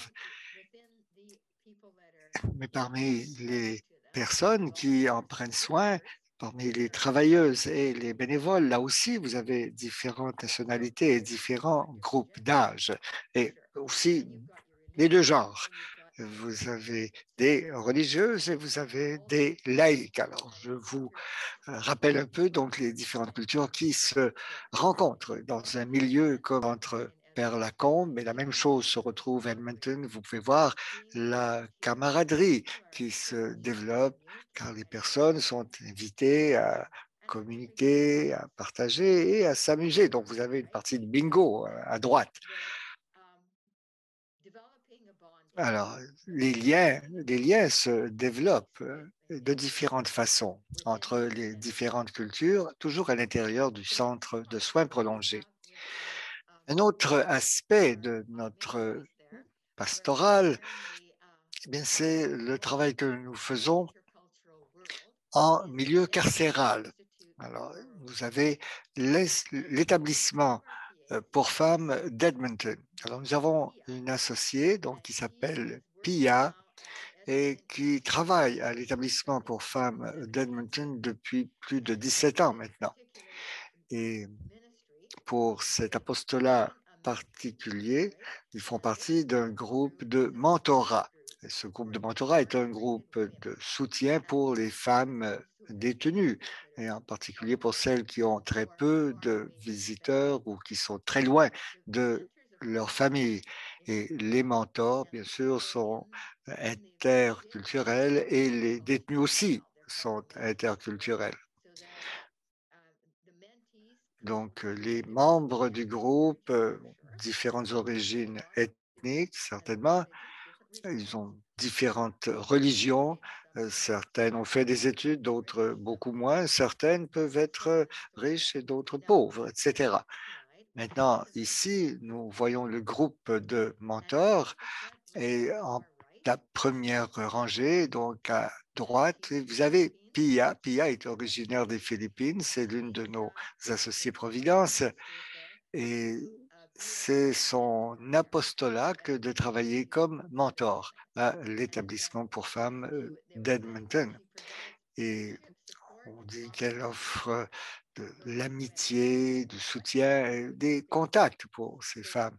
mais parmi les personnes qui en prennent soin, parmi les travailleuses et les bénévoles, là aussi, vous avez différentes nationalités et différents groupes d'âge et aussi les deux genres. Vous avez des religieuses et vous avez des laïcs. Alors, je vous rappelle un peu donc les différentes cultures qui se rencontrent dans un milieu comme entre Père-Lacombe, mais la même chose se retrouve à Edmonton. Vous pouvez voir la camaraderie qui se développe car les personnes sont invitées à communiquer, à partager et à s'amuser. Donc, vous avez une partie de bingo à droite. Alors, les liens se développent de différentes façons entre les différentes cultures, toujours à l'intérieur du centre de soins prolongés. Un autre aspect de notre pastoral, eh bien, c'est le travail que nous faisons en milieu carcéral. Alors, vous avez l'établissement pour femmes d'Edmonton. Alors, nous avons une associée donc, qui s'appelle Pia et qui travaille à l'établissement pour femmes d'Edmonton depuis plus de 17 ans maintenant. Et pour cet apostolat particulier, ils font partie d'un groupe de mentorat. Et ce groupe de mentorat est un groupe de soutien pour les femmes détenues, et en particulier pour celles qui ont très peu de visiteurs ou qui sont très loin de leur famille. Et les mentors, bien sûr, sont interculturels et les détenus aussi sont interculturels. Donc, les membres du groupe, différentes origines ethniques, certainement, ils ont différentes religions. Certaines ont fait des études, d'autres beaucoup moins. Certaines peuvent être riches et d'autres pauvres, etc. Maintenant, ici, nous voyons le groupe de mentors et en la première rangée, donc à droite, vous avez Pia. Pia est originaire des Philippines, c'est l'une de nos associés Providence et c'est son apostolat que de travailler comme mentor à l'établissement pour femmes d'Edmonton. Et on dit qu'elle offre de l'amitié, du soutien, et des contacts pour ces femmes.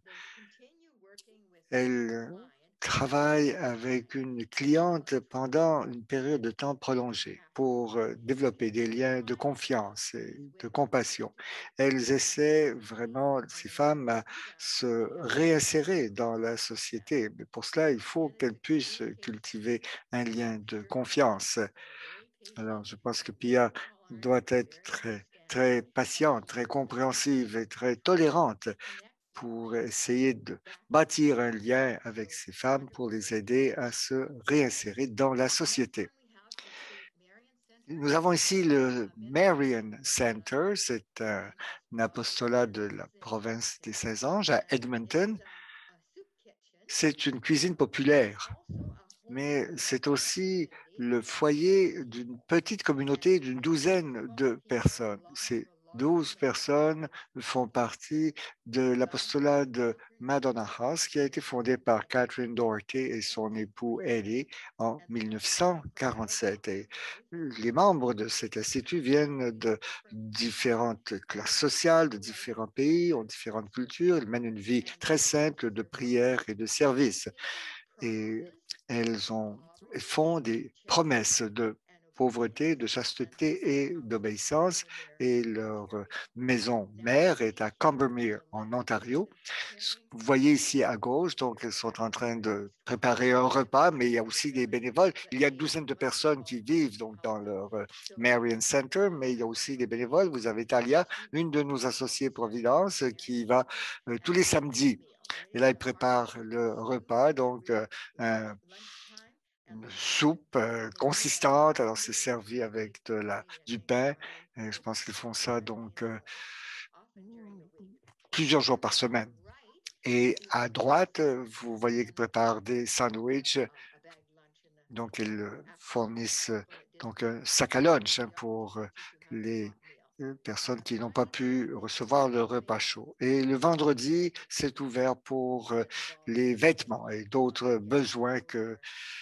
Elle travaille avec une cliente pendant une période de temps prolongée pour développer des liens de confiance et de compassion. Elles essaient vraiment, ces femmes, à se réinsérer dans la société. Mais pour cela, il faut qu'elles puissent cultiver un lien de confiance. Alors, je pense que Pia doit être très patiente, très compréhensive et très tolérante pour essayer de bâtir un lien avec ces femmes pour les aider à se réinsérer dans la société. Nous avons ici le Marian Center, c'est un apostolat de la province des Saint-Anges à Edmonton. C'est une cuisine populaire, mais c'est aussi le foyer d'une petite communauté d'une douzaine de personnes. Ces 12 personnes font partie de l'apostolat de Madonna House qui a été fondé par Catherine Doherty et son époux Eddie en 1947. Et les membres de cet institut viennent de différentes classes sociales, de différents pays, ont différentes cultures. Ils mènent une vie très simple de prière et de service. Et elles font des promesses de pauvreté, de chasteté et d'obéissance. Et leur maison mère est à Combermere, en Ontario. Vous voyez ici à gauche, donc elles sont en train de préparer un repas, mais il y a aussi des bénévoles. Il y a une douzaine de personnes qui vivent donc dans leur Marian Center, mais il y a aussi des bénévoles. Vous avez Talia, une de nos associées Providence, qui va tous les samedis. Et là, ils préparent le repas, donc une soupe consistante. Alors, c'est servi avec du pain. Et je pense qu'ils font ça donc plusieurs jours par semaine. Et à droite, vous voyez qu'ils préparent des sandwichs. Donc, ils fournissent donc un sac à lunch pour les personnes qui n'ont pas pu recevoir le repas chaud. Et le vendredi, c'est ouvert pour les vêtements et d'autres besoins que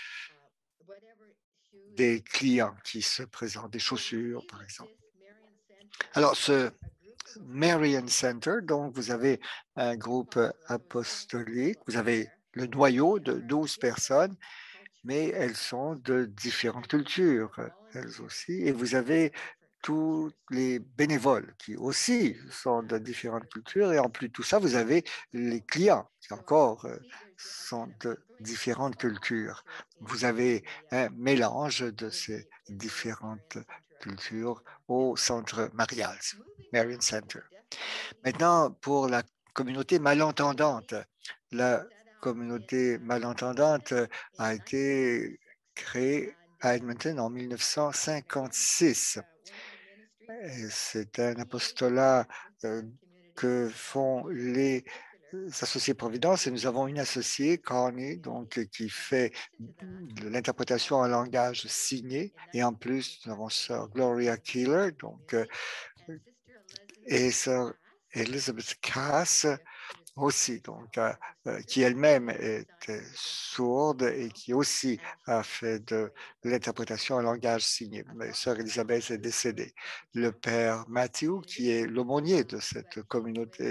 des clients qui se présentent, des chaussures, par exemple. Alors, ce Marian Center, donc vous avez un groupe apostolique, vous avez le noyau de 12 personnes, mais elles sont de différentes cultures, elles aussi, et vous avez tous les bénévoles qui aussi sont de différentes cultures, et en plus de tout ça, vous avez les clients qui encore sont de différentes cultures. Vous avez un mélange de ces différentes cultures au centre Marian Center. Maintenant, pour la communauté malentendante, la communauté malentendante a été créée à Edmonton en 1956. C'est un apostolat que font les associés Providence et nous avons une associée, Connie, donc, qui fait de l'interprétation en langage signé et en plus, nous avons sœur Gloria Keeler, donc, et sœur Elizabeth Cass aussi, donc, qui elle-même était sourde et qui aussi a fait de l'interprétation en langage signé. Mais sœur Elisabeth est décédée. Le père Matthew, qui est l'aumônier de cette communauté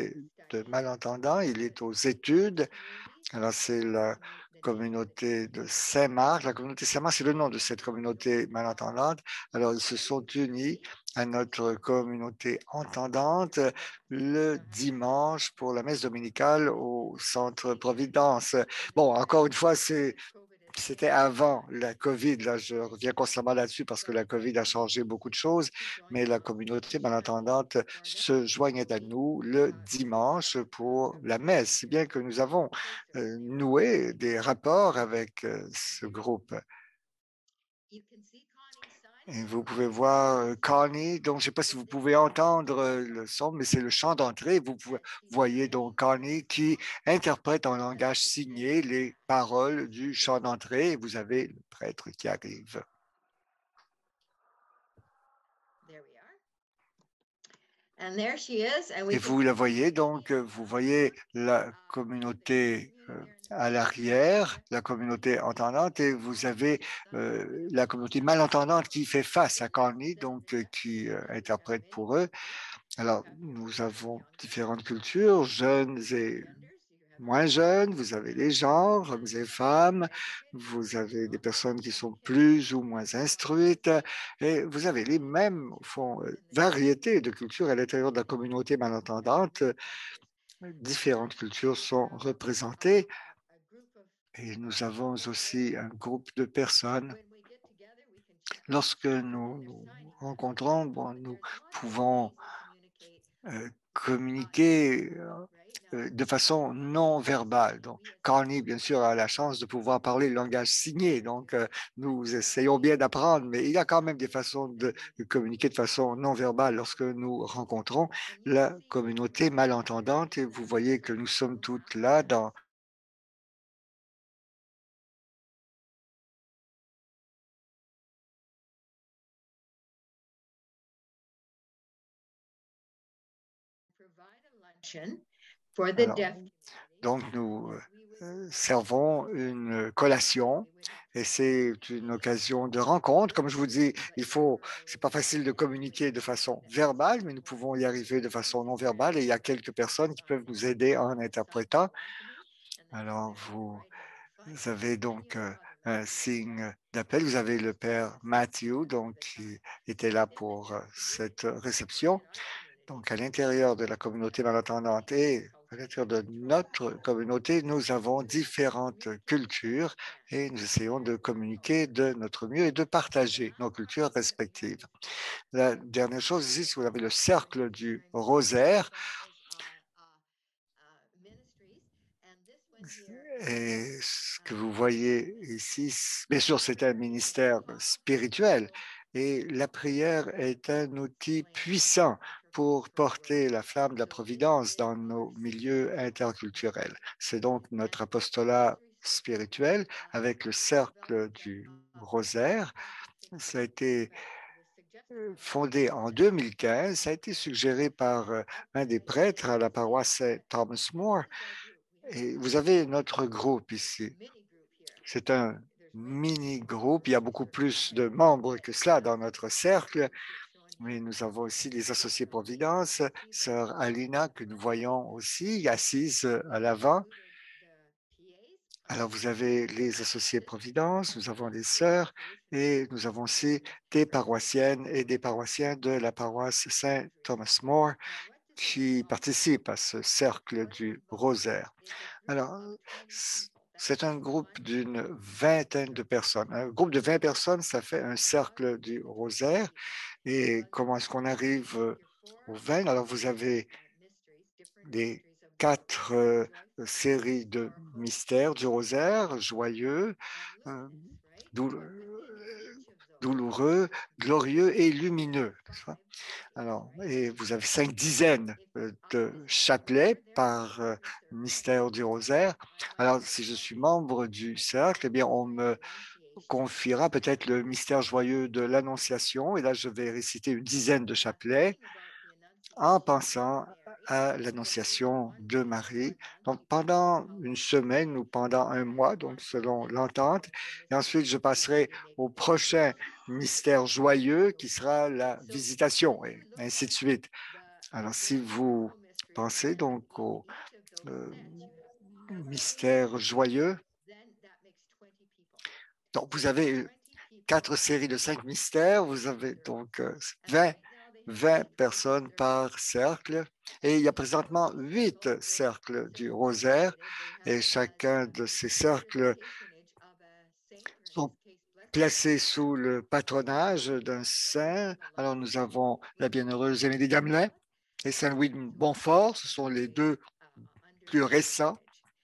de malentendants. Il est aux études. Alors, c'est la communauté de Saint-Marc. La communauté Saint-Marc, c'est le nom de cette communauté malentendante. Alors, ils se sont unis à notre communauté entendante le dimanche pour la messe dominicale au Centre Providence. Bon, encore une fois, c'était avant la COVID. Là, je reviens constamment là-dessus parce que la COVID a changé beaucoup de choses, mais la communauté malentendante se joignait à nous le dimanche pour la messe, si bien que nous avons noué des rapports avec ce groupe. Et vous pouvez voir Connie. Donc, je ne sais pas si vous pouvez entendre le son, mais c'est le chant d'entrée. Vous voyez donc Connie qui interprète en langage signé les paroles du chant d'entrée. Et vous avez le prêtre qui arrive. Et vous la voyez, donc, vous voyez la communauté à l'arrière, la communauté entendante, et vous avez la communauté malentendante qui fait face à Connie, donc qui interprète pour eux. Alors, nous avons différentes cultures, jeunes et moins jeunes, vous avez les genres, hommes et femmes, vous avez des personnes qui sont plus ou moins instruites, et vous avez les mêmes, au fond, variétés de cultures à l'intérieur de la communauté malentendante. Différentes cultures sont représentées, et nous avons aussi un groupe de personnes. Lorsque nous nous rencontrons, bon, nous pouvons communiquer de façon non verbale. Donc, Connie, bien sûr, a la chance de pouvoir parler le langage signé. Donc, nous essayons bien d'apprendre, mais il y a quand même des façons de communiquer de façon non verbale lorsque nous rencontrons la communauté malentendante. Et vous voyez que nous sommes toutes là dans Alors, donc, nous servons une collation et c'est une occasion de rencontre. Comme je vous dis, c'est pas facile de communiquer de façon verbale, mais nous pouvons y arriver de façon non verbale et il y a quelques personnes qui peuvent nous aider en interprétant. Alors, vous avez donc un signe d'appel. Vous avez le père Matthew, donc, qui était là pour cette réception. Donc, à l'intérieur de la communauté malentendante et à l'intérieur de notre communauté, nous avons différentes cultures et nous essayons de communiquer de notre mieux et de partager nos cultures respectives. La dernière chose ici, si vous avez le cercle du rosaire, et ce que vous voyez ici, bien sûr, c'est un ministère spirituel et la prière est un outil puissant pour porter la flamme de la providence dans nos milieux interculturels. C'est donc notre apostolat spirituel avec le cercle du rosaire. Ça a été fondé en 2015. Ça a été suggéré par un des prêtres à la paroisse Saint Thomas More. Et vous avez notre groupe ici. C'est un mini-groupe. Il y a beaucoup plus de membres que cela dans notre cercle. Mais nous avons aussi les associés Providence, sœur Alina, que nous voyons aussi assise à l'avant. Alors, vous avez les associés Providence, nous avons les sœurs et nous avons aussi des paroissiennes et des paroissiens de la paroisse Saint Thomas More qui participent à ce cercle du rosaire. Alors, c'est un groupe d'une vingtaine de personnes. Un groupe de 20 personnes, ça fait un cercle du rosaire. Et comment est-ce qu'on arrive aux 20? Alors, vous avez les 4 séries de mystères du rosaire, joyeux, euh, douloureux, glorieux et lumineux. Alors, et vous avez 5 dizaines de chapelets par mystère du rosaire. Alors, si je suis membre du cercle, eh bien, on me confiera peut-être le mystère joyeux de l'Annonciation. Et là, je vais réciter une dizaine de chapelets en pensant à l'Annonciation de Marie. Donc, pendant une semaine ou pendant un mois, donc selon l'entente. Et ensuite, je passerai au prochain mystère joyeux qui sera la visitation et ainsi de suite. Alors, si vous penser donc au mystère joyeux. Donc, vous avez 4 séries de 5 mystères. Vous avez donc 20 personnes par cercle. Et il y a présentement 8 cercles du rosaire. Et chacun de ces cercles sont placés sous le patronage d'un saint. Alors, nous avons la bienheureuse Émilie Gamelin et Saint-Louis de Montfort. Ce sont les deux plus récents.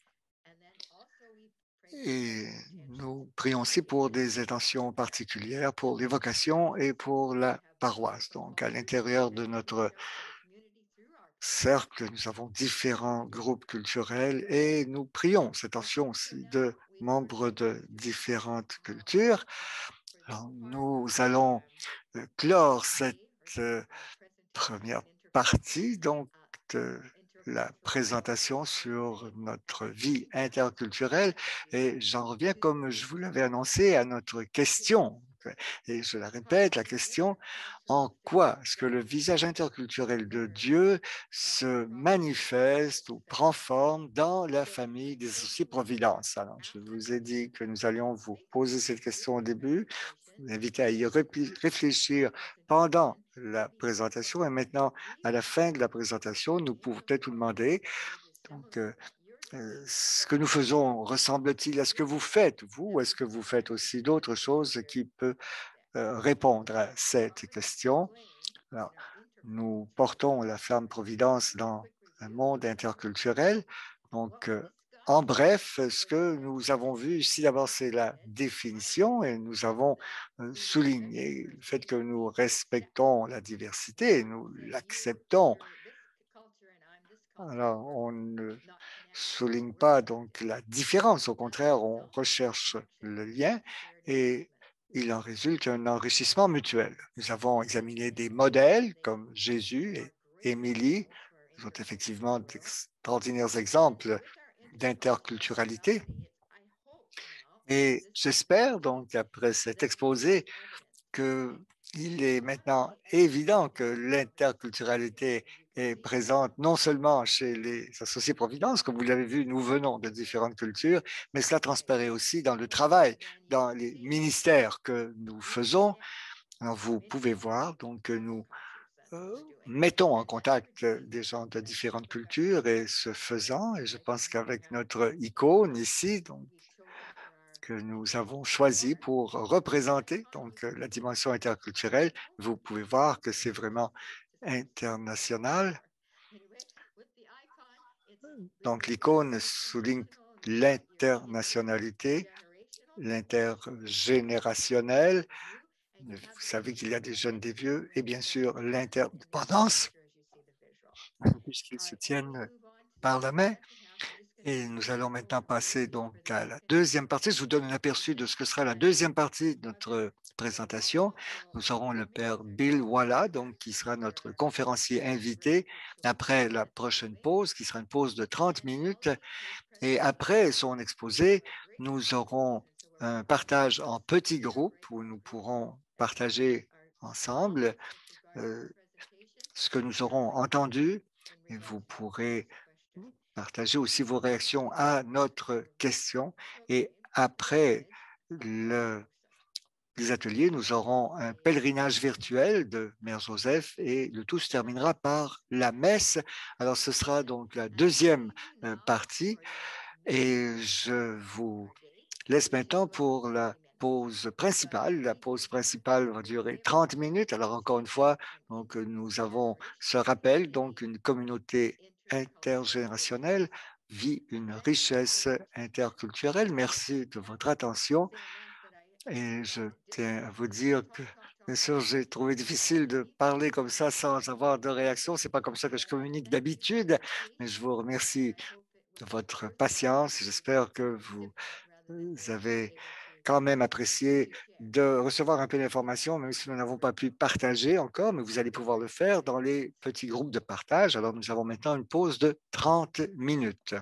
Et nous prions aussi pour des intentions particulières, pour les vocations et pour la paroisse. Donc, à l'intérieur de notre cercle, nous avons différents groupes culturels et nous prions cette intention aussi de membres de différentes cultures. Alors, nous allons clore cette première partie donc de la présentation sur notre vie interculturelle et j'en reviens comme je vous l'avais annoncé à notre question. Et je la répète, la question, en quoi est-ce que le visage interculturel de Dieu se manifeste ou prend forme dans la famille des associés Providence? Alors, je vous ai dit que nous allions vous poser cette question au début, vous inviter à y réfléchir pendant la présentation et maintenant, à la fin de la présentation, nous pouvons peut-être vous demander, donc, ce que nous faisons ressemble-t-il à ce que vous faites, vous, ou est-ce que vous faites aussi d'autres choses qui peuvent répondre à cette question? Alors, nous portons la flamme Providence dans un monde interculturel. Donc, en bref, ce que nous avons vu ici, d'abord, c'est la définition et nous avons souligné le fait que nous respectons la diversité, nous l'acceptons. Alors, on ne souligne pas donc la différence, au contraire, on recherche le lien et il en résulte un enrichissement mutuel. Nous avons examiné des modèles comme Jésus et Émilie, qui sont effectivement d'extraordinaires exemples d'interculturalité. Et j'espère donc, après cet exposé, qu'il est maintenant évident que l'interculturalité est présente non seulement chez les associés Providence, comme vous l'avez vu, nous venons de différentes cultures, mais cela transparaît aussi dans le travail, dans les ministères que nous faisons. Alors, vous pouvez voir donc que nous mettons en contact des gens de différentes cultures et ce faisant, et je pense qu'avec notre icône ici, donc, que nous avons choisi pour représenter donc la dimension interculturelle. Vous pouvez voir que c'est vraiment international. Donc l'icône souligne l'internationalité, l'intergénérationnel. Vous savez qu'il y a des jeunes, des vieux, et bien sûr l'interdépendance, puisqu'ils se tiennent par la main. Et nous allons maintenant passer donc à la deuxième partie. Je vous donne un aperçu de ce que sera la deuxième partie de notre présentation. Nous aurons le père Bill Walla, donc, qui sera notre conférencier invité après la prochaine pause, qui sera une pause de 30 minutes. Et après son exposé, nous aurons un partage en petits groupes où nous pourrons partager ensemble ce que nous aurons entendu et vous pourrez partager aussi vos réactions à notre question. Et après les ateliers, nous aurons un pèlerinage virtuel de Mère Joseph et le tout se terminera par la messe. Alors, ce sera donc la deuxième partie et je vous laisse maintenant pour la pause principale. La pause principale va durer 30 minutes. Alors, encore une fois, donc, nous avons ce rappel, donc une communauté intergénérationnelle vit une richesse interculturelle. Merci de votre attention. Et je tiens à vous dire que, bien sûr, j'ai trouvé difficile de parler comme ça sans avoir de réaction. C'est pas comme ça que je communique d'habitude, mais je vous remercie de votre patience. J'espère que vous avez quand même apprécié de recevoir un peu d'informations, même si nous n'avons pas pu partager encore, mais vous allez pouvoir le faire dans les petits groupes de partage. Alors, nous avons maintenant une pause de 30 minutes.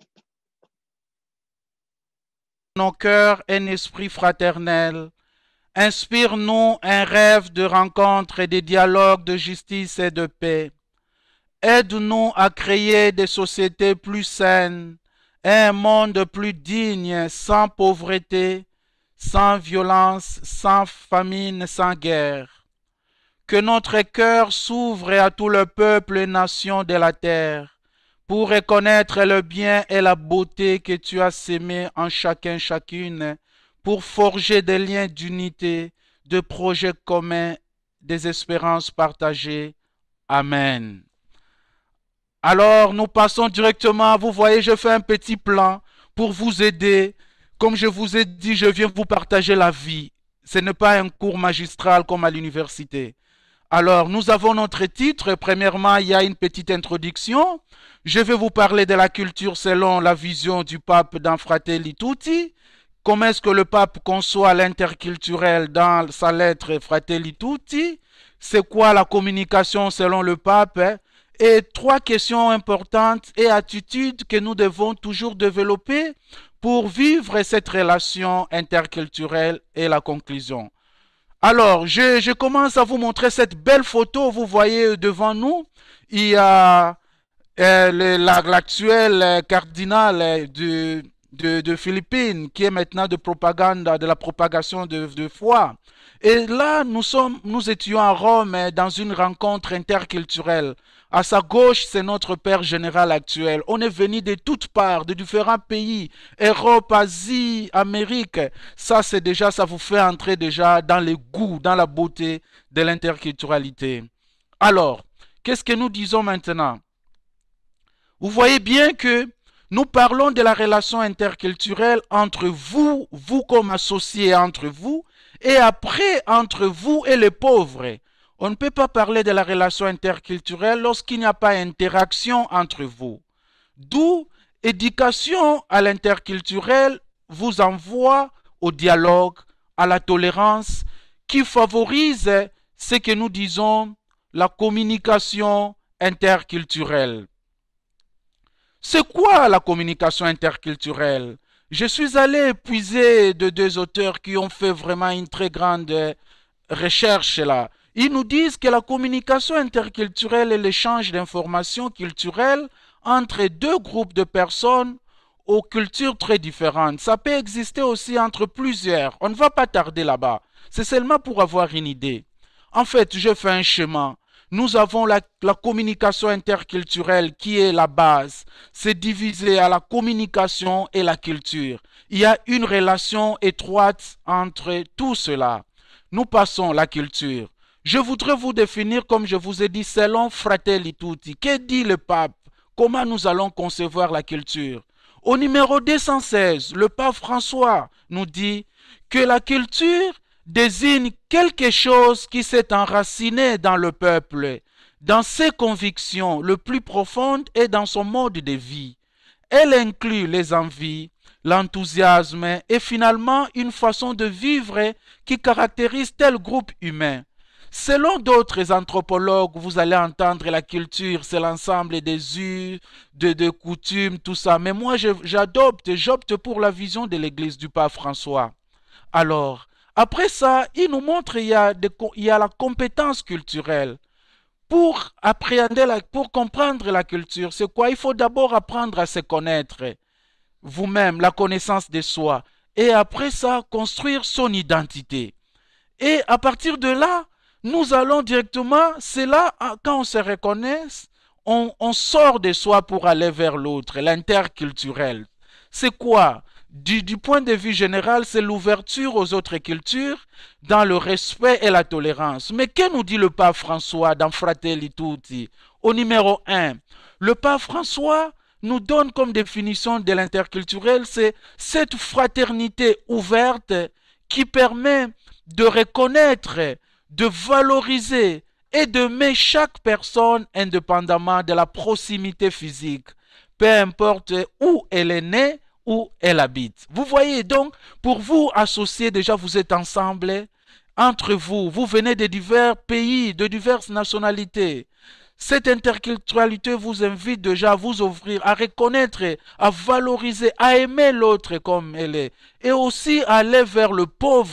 Nos cœurs, un esprit fraternel, Inspire-nous un rêve de rencontres et de dialogues de justice et de paix. Aide-nous à créer des sociétés plus saines et un monde plus digne, sans pauvreté, sans violence, sans famine, sans guerre. Que notre cœur s'ouvre à tout le peuple et nations de la terre pour reconnaître le bien et la beauté que tu as sémé en chacun, chacune, pour forger des liens d'unité, de projets communs, des espérances partagées. Amen. Alors, nous passons directement, vous voyez, je fais un petit plan pour vous aider. Comme je vous ai dit, je viens vous partager la vie. Ce n'est pas un cours magistral comme à l'université. Alors, nous avons notre titre. Premièrement, il y a une petite introduction. Je vais vous parler de la culture selon la vision du pape dans Fratelli Tutti. Comment est-ce que le pape conçoit l'interculturel dans sa lettre Fratelli Tutti? C'est quoi la communication selon le pape? Et 3 questions importantes et attitudes que nous devons toujours développer pour vivre cette relation interculturelle et la conclusion. Alors, je commence à vous montrer cette belle photo. Vous voyez devant nous, il y a l'actuel cardinal de Philippines qui est maintenant de la propagation de foi. Et là, nous étions à Rome dans une rencontre interculturelle. À sa gauche, c'est notre Père général actuel. On est venu de toutes parts, de différents pays, Europe, Asie, Amérique. Ça vous fait entrer déjà dans les goûts, dans la beauté de l'interculturalité. Alors, qu'est-ce que nous disons maintenant? Vous voyez bien que nous parlons de la relation interculturelle entre vous, vous comme associés entre vous, et après entre vous et les pauvres. On ne peut pas parler de la relation interculturelle lorsqu'il n'y a pas d'interaction entre vous. D'où éducation à l'interculturel vous envoie au dialogue, à la tolérance, qui favorise ce que nous disons la communication interculturelle. C'est quoi la communication interculturelle? Je suis allé épuiser de 2 auteurs qui ont fait vraiment une très grande recherche là. Ils nous disent que la communication interculturelle est l'échange d'informations culturelles entre 2 groupes de personnes aux cultures très différentes. Ça peut exister aussi entre plusieurs. On ne va pas tarder là-bas. C'est seulement pour avoir une idée. En fait, je fais un schéma. Nous avons la communication interculturelle qui est la base. C'est divisé à la communication et la culture. Il y a une relation étroite entre tout cela. Nous passons la culture. Je voudrais vous définir, comme je vous ai dit, selon Fratelli Tutti. Que dit le pape? Comment nous allons concevoir la culture? Au numéro 216, le pape François nous dit que la culture désigne quelque chose qui s'est enraciné dans le peuple, dans ses convictions les plus profondes et dans son mode de vie. Elle inclut les envies, l'enthousiasme et finalement une façon de vivre qui caractérise tel groupe humain. Selon d'autres anthropologues, vous allez entendre la culture, c'est l'ensemble des us, de coutumes, tout ça. Mais moi, j'opte pour la vision de l'Église du pape François. Alors, après ça, il nous montre qu'il y a la compétence culturelle. Pour comprendre la culture, c'est quoi? Il faut d'abord apprendre à se connaître vous-même, la connaissance de soi. Et après ça, construire son identité. Et à partir de là, nous allons directement, c'est là, quand on se reconnaît, on sort de soi pour aller vers l'autre, l'interculturel. C'est quoi? Du point de vue général, c'est l'ouverture aux autres cultures dans le respect et la tolérance. Mais que nous dit le pape François dans Fratelli Tutti? Au numéro 1, le pape François nous donne comme définition de l'interculturel, c'est cette fraternité ouverte qui permet de reconnaître, de valoriser et d'aimer chaque personne indépendamment de la proximité physique, peu importe où elle est née, où elle habite. Vous voyez donc, pour vous associer, déjà vous êtes ensemble, entre vous, vous venez de divers pays, de diverses nationalités. Cette interculturalité vous invite déjà à vous ouvrir, à reconnaître, à valoriser, à aimer l'autre comme elle est, et aussi à aller vers le pauvre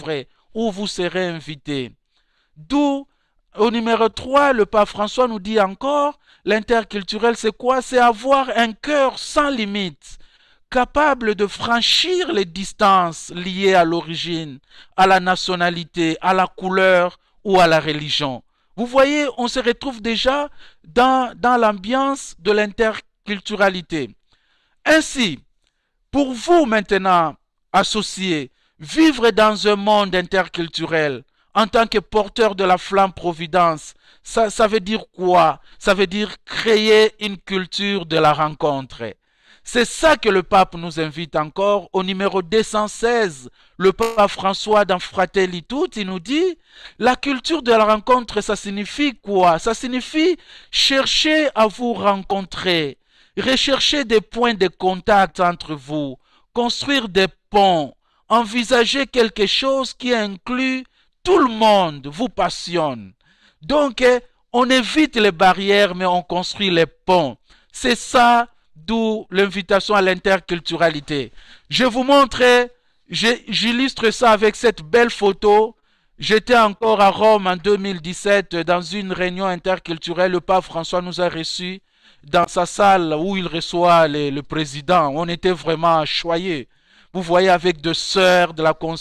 où vous serez invité. D'où, au numéro 3, le pape François nous dit encore, l'interculturel, c'est quoi? C'est avoir un cœur sans limite, capable de franchir les distances liées à l'origine, à la nationalité, à la couleur ou à la religion. Vous voyez, on se retrouve déjà dans l'ambiance de l'interculturalité. Ainsi, pour vous maintenant, associés, vivre dans un monde interculturel en tant que porteur de la flamme Providence, ça veut dire quoi? Ça veut dire créer une culture de la rencontre. C'est ça que le pape nous invite encore au numéro 216. Le pape François dans Fratelli Tutti nous dit, la culture de la rencontre, ça signifie quoi? Ça signifie chercher à vous rencontrer, rechercher des points de contact entre vous, construire des ponts, envisager quelque chose qui inclut tout le monde, vous passionne. Donc, on évite les barrières, mais on construit les ponts. C'est ça, d'où l'invitation à l'interculturalité. Je vous montre, j'illustre ça avec cette belle photo. J'étais encore à Rome en 2017 dans une réunion interculturelle. Le pape François nous a reçus dans sa salle où il reçoit le président. On était vraiment choyés. Vous voyez, avec de sœurs,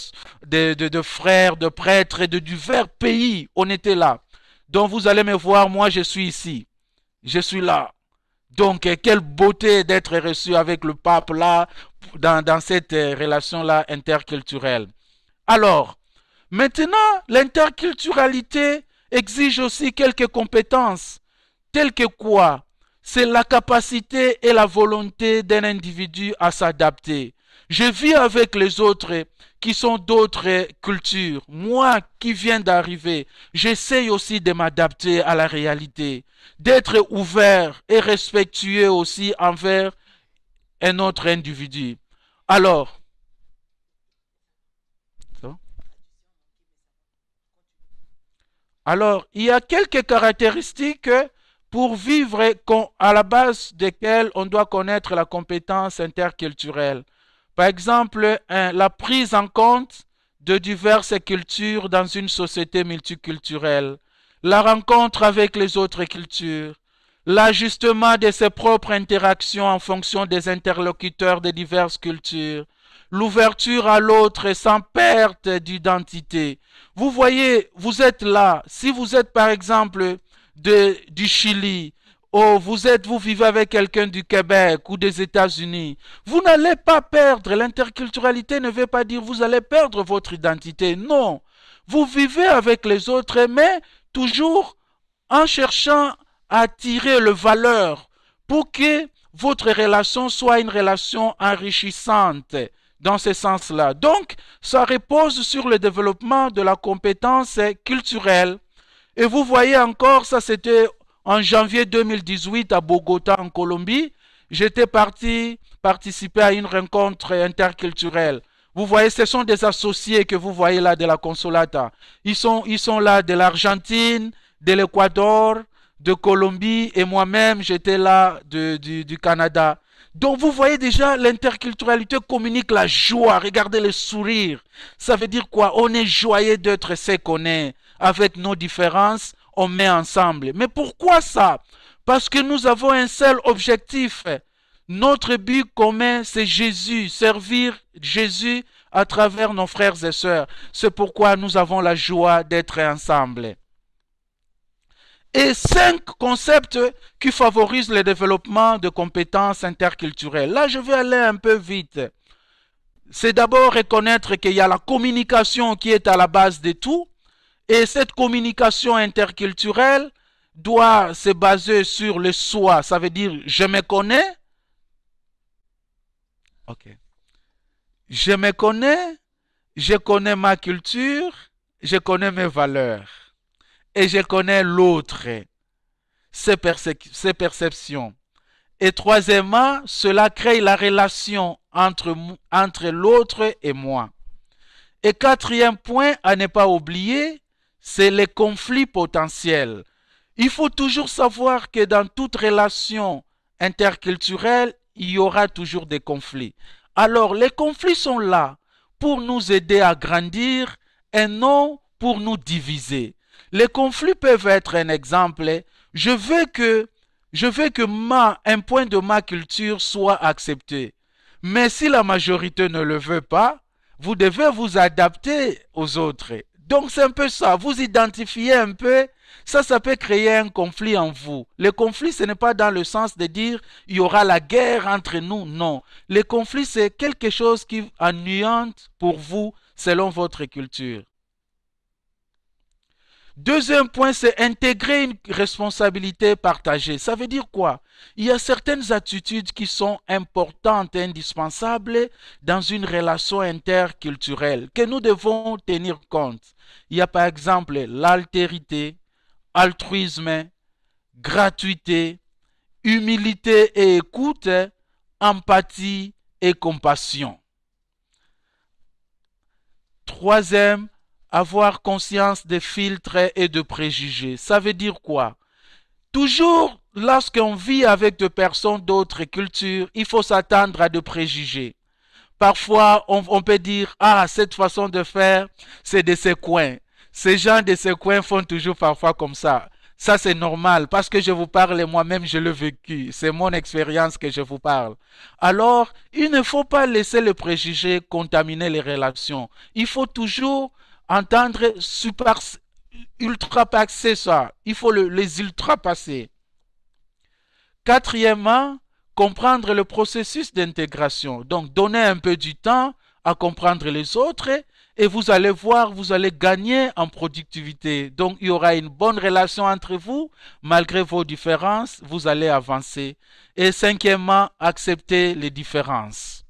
de frères, de prêtres et de divers pays, on était là. Donc vous allez me voir, moi je suis ici. Je suis là. Donc, quelle beauté d'être reçu avec le pape là, dans cette relation-là interculturelle. Alors, maintenant, l'interculturalité exige aussi quelques compétences, telles que quoi? C'est la capacité et la volonté d'un individu à s'adapter. Je vis avec les autres qui sont d'autres cultures. Moi qui viens d'arriver, j'essaye aussi de m'adapter à la réalité, d'être ouvert et respectueux aussi envers un autre individu. Alors, il y a quelques caractéristiques pour vivre à la base desquelles on doit connaître la compétence interculturelle. Par exemple, la prise en compte de diverses cultures dans une société multiculturelle, la rencontre avec les autres cultures, l'ajustement de ses propres interactions en fonction des interlocuteurs de diverses cultures, l'ouverture à l'autre sans perte d'identité. Vous voyez, vous êtes là. Si vous êtes par exemple du Chili, vous vivez avec quelqu'un du Québec ou des États-Unis, vous n'allez pas perdre. L'interculturalité ne veut pas dire vous allez perdre votre identité. Non, vous vivez avec les autres, mais toujours en cherchant à tirer le valeur pour que votre relation soit une relation enrichissante dans ce sens-là. Donc, ça repose sur le développement de la compétence culturelle. Et vous voyez encore, ça c'était en janvier 2018 à Bogota, en Colombie. J'étais parti participer à une rencontre interculturelle. Vous voyez, ce sont des associés que vous voyez là de la Consolata. Ils sont là de l'Argentine, de l'Équateur, de Colombie, et moi-même, j'étais là du Canada. Donc, vous voyez déjà, l'interculturalité communique la joie. Regardez le sourire. Ça veut dire quoi? On est joyeux d'être ce qu'on est. Avec nos différences, on met ensemble. Mais pourquoi ça? Parce que nous avons un seul objectif. Notre but commun, c'est Jésus, servir Jésus à travers nos frères et sœurs. C'est pourquoi nous avons la joie d'être ensemble. Et 5 concepts qui favorisent le développement de compétences interculturelles. Là, je vais aller un peu vite. C'est d'abord reconnaître qu'il y a la communication qui est à la base de tout. Et cette communication interculturelle doit se baser sur le soi. Ça veut dire, je me connais. Ok. Je me connais, je connais ma culture, je connais mes valeurs. Et je connais l'autre, ses perceptions. Et troisièmement, cela crée la relation entre l'autre et moi. Et quatrième point à ne pas oublier, c'est les conflits potentiels. Il faut toujours savoir que dans toute relation interculturelle, il y aura toujours des conflits. Alors, les conflits sont là pour nous aider à grandir et non pour nous diviser. Les conflits peuvent être un exemple. Je veux que un point de ma culture soit accepté. Mais si la majorité ne le veut pas, vous devez vous adapter aux autres. Donc c'est un peu ça, vous identifiez un peu, ça peut créer un conflit en vous. Le conflit, ce n'est pas dans le sens de dire il y aura la guerre entre nous, non. Le conflit, c'est quelque chose qui ennuiante pour vous selon votre culture. Deuxième point, c'est intégrer une responsabilité partagée. Ça veut dire quoi? Il y a certaines attitudes qui sont importantes et indispensables dans une relation interculturelle que nous devons tenir compte. Il y a par exemple l'altérité, altruisme, gratuité, humilité et écoute, empathie et compassion. Troisième, avoir conscience des filtres et de préjugés. Ça veut dire quoi? Toujours lorsqu'on vit avec des personnes d'autres cultures, il faut s'attendre à des préjugés. Parfois, on peut dire, ah, cette façon de faire, c'est de ces coins. Ces gens de ces coins font toujours parfois comme ça. Ça, c'est normal parce que je vous parle moi-même, je l'ai vécu. C'est mon expérience que je vous parle. Alors, il ne faut pas laisser le préjugé contaminer les relations. Il faut toujours entendre ultrapasser ça. Il faut les ultrapasser. Quatrièmement, comprendre le processus d'intégration. Donc, donner un peu du temps à comprendre les autres et vous allez voir, vous allez gagner en productivité. Donc, il y aura une bonne relation entre vous. Malgré vos différences, vous allez avancer. Et cinquièmement, accepter les différences.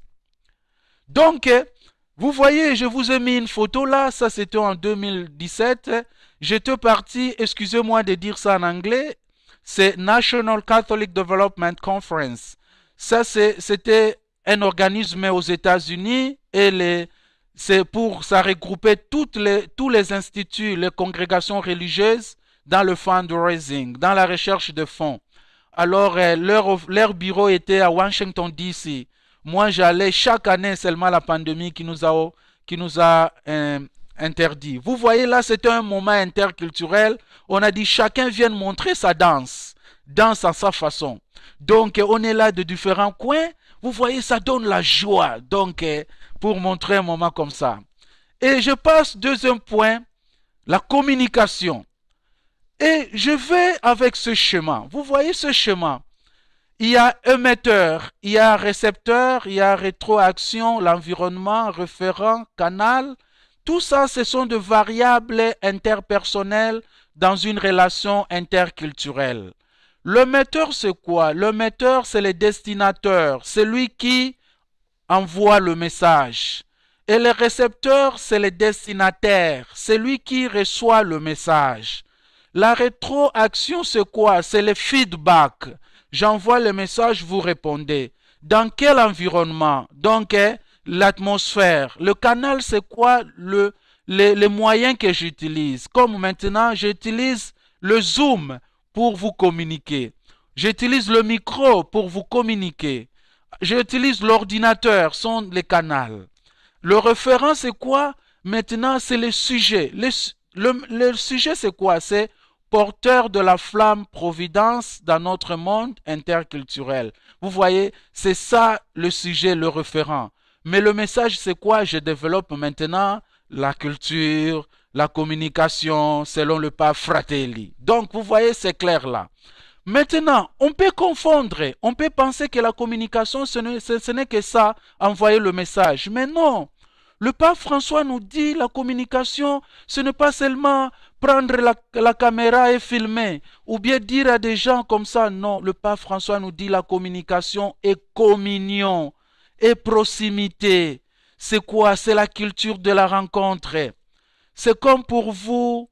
Donc, vous voyez, je vous ai mis une photo là. Ça, c'était en 2017. J'étais parti, excusez-moi de dire ça en anglais, c'est National Catholic Development Conference. Ça, c'était un organisme aux États-Unis et ça regroupait tous les instituts, les congrégations religieuses dans le fundraising, dans la recherche de fonds. Alors, leur bureau était à Washington, D.C. Moi, j'allais chaque année, seulement la pandémie qui nous a interdit. Vous voyez, là, c'était un moment interculturel. On a dit, chacun vient montrer sa danse à sa façon. Donc, on est là de différents coins. Vous voyez, ça donne la joie. Donc, pour montrer un moment comme ça. Et je passe deuxième point, la communication. Et je vais avec ce chemin. Vous voyez ce chemin. Il y a émetteur, il y a récepteur, il y a rétroaction, l'environnement, référent, canal. Tout ça, ce sont des variables interpersonnelles dans une relation interculturelle. L'émetteur, c'est quoi? L'émetteur, c'est le destinateur, celui qui envoie le message. Et le récepteur, c'est le destinataire, celui qui reçoit le message. La rétroaction, c'est quoi? C'est le feedback. J'envoie le message, vous répondez. Dans quel environnement? Donc, l'atmosphère. Le canal, c'est quoi? Les moyens que j'utilise. Comme maintenant, j'utilise le Zoom pour vous communiquer. J'utilise le micro pour vous communiquer. J'utilise l'ordinateur, sont les canaux. Le référent, c'est quoi? Maintenant, c'est le sujet. Le sujet, c'est quoi? C'est porteur de la flamme providence dans notre monde interculturel. Vous voyez, c'est ça le sujet, le référent. Mais le message, c'est quoi? Je développe maintenant la culture, la communication selon le pape Fratelli. Donc, vous voyez, c'est clair là. Maintenant, on peut confondre, on peut penser que la communication, ce n'est que ça, envoyer le message. Mais non, le pape François nous dit la communication, ce n'est pas seulement prendre la caméra et filmer, ou bien dire à des gens comme ça. Non, le pape François nous dit la communication est communion, et proximité. C'est quoi? C'est la culture de la rencontre. C'est comme pour vous,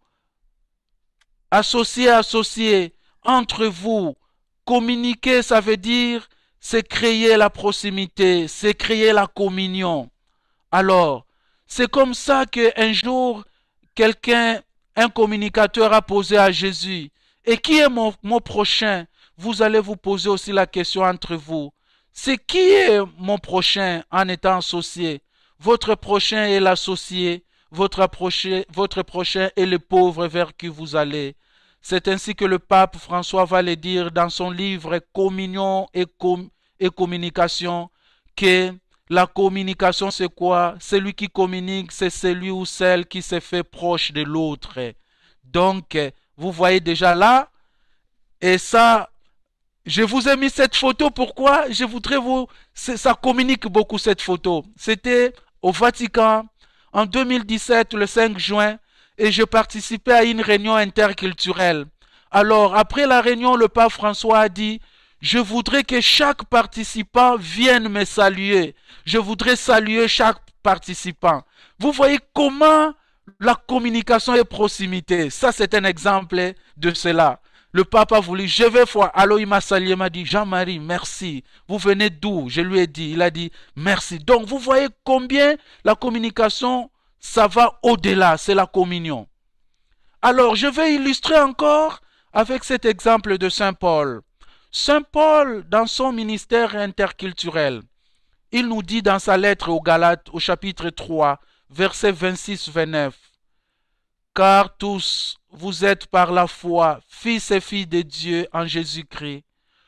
associer entre vous. Communiquer, ça veut dire, c'est créer la proximité, c'est créer la communion. Alors, c'est comme ça qu'un jour, un communicateur a posé à Jésus, et qui est mon prochain? Vous allez vous poser aussi la question entre vous. C'est qui est mon prochain en étant associé? Votre prochain est l'associé. votre prochain et les pauvres vers qui vous allez. C'est ainsi que le pape François va le dire dans son livre Communion et communication, que la communication c'est quoi? Celui qui communique, c'est celui ou celle qui se fait proche de l'autre. Donc, vous voyez déjà là, et ça, je vous ai mis cette photo, pourquoi? Je voudrais vous... Ça communique beaucoup cette photo. C'était au Vatican en 2017, le 5 juin, et je participais à une réunion interculturelle. Alors, après la réunion, le pape François a dit, je voudrais que chaque participant vienne me saluer. Je voudrais saluer chaque participant. Vous voyez comment la communication et proximité. Ça, c'est un exemple de cela. Le pape a voulu, je vais voir. Alors il m'a salué, il m'a dit, Jean-Marie, merci. Vous venez d'où? Je lui ai dit, il a dit, merci. Donc, vous voyez combien la communication, ça va au-delà, c'est la communion. Alors, je vais illustrer encore avec cet exemple de Saint Paul. Saint Paul, dans son ministère interculturel, il nous dit dans sa lettre aux Galates, au chapitre 3, versets 26-29, « Car tous, vous êtes par la foi, fils et filles de Dieu en Jésus-Christ.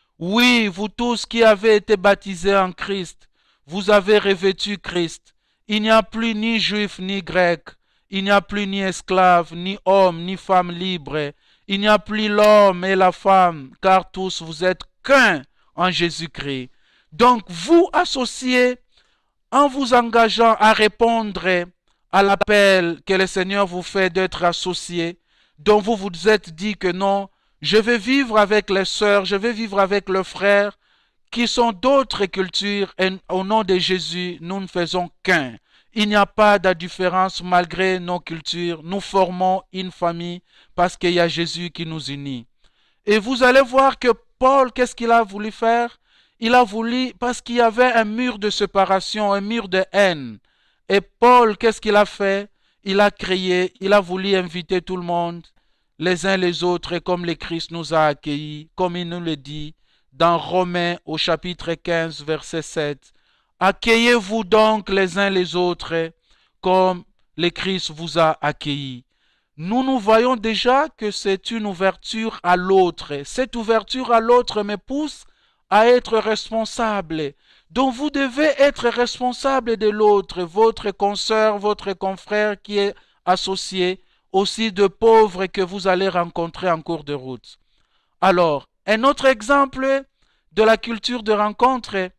Oui, vous tous qui avez été baptisés en Christ, vous avez revêtu Christ. Il n'y a plus ni juif ni grec, il n'y a plus ni esclave, ni homme, ni femme libre. Il n'y a plus l'homme et la femme, car tous vous êtes qu'un en Jésus-Christ. » Donc, vous associez en vous engageant à répondre à l'appel que le Seigneur vous fait d'être associé, dont vous vous êtes dit que non, je vais vivre avec les sœurs, je vais vivre avec les frères qui sont d'autres cultures et au nom de Jésus, nous ne faisons qu'un. Il n'y a pas de différence malgré nos cultures, nous formons une famille parce qu'il y a Jésus qui nous unit. Et vous allez voir que Paul, qu'est-ce qu'il a voulu faire? Il a voulu, parce qu'il y avait un mur de séparation, un mur de haine. Et Paul, qu'est-ce qu'il a fait? Il a crié, il a voulu inviter tout le monde, les uns les autres, comme le Christ nous a accueillis, comme il nous le dit dans Romains au chapitre 15, verset 7. Accueillez-vous donc les uns les autres, comme le Christ vous a accueillis. Nous voyons déjà que c'est une ouverture à l'autre. Cette ouverture à l'autre me pousse à être responsable. Donc vous devez être responsable de l'autre, votre consoeur, votre confrère qui est associé, aussi de pauvres que vous allez rencontrer en cours de route. Alors, un autre exemple de la culture de rencontre,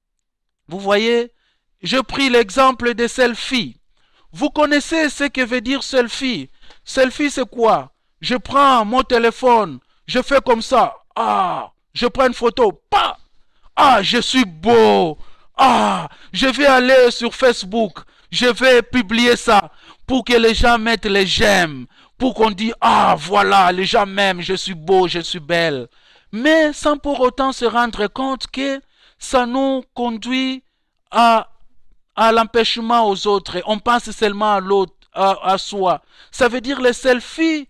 vous voyez, je pris l'exemple des selfies. Vous connaissez ce que veut dire selfie? Selfie, c'est quoi? Je prends mon téléphone, je fais comme ça. Ah, je prends une photo. Pas. Ah, je suis beau. Ah, je vais aller sur Facebook. Je vais publier ça pour que les gens mettent les j'aime. Pour qu'on dise, ah, voilà, les gens m'aiment, je suis beau, je suis belle. Mais sans pour autant se rendre compte que ça nous conduit à l'empêchement aux autres. On pense seulement à l'autre, à soi. Ça veut dire les selfies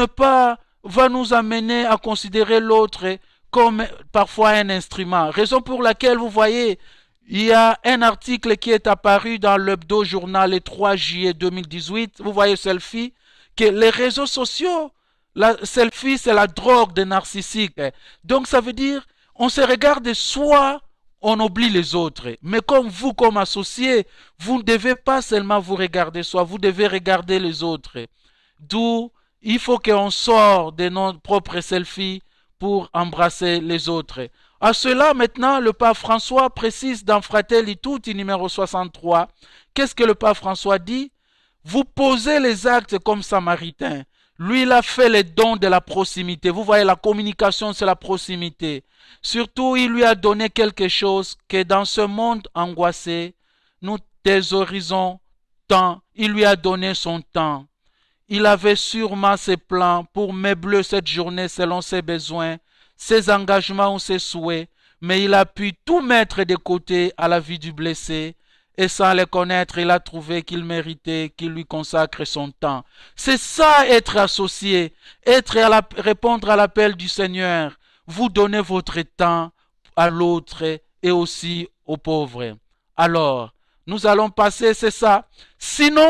va nous amener à considérer l'autre comme parfois un instrument. Raison pour laquelle vous voyez, il y a un article qui est apparu dans l'Hebdo Journal le 3 juillet 2018. Vous voyez selfie, que les réseaux sociaux, la selfie c'est la drogue des narcissiques. Donc ça veut dire, on se regarde soi, on oublie les autres. Mais comme vous, comme associé, vous ne devez pas seulement vous regarder soi, vous devez regarder les autres. D'où il faut qu'on sorte de nos propres selfies pour embrasser les autres. À cela, maintenant, le pape François précise dans Fratelli Tutti numéro 63. Qu'est-ce que le pape François dit? Vous posez les actes comme Samaritain. Lui, il a fait les dons de la proximité. Vous voyez, la communication, c'est la proximité. Surtout, il lui a donné quelque chose que dans ce monde angoissé, nous thésaurisons tant. Il lui a donné son temps. Il avait sûrement ses plans pour meubler cette journée selon ses besoins, ses engagements ou ses souhaits, mais il a pu tout mettre de côté à la vie du blessé, et sans le connaître, il a trouvé qu'il méritait qu'il lui consacre son temps. C'est ça être associé, répondre à l'appel du Seigneur. Vous donnez votre temps à l'autre et aussi aux pauvres. Alors, nous allons passer, c'est ça. Sinon,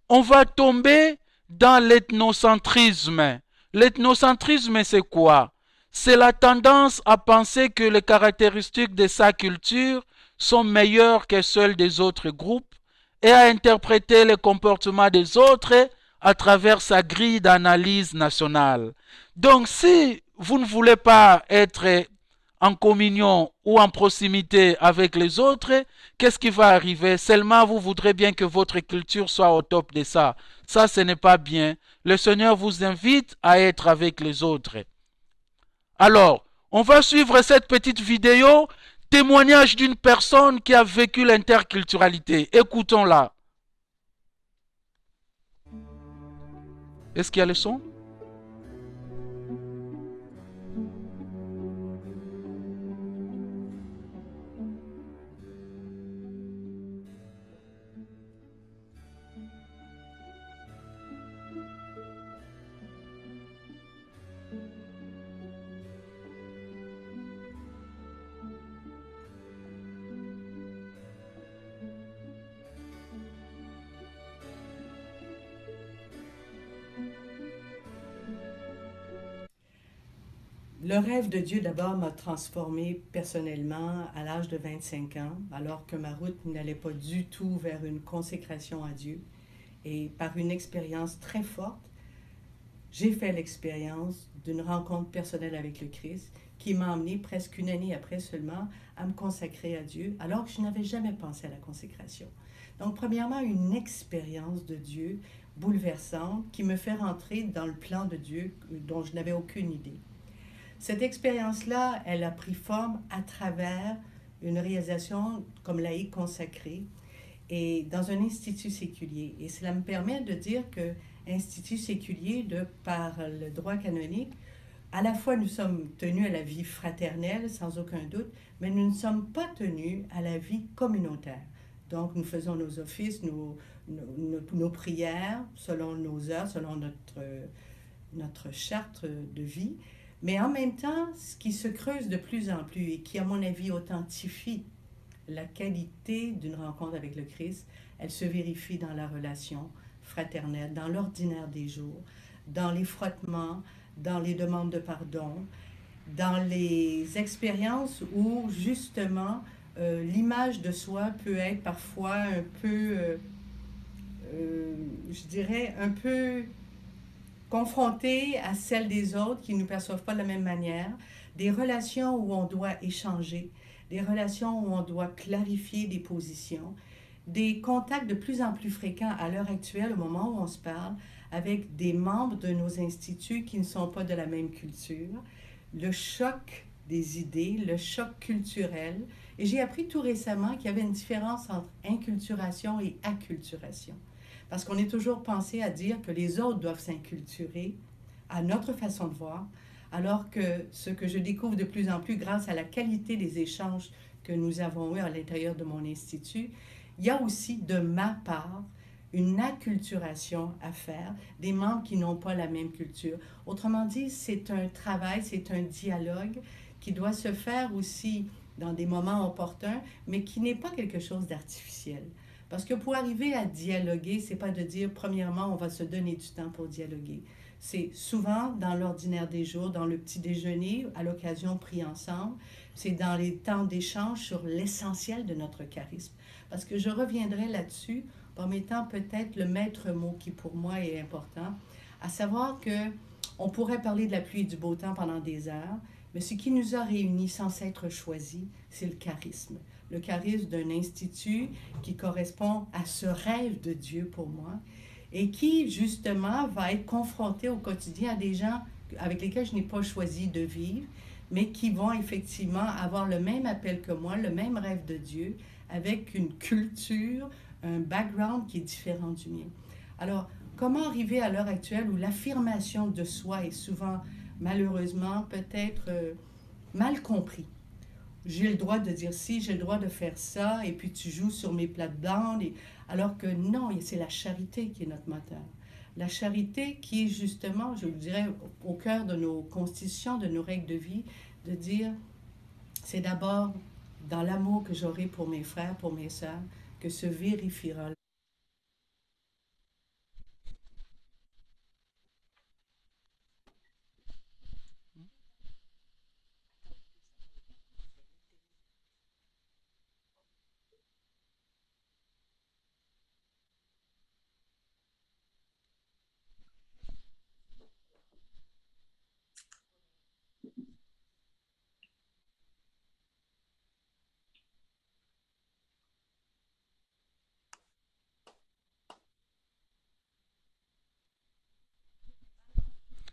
on va tomber dans l'ethnocentrisme. L'ethnocentrisme, c'est quoi? C'est la tendance à penser que les caractéristiques de sa culture sont meilleures que celles des autres groupes et à interpréter les comportements des autres à travers sa grille d'analyse nationale. Donc, si vous ne voulez pas être en communion ou en proximité avec les autres, qu'est-ce qui va arriver? Seulement, vous voudrez bien que votre culture soit au top de ça. Ça, ce n'est pas bien. Le Seigneur vous invite à être avec les autres. Alors, on va suivre cette petite vidéo, témoignage d'une personne qui a vécu l'interculturalité. Écoutons-la. Est-ce qu'il y a le son? Le rêve de Dieu, d'abord, m'a transformée personnellement à l'âge de 25 ans, alors que ma route n'allait pas du tout vers une consécration à Dieu. Et par une expérience très forte, j'ai fait l'expérience d'une rencontre personnelle avec le Christ qui m'a emmené presque une année après seulement à me consacrer à Dieu, alors que je n'avais jamais pensé à la consécration. Donc, premièrement, une expérience de Dieu bouleversante qui me fait rentrer dans le plan de Dieu dont je n'avais aucune idée. Cette expérience-là, elle a pris forme à travers une réalisation comme laïque consacrée et dans un institut séculier. Et cela me permet de dire que institut séculier, de par le droit canonique, à la fois nous sommes tenus à la vie fraternelle, sans aucun doute, mais nous ne sommes pas tenus à la vie communautaire. Donc, nous faisons nos offices, nos prières, selon nos heures, selon notre charte de vie. Mais en même temps, ce qui se creuse de plus en plus et qui, à mon avis, authentifie la qualité d'une rencontre avec le Christ, elle se vérifie dans la relation fraternelle, dans l'ordinaire des jours, dans les frottements, dans les demandes de pardon, dans les expériences où, justement, l'image de soi peut être parfois un peu, je dirais, un peu confrontés à celles des autres qui ne nous perçoivent pas de la même manière, des relations où on doit échanger, des relations où on doit clarifier des positions, des contacts de plus en plus fréquents à l'heure actuelle, au moment où on se parle, avec des membres de nos instituts qui ne sont pas de la même culture, le choc des idées, le choc culturel. Et j'ai appris tout récemment qu'il y avait une différence entre inculturation et acculturation. Parce qu'on est toujours pensé à dire que les autres doivent s'inculturer à notre façon de voir, alors que ce que je découvre de plus en plus grâce à la qualité des échanges que nous avons eus à l'intérieur de mon institut, il y a aussi de ma part une acculturation à faire des membres qui n'ont pas la même culture. Autrement dit, c'est un travail, c'est un dialogue qui doit se faire aussi dans des moments opportuns, mais qui n'est pas quelque chose d'artificiel. Parce que pour arriver à dialoguer, c'est pas de dire, premièrement, on va se donner du temps pour dialoguer. C'est souvent dans l'ordinaire des jours, dans le petit déjeuner, à l'occasion pris ensemble. C'est dans les temps d'échange sur l'essentiel de notre charisme. Parce que je reviendrai là-dessus en mettant peut-être le maître mot qui pour moi est important, à savoir que on pourrait parler de la pluie et du beau temps pendant des heures, mais ce qui nous a réunis sans s'être choisis, c'est le charisme. Le charisme d'un institut qui correspond à ce rêve de Dieu pour moi et qui, justement, va être confronté au quotidien à des gens avec lesquels je n'ai pas choisi de vivre, mais qui vont effectivement avoir le même appel que moi, le même rêve de Dieu, avec une culture, un background qui est différent du mien. Alors, comment arriver à l'heure actuelle où l'affirmation de soi est souvent, malheureusement, peut-être mal compris? J'ai le droit de dire ci, j'ai le droit de faire ça, et puis tu joues sur mes plates-bandes. Alors que non, c'est la charité qui est notre moteur. La charité qui est justement, je vous dirais, au cœur de nos constitutions, de nos règles de vie, de dire, c'est d'abord dans l'amour que j'aurai pour mes frères, pour mes sœurs, que se vérifiera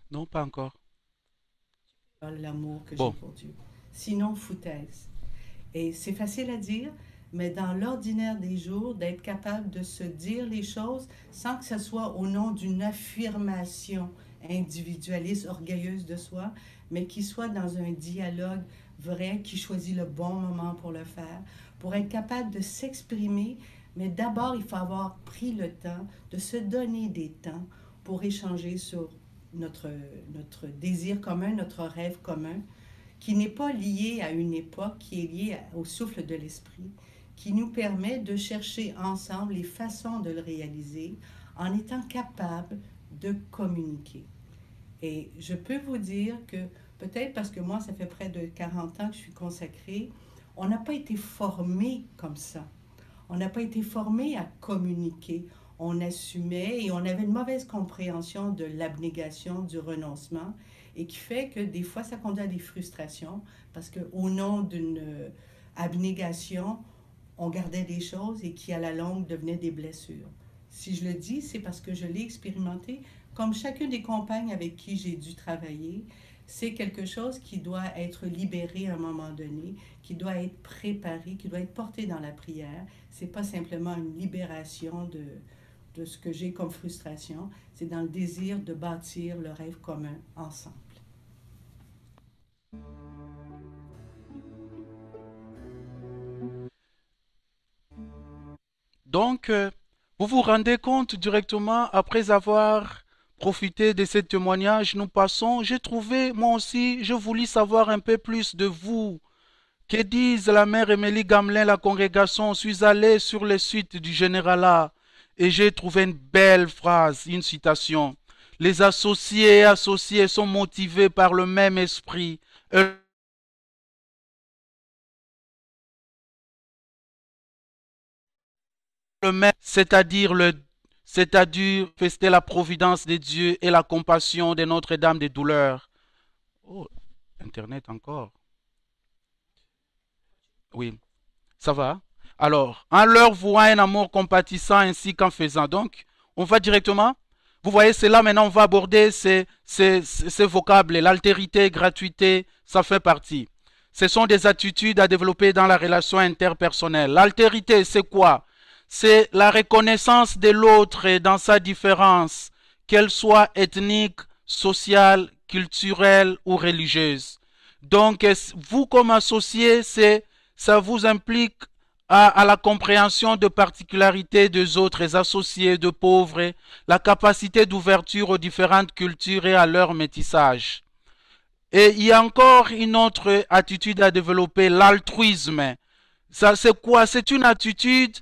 Non, pas encore. L'amour que Bon. j'ai pour Dieu. Sinon, foutaise. Et c'est facile à dire, mais dans l'ordinaire des jours, d'être capable de se dire les choses sans que ce soit au nom d'une affirmation individualiste, orgueilleuse de soi, mais qui soit dans un dialogue vrai, qui choisit le bon moment pour le faire, pour être capable de s'exprimer. Mais d'abord, il faut avoir pris le temps de se donner des temps pour échanger sur notre désir commun, notre rêve commun, qui n'est pas lié à une époque, qui est lié au souffle de l'esprit, qui nous permet de chercher ensemble les façons de le réaliser en étant capable de communiquer. Et je peux vous dire que, peut-être parce que moi, ça fait près de 40 ans que je suis consacrée, on n'a pas été formé comme ça. On n'a pas été formé à communiquer. On assumait et on avait une mauvaise compréhension de l'abnégation, du renoncement, et qui fait que des fois, ça conduit à des frustrations parce qu'au nom d'une abnégation, on gardait des choses et qui, à la longue, devenaient des blessures. Si je le dis, c'est parce que je l'ai expérimenté. Comme chacune des compagnes avec qui j'ai dû travailler, c'est quelque chose qui doit être libéré à un moment donné, qui doit être préparé, qui doit être porté dans la prière. C'est pas simplement une libération de ce que j'ai comme frustration, c'est dans le désir de bâtir le rêve commun ensemble. Donc, vous vous rendez compte directement après avoir profité de ce témoignage, nous passons, j'ai trouvé, moi aussi, je voulais savoir un peu plus de vous. Que disent la mère Émilie Gamelin, la congrégation? Je suis allé sur le site du Généralat et j'ai trouvé une belle phrase, une citation. Les associés et associés sont motivés par le même esprit. C'est-à-dire fester la providence de Dieu et la compassion de Notre-Dame des douleurs. Oh, Internet encore. Oui, ça va. Alors, en leur vouant un amour compatissant ainsi qu'en faisant. Donc, on va directement. Vous voyez, c'est là maintenant on va aborder ces vocables. L'altérité, gratuité, ça fait partie. Ce sont des attitudes à développer dans la relation interpersonnelle. L'altérité, c'est quoi? C'est la reconnaissance de l'autre dans sa différence, qu'elle soit ethnique, sociale, culturelle ou religieuse. Donc, vous comme associé, ça vous implique à la compréhension de particularités des autres associés de pauvres, la capacité d'ouverture aux différentes cultures et à leur métissage. Et il y a encore une autre attitude à développer, l'altruisme. Ça, c'est quoi? C'est une attitude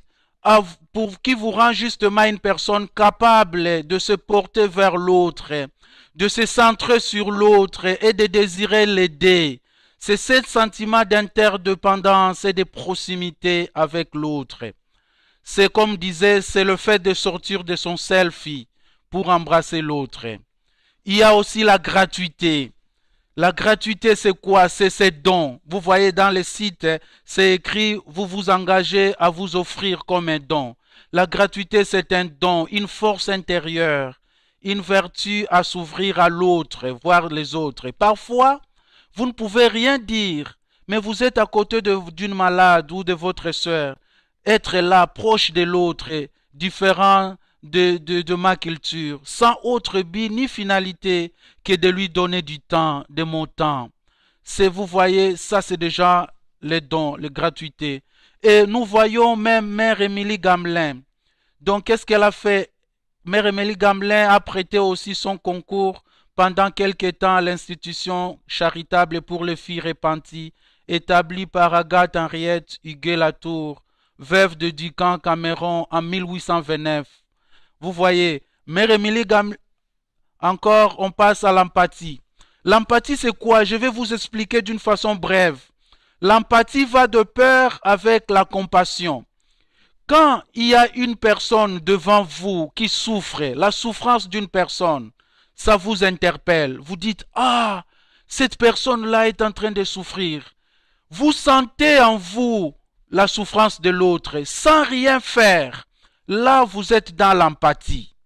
qui vous rend justement une personne capable de se porter vers l'autre, de se centrer sur l'autre et de désirer l'aider. C'est ce sentiment d'interdépendance et de proximité avec l'autre. C'est comme disait, c'est le fait de sortir de son selfie pour embrasser l'autre. Il y a aussi la gratuité. La gratuité, c'est quoi? C'est ces dons. Vous voyez dans les sites, c'est écrit, vous vous engagez à vous offrir comme un don. La gratuité, c'est un don, une force intérieure, une vertu à s'ouvrir à l'autre, voir les autres. Et parfois, vous ne pouvez rien dire, mais vous êtes à côté d'une malade ou de votre sœur. Être là, proche de l'autre, différent de ma culture, sans autre but ni finalité que de lui donner du temps, de mon temps. Vous voyez, ça c'est déjà les dons, les gratuités. Et nous voyons même Mère Émilie Gamelin. Donc qu'est-ce qu'elle a fait? Mère Émilie Gamelin a prêté aussi son concours pendant quelque temps à l'institution charitable pour les filles repenties, établie par Agathe Henriette Huguet-Latour, veuve de Ducamp Cameron en 1829. Vous voyez, Mère Émilie Gamelin, encore on passe à l'empathie. L'empathie c'est quoi? Je vais vous expliquer d'une façon brève. L'empathie va de pair avec la compassion. Quand il y a une personne devant vous qui souffre, la souffrance d'une personne, ça vous interpelle. Vous dites, ah, cette personne-là est en train de souffrir. Vous sentez en vous la souffrance de l'autre sans rien faire. Là, vous êtes dans l'empathie.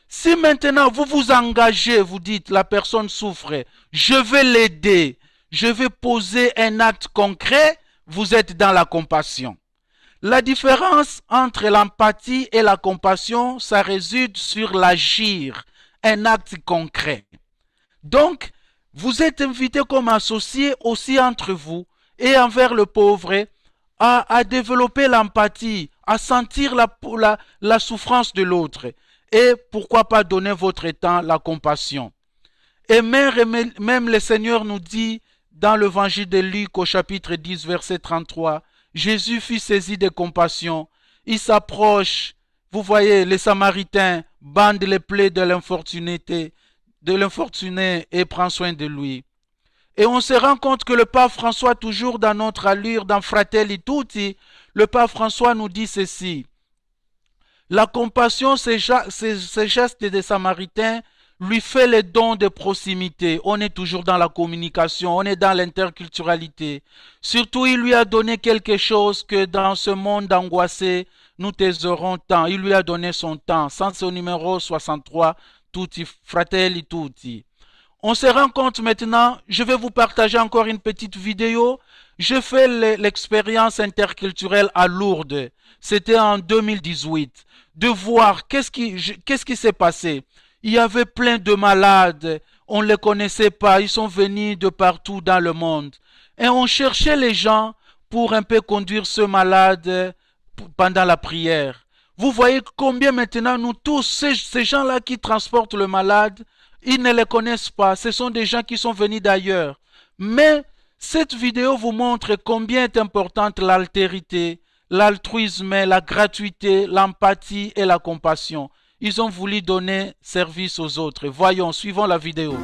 Si maintenant vous vous engagez, vous dites la personne souffre, je vais l'aider, je vais poser un acte concret, vous êtes dans la compassion. La différence entre l'empathie et la compassion, ça réside sur l'agir, un acte concret. Donc, vous êtes invité comme associé aussi entre vous et envers le pauvre à développer l'empathie, à sentir la souffrance de l'autre et pourquoi pas donner votre temps, la compassion. Et même le Seigneur nous dit dans l'évangile de Luc au chapitre 10 verset 33, Jésus fut saisi de compassion. Il s'approche, vous voyez, les Samaritains bandent les plaies de l'infortuné et prend soin de lui. Et on se rend compte que le pape François, toujours dans notre allure, dans Fratelli Tutti, le pape François nous dit ceci. La compassion, ces gestes des Samaritains, lui fait les dons de proximité. On est toujours dans la communication, on est dans l'interculturalité. Surtout, il lui a donné quelque chose que dans ce monde angoissé, nous taiserons tant. Il lui a donné son temps. Sans son numéro 63, Tutti, Fratelli Tutti. On se rend compte maintenant, je vais vous partager encore une petite vidéo. Je fais l'expérience interculturelle à Lourdes. C'était en 2018. De voir qu'est-ce qui s'est passé. Il y avait plein de malades, on ne les connaissait pas, ils sont venus de partout dans le monde. Et on cherchait les gens pour un peu conduire ce malade pendant la prière. Vous voyez combien maintenant nous tous, ces gens-là qui transportent le malade, ils ne les connaissent pas, ce sont des gens qui sont venus d'ailleurs. Mais cette vidéo vous montre combien est importante l'altérité, l'altruisme, la gratuité, l'empathie et la compassion. Ils ont voulu donner service aux autres. Voyons, suivons la vidéo.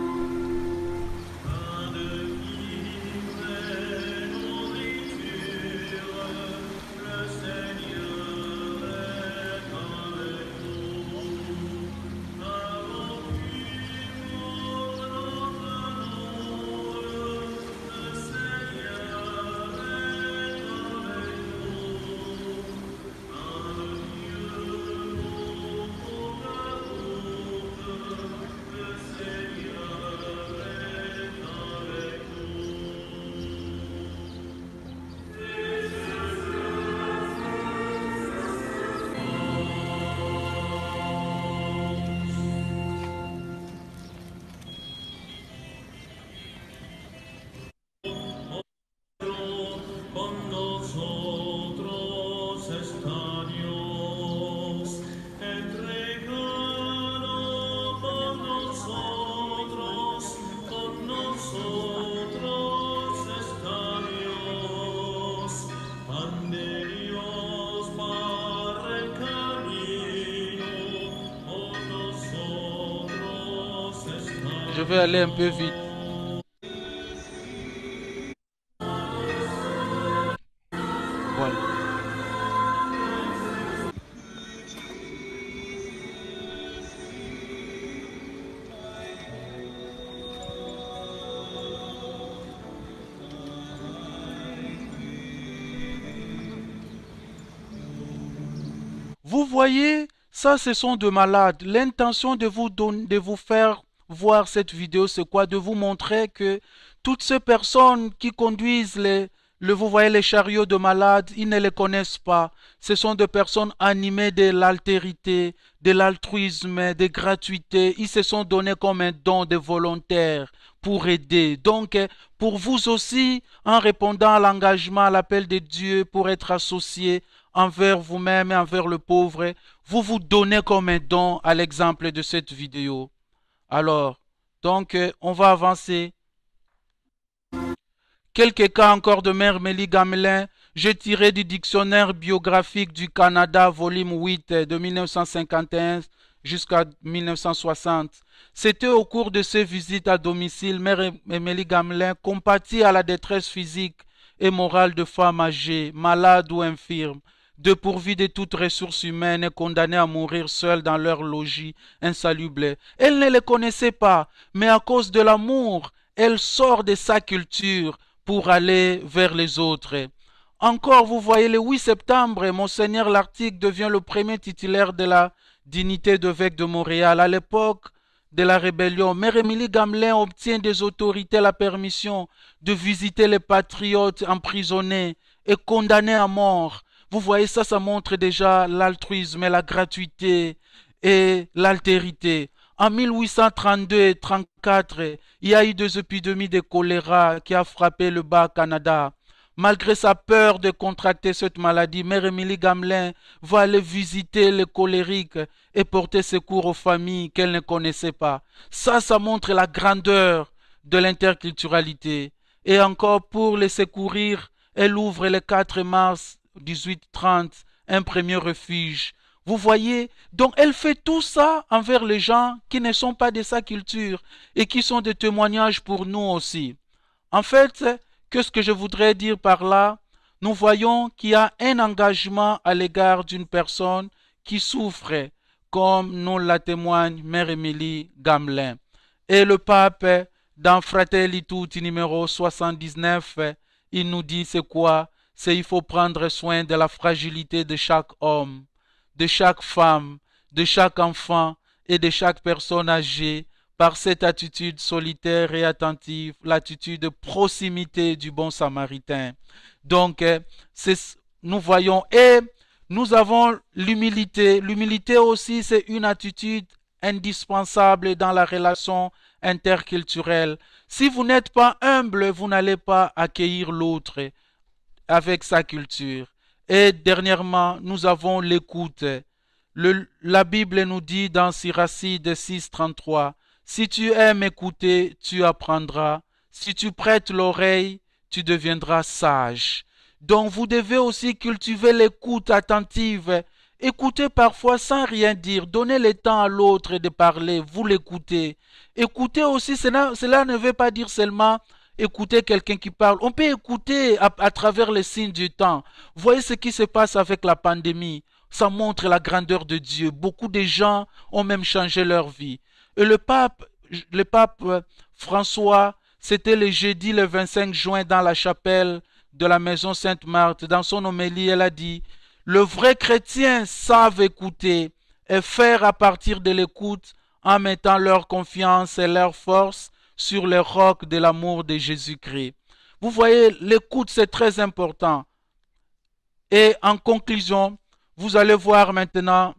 Je vais aller un peu vite. Voilà. Vous voyez, ça ce sont de malades. L'intention de vous faire voir cette vidéo, c'est quoi? De vous montrer que toutes ces personnes qui conduisent vous voyez les chariots de malades, ils ne les connaissent pas. Ce sont des personnes animées de l'altérité, de l'altruisme, de gratuité. Ils se sont donnés comme un don de volontaires pour aider. Donc, pour vous aussi, en répondant à l'engagement, à l'appel de Dieu pour être associé envers vous-même et envers le pauvre, vous vous donnez comme un don à l'exemple de cette vidéo. Alors, donc, on va avancer. Quelques cas encore de Mère Mélie Gamelin. J'ai tiré du dictionnaire biographique du Canada, volume 8 de 1951 jusqu'à 1960. C'était au cours de ses visites à domicile, Mère Mélie Gamelin compatit à la détresse physique et morale de femmes âgées, malades ou infirmes, dépourvues de toute ressource humaine et condamnées à mourir seules dans leur logis insalubre. Elle ne les connaissait pas, mais à cause de l'amour, elle sort de sa culture pour aller vers les autres. Encore, vous voyez, le 8 septembre, Monseigneur Lartigue devient le premier titulaire de la dignité d'évêque de Montréal. À l'époque de la rébellion, Mère Émilie Gamelin obtient des autorités la permission de visiter les patriotes emprisonnés et condamnés à mort. Vous voyez, ça montre déjà l'altruisme et la gratuité et l'altérité. En 1832 et 1834, il y a eu des épidémies de choléra qui a frappé le Bas-Canada. Malgré sa peur de contracter cette maladie, Mère Émilie Gamelin va aller visiter les colériques et porter secours aux familles qu'elle ne connaissait pas. Ça montre la grandeur de l'interculturalité. Et encore, pour les secourir, elle ouvre le 4 mars 1830 un premier refuge. Vous voyez, donc elle fait tout ça envers les gens qui ne sont pas de sa culture et qui sont des témoignages pour nous aussi. En fait, qu'est-ce que je voudrais dire par là? Nous voyons qu'il y a un engagement à l'égard d'une personne qui souffre, comme nous la témoigne Mère Émilie Gamelin. Et le pape, dans Fratelli Tutti numéro 79, il nous dit c'est quoi? C'est il faut prendre soin de la fragilité de chaque homme, de chaque femme, de chaque enfant et de chaque personne âgée, par cette attitude solitaire et attentive, l'attitude de proximité du bon samaritain. Donc, nous voyons, et nous avons l'humilité. L'humilité aussi, c'est une attitude indispensable dans la relation interculturelle. Si vous n'êtes pas humble, vous n'allez pas accueillir l'autre avec sa culture. Et dernièrement, nous avons l'écoute. La Bible nous dit dans Siracide 6,33, si tu aimes écouter, tu apprendras. Si tu prêtes l'oreille, tu deviendras sage. Donc vous devez aussi cultiver l'écoute attentive. Écoutez parfois sans rien dire. Donnez le temps à l'autre de parler. Vous l'écoutez. Écoutez aussi, cela ne veut pas dire seulement écouter quelqu'un qui parle. On peut écouter à travers les signes du temps. Voyez ce qui se passe avec la pandémie. Ça montre la grandeur de Dieu. Beaucoup de gens ont même changé leur vie. Et le pape François, c'était le jeudi le 25 juin dans la chapelle de la maison Sainte-Marthe. Dans son homélie, elle a dit, le vrai chrétien savent écouter et faire à partir de l'écoute en mettant leur confiance et leur force sur le roc de l'amour de Jésus-Christ. Vous voyez, l'écoute, c'est très important. Et en conclusion, vous allez voir maintenant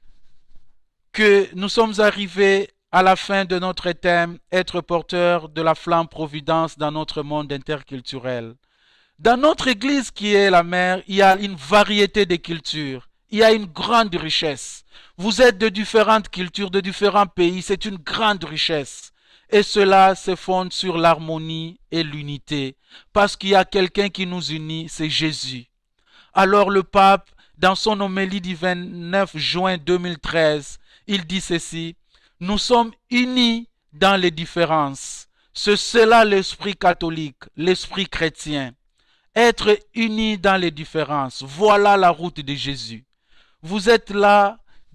que nous sommes arrivés à la fin de notre thème, être porteur de la flamme providence dans notre monde interculturel. Dans notre église qui est la mère, il y a une variété de cultures. Il y a une grande richesse. Vous êtes de différentes cultures, de différents pays. C'est une grande richesse. Et cela se fonde sur l'harmonie et l'unité. Parce qu'il y a quelqu'un qui nous unit, c'est Jésus. Alors le pape, dans son homélie du 29 juin 2013, il dit ceci, nous sommes unis dans les différences. C'est cela l'esprit catholique, l'esprit chrétien. Être unis dans les différences, voilà la route de Jésus. Vous êtes là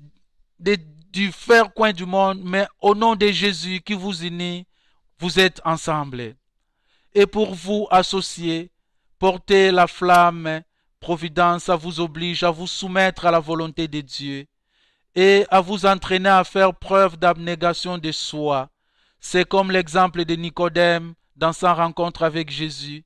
du différents coins du monde, mais au nom de Jésus qui vous unit, vous êtes ensemble. Et pour vous associer, porter la flamme, providence, ça vous oblige à vous soumettre à la volonté de Dieu et à vous entraîner à faire preuve d'abnégation de soi. C'est comme l'exemple de Nicodème dans sa rencontre avec Jésus,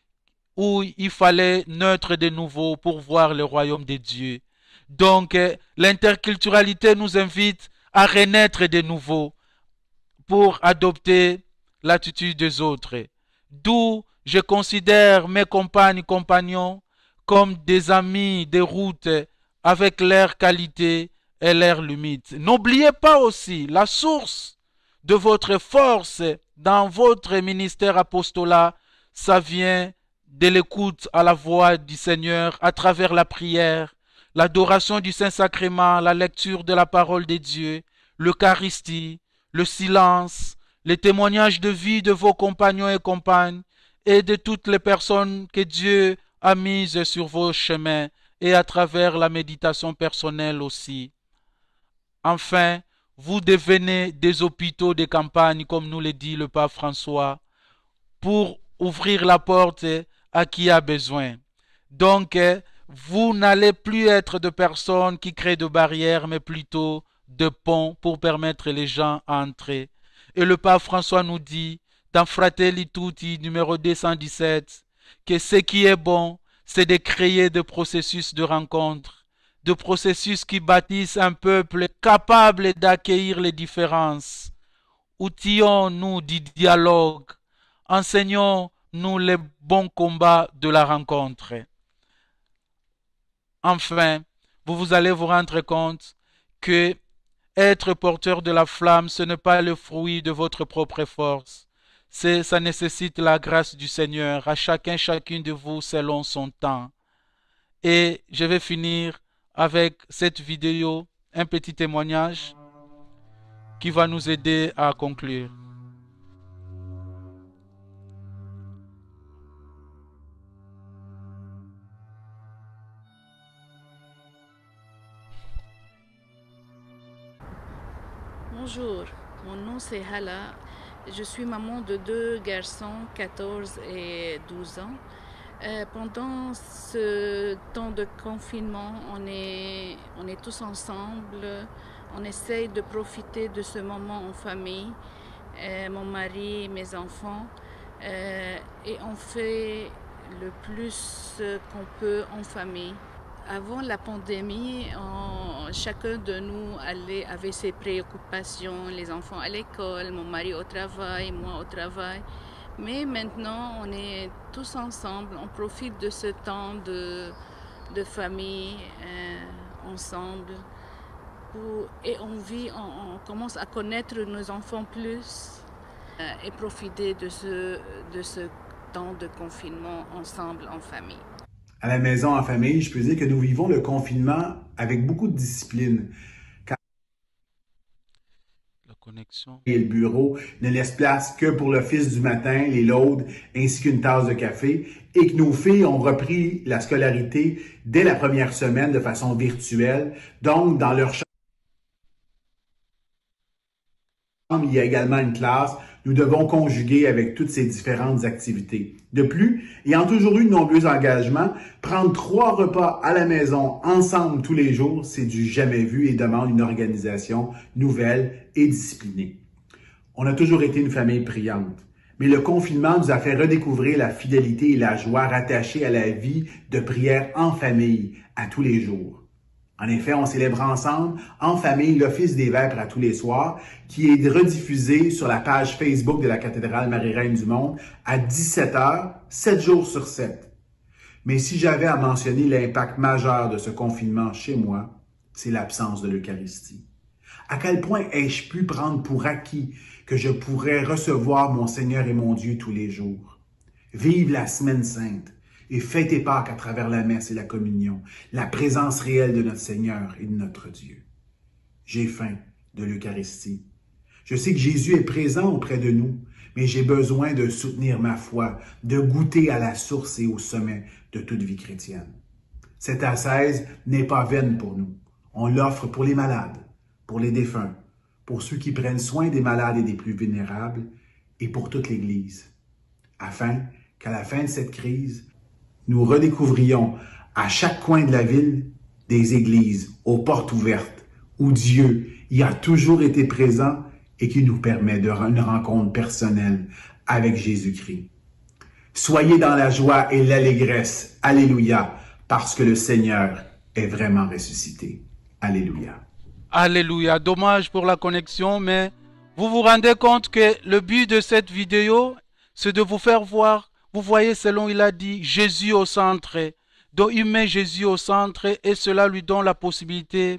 où il fallait naître de nouveau pour voir le royaume de Dieu. Donc, l'interculturalité nous invite à renaître de nouveau pour adopter l'attitude des autres. D'où je considère mes compagnes et compagnons comme des amis de route avec leurs qualités et leurs limites. N'oubliez pas aussi la source de votre force dans votre ministère apostolat, ça vient de l'écoute à la voix du Seigneur à travers la prière, l'adoration du Saint-Sacrement, la lecture de la parole de Dieu, l'Eucharistie, le silence, les témoignages de vie de vos compagnons et compagnes et de toutes les personnes que Dieu a mises sur vos chemins et à travers la méditation personnelle aussi. Enfin, vous devenez des hôpitaux de campagne, comme nous le dit le pape François, pour ouvrir la porte à qui a besoin. Donc, vous n'allez plus être de personnes qui créent de barrières, mais plutôt de ponts pour permettre les gens à entrer. Et le pape François nous dit, dans Fratelli Tutti, numéro 217, que ce qui est bon, c'est de créer des processus de rencontre, de processus qui bâtissent un peuple capable d'accueillir les différences. Outillons-nous du dialogue, enseignons-nous les bons combats de la rencontre. Enfin, vous allez vous rendre compte que être porteur de la flamme, ce n'est pas le fruit de votre propre force. Ça nécessite la grâce du Seigneur à chacune de vous selon son temps. Et je vais finir avec cette vidéo, un petit témoignage qui va nous aider à conclure. Bonjour, mon nom c'est Hala. Je suis maman de 2 garçons, 14 et 12 ans. Pendant ce temps de confinement, on est tous ensemble. On essaye de profiter de ce moment en famille, mon mari, mes enfants, et on fait le plus qu'on peut en famille. Avant la pandémie, chacun de nous avait ses préoccupations, les enfants à l'école, mon mari au travail, moi au travail. Mais maintenant, on est tous ensemble, on profite de ce temps de famille ensemble. Et on commence à connaître nos enfants plus et profiter de ce temps de confinement ensemble en famille. À la maison, en famille, je peux dire que nous vivons le confinement avec beaucoup de discipline. La connexion. Et le bureau ne laisse place que pour l'office du matin, les laudes, ainsi qu'une tasse de café, et que nos filles ont repris la scolarité dès la première semaine de façon virtuelle. Donc, dans leur chambre, il y a également une classe. Nous devons conjuguer avec toutes ces différentes activités. De plus, ayant toujours eu de nombreux engagements, prendre 3 repas à la maison ensemble tous les jours, c'est du jamais vu et demande une organisation nouvelle et disciplinée. On a toujours été une famille priante, mais le confinement nous a fait redécouvrir la fidélité et la joie rattachées à la vie de prière en famille à tous les jours. En effet, on célèbre ensemble, en famille, l'Office des Vêpres à tous les soirs, qui est rediffusé sur la page Facebook de la cathédrale Marie-Reine du Monde à 17h, 7 jours sur 7. Mais si j'avais à mentionner l'impact majeur de ce confinement chez moi, c'est l'absence de l'Eucharistie. À quel point ai-je pu prendre pour acquis que je pourrais recevoir mon Seigneur et mon Dieu tous les jours? Vive la Semaine Sainte et fêtez Pâques à travers la messe et la communion, la présence réelle de notre Seigneur et de notre Dieu. J'ai faim de l'Eucharistie. Je sais que Jésus est présent auprès de nous, mais j'ai besoin de soutenir ma foi, de goûter à la source et au sommet de toute vie chrétienne. Cette ascèse n'est pas vaine pour nous. On l'offre pour les malades, pour les défunts, pour ceux qui prennent soin des malades et des plus vulnérables, et pour toute l'Église, afin qu'à la fin de cette crise, nous redécouvrions à chaque coin de la ville des églises aux portes ouvertes où Dieu y a toujours été présent et qui nous permet de une rencontre personnelle avec Jésus-Christ. Soyez dans la joie et l'allégresse. Alléluia, parce que le Seigneur est vraiment ressuscité. Alléluia. Alléluia. Dommage pour la connexion, mais vous vous rendez compte que le but de cette vidéo, c'est de vous faire voir. Vous voyez, selon il a dit, Jésus au centre. Donc, il met Jésus au centre et cela lui donne la possibilité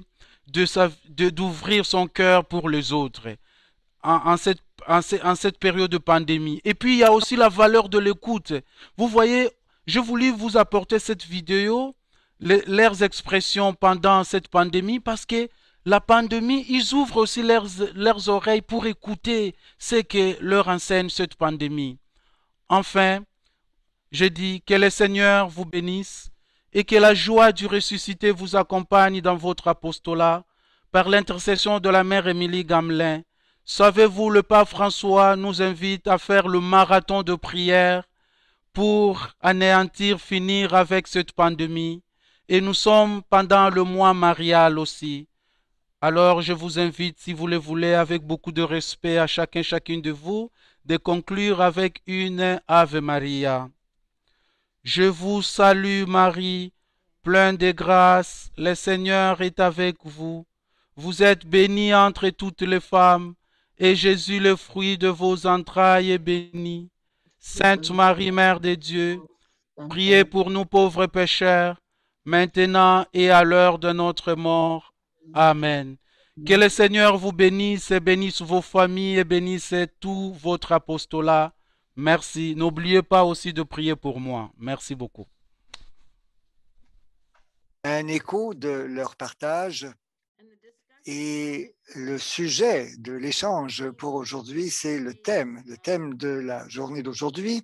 d'ouvrir son cœur pour les autres en cette période de pandémie. Et puis, il y a aussi la valeur de l'écoute. Vous voyez, je voulais vous apporter cette vidéo, leurs expressions pendant cette pandémie, parce que la pandémie, ils ouvrent aussi leurs oreilles pour écouter ce que leur enseigne cette pandémie. Enfin, je dis que le Seigneur vous bénisse et que la joie du ressuscité vous accompagne dans votre apostolat par l'intercession de la mère Émilie Gamelin. Savez-vous, le pape François nous invite à faire le marathon de prière pour anéantir, finir avec cette pandémie. Et nous sommes pendant le mois marial aussi. Alors, je vous invite, si vous le voulez, avec beaucoup de respect à chacune de vous, de conclure avec une Ave Maria. Je vous salue Marie, pleine de grâce, le Seigneur est avec vous. Vous êtes bénie entre toutes les femmes, et Jésus, le fruit de vos entrailles, est béni. Sainte Marie, Mère de Dieu, priez pour nous pauvres pécheurs, maintenant et à l'heure de notre mort. Amen. Que le Seigneur vous bénisse et bénisse vos familles et bénisse tout votre apostolat. Merci. N'oubliez pas aussi de prier pour moi. Merci beaucoup. Un écho de leur partage et le sujet de l'échange pour aujourd'hui, c'est le thème de la journée d'aujourd'hui.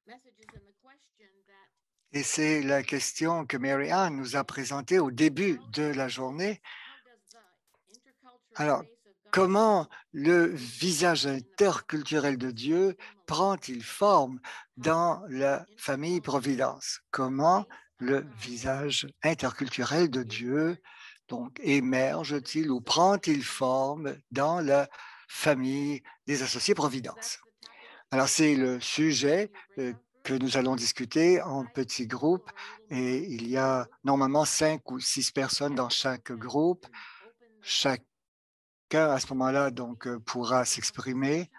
Et c'est la question que Mary Ann nous a présentée au début de la journée. Alors, comment le visage interculturel de Dieu prend-il forme dans la famille Providence? Comment le visage interculturel de Dieu donc émerge-t-il ou prend-il forme dans la famille des associés Providence? Alors, c'est le sujet que nous allons discuter en petits groupes et il y a normalement 5 ou 6 personnes dans chaque groupe. Chacun à ce moment-là donc pourra s'exprimer.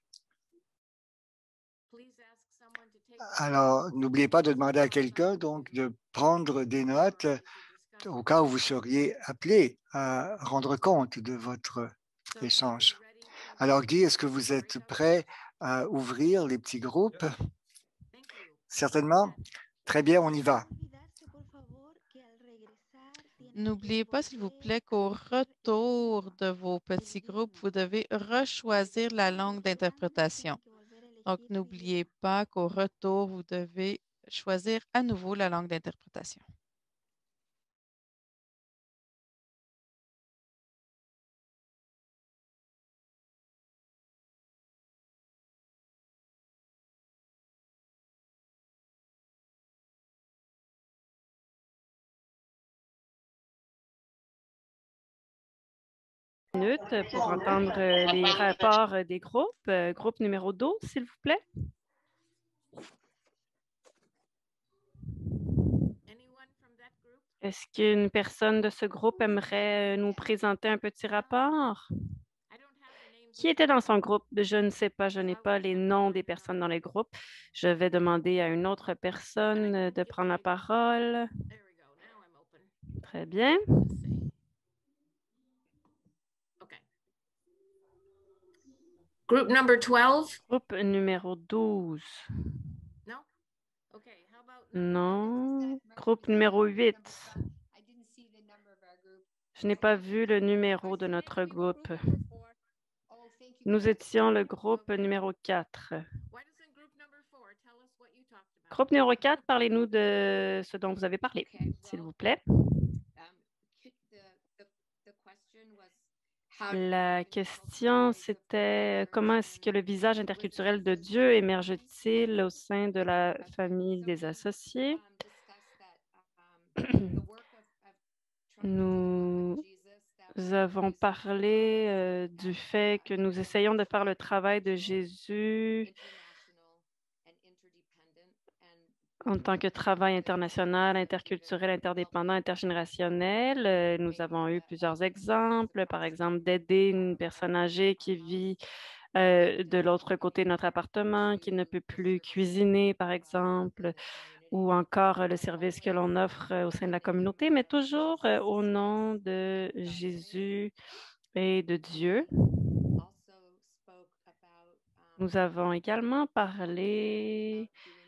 Alors, n'oubliez pas de demander à quelqu'un donc de prendre des notes au cas où vous seriez appelé à rendre compte de votre échange. Alors, Guy, est-ce que vous êtes prêt à ouvrir les petits groupes? Certainement. Très bien, on y va. N'oubliez pas, s'il vous plaît, qu'au retour de vos petits groupes, vous devez rechoisir la langue d'interprétation. Donc, n'oubliez pas qu'au retour, vous devez choisir à nouveau la langue d'interprétation. Pour entendre les rapports des groupes. Groupe numéro 12, s'il vous plaît. Est-ce qu'une personne de ce groupe aimerait nous présenter un petit rapport? Qui était dans son groupe? Je ne sais pas, je n'ai pas les noms des personnes dans les groupes. Je vais demander à une autre personne de prendre la parole. Très bien. Group number 12? Groupe numéro 12. Non. Groupe numéro 8. Je n'ai pas vu le numéro de notre groupe. Nous étions le groupe numéro 4. Groupe numéro 4, parlez-nous de ce dont vous avez parlé, s'il vous plaît. La question, c'était comment est-ce que le visage interculturel de Dieu émerge-t-il au sein de la famille des associés? Nous avons parlé du fait que nous essayons de faire le travail de Jésus en tant que travail international, interculturel, interdépendant, intergénérationnel. Nous avons eu plusieurs exemples, par exemple d'aider une personne âgée qui vit de l'autre côté de notre appartement, qui ne peut plus cuisiner, par exemple, ou encore le service que l'on offre au sein de la communauté, mais toujours au nom de Jésus et de Dieu. Nous avons également parlé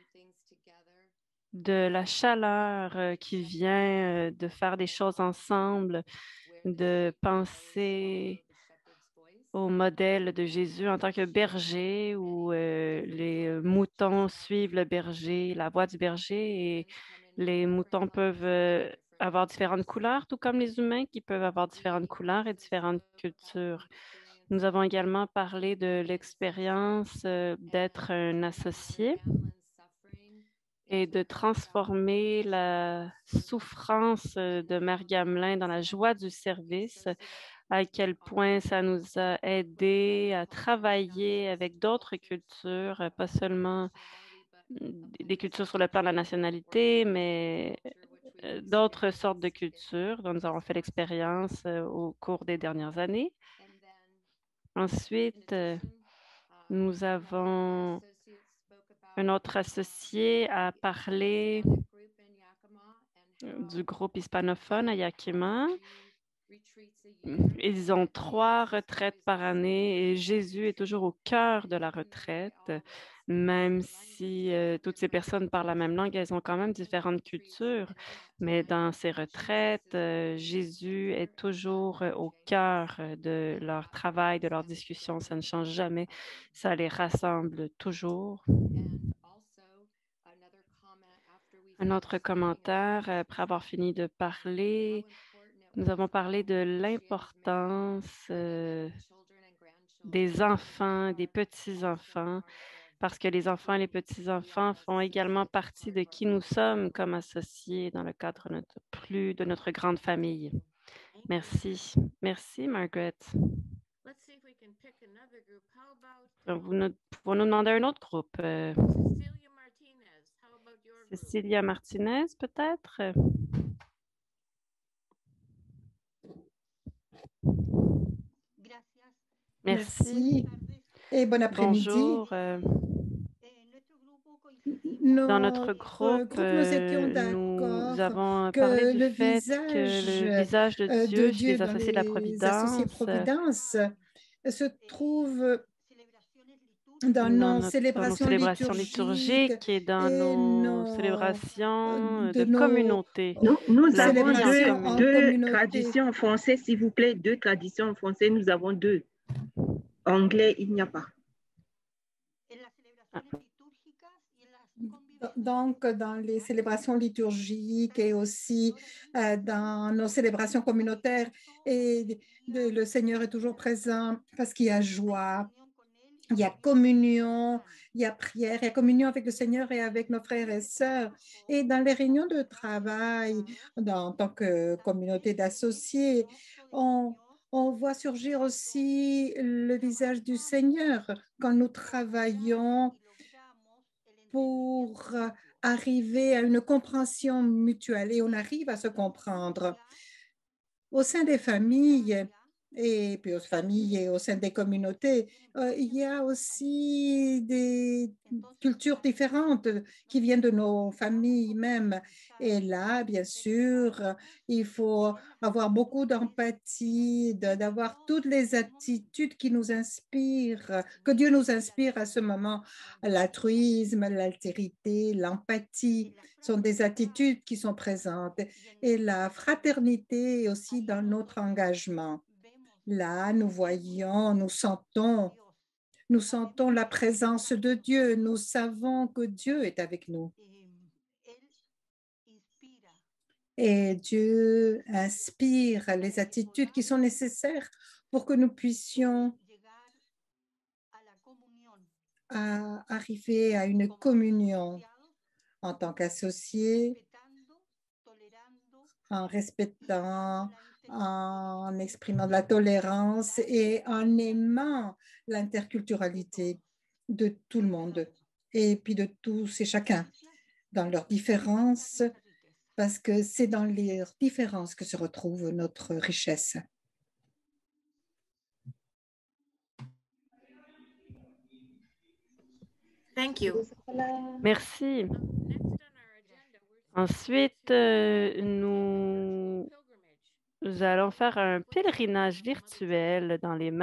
de la chaleur qui vient de faire des choses ensemble, de penser au modèle de Jésus en tant que berger où les moutons suivent le berger, la voie du berger et les moutons peuvent avoir différentes couleurs, tout comme les humains qui peuvent avoir différentes couleurs et différentes cultures. Nous avons également parlé de l'expérience d'être un associé et de transformer la souffrance de Mère Gamelin dans la joie du service, à quel point ça nous a aidés à travailler avec d'autres cultures, pas seulement des cultures sur le plan de la nationalité, mais d'autres sortes de cultures dont nous avons fait l'expérience au cours des dernières années. Ensuite, nous avons un autre associé à parler du groupe hispanophone à Yakima. Ils ont 3 retraites par année et Jésus est toujours au cœur de la retraite. Même si toutes ces personnes parlent la même langue, elles ont quand même différentes cultures. Mais dans ces retraites, Jésus est toujours au cœur de leur travail, de leur discussion. Ça ne change jamais. Ça les rassemble toujours. Un autre commentaire, après avoir fini de parler, nous avons parlé de l'importance des enfants, des petits-enfants, parce que les enfants et les petits-enfants font également partie de qui nous sommes comme associés dans le cadre de notre grande famille. Merci. Merci, Margaret. Donc, pouvons nous demander un autre groupe? Cecilia Martinez, peut-être? Merci. Et bon après-midi. Bonjour. Dans notre groupe, nous étions nous avons que parlé du le fait que le visage de Dieu chez les associés de la Providence se trouve dans nos célébrations liturgiques et dans nos célébrations de nos communauté. Nous avons célébrations deux en traditions en français, s'il vous plaît. 2 traditions en français, nous avons 2. Anglais, il n'y a pas. Donc, dans les célébrations liturgiques et aussi dans nos célébrations communautaires, et le Seigneur est toujours présent parce qu'il y a joie, il y a communion, il y a prière, il y a communion avec le Seigneur et avec nos frères et sœurs. Et dans les réunions de travail, en tant que communauté d'associés, on voit surgir aussi le visage du Seigneur quand nous travaillons pour arriver à une compréhension mutuelle et on arrive à se comprendre. Au sein des familles, et puis aux familles et au sein des communautés, il y a aussi des cultures différentes qui viennent de nos familles même. Et là, bien sûr, il faut avoir beaucoup d'empathie, d'avoir toutes les attitudes qui nous inspirent, que Dieu nous inspire à ce moment. L'altruisme, l'altérité, l'empathie sont des attitudes qui sont présentes. Et la fraternité aussi dans notre engagement. Là, nous voyons, nous sentons la présence de Dieu. Nous savons que Dieu est avec nous. Et Dieu inspire les attitudes qui sont nécessaires pour que nous puissions arriver à une communion en tant qu'associés, en respectant, en exprimant de la tolérance et en aimant l'interculturalité de tout le monde et puis de tous et chacun dans leurs différences, parce que c'est dans leurs différences que se retrouve notre richesse. Thank you. Merci. Ensuite, nous allons faire un pèlerinage virtuel dans les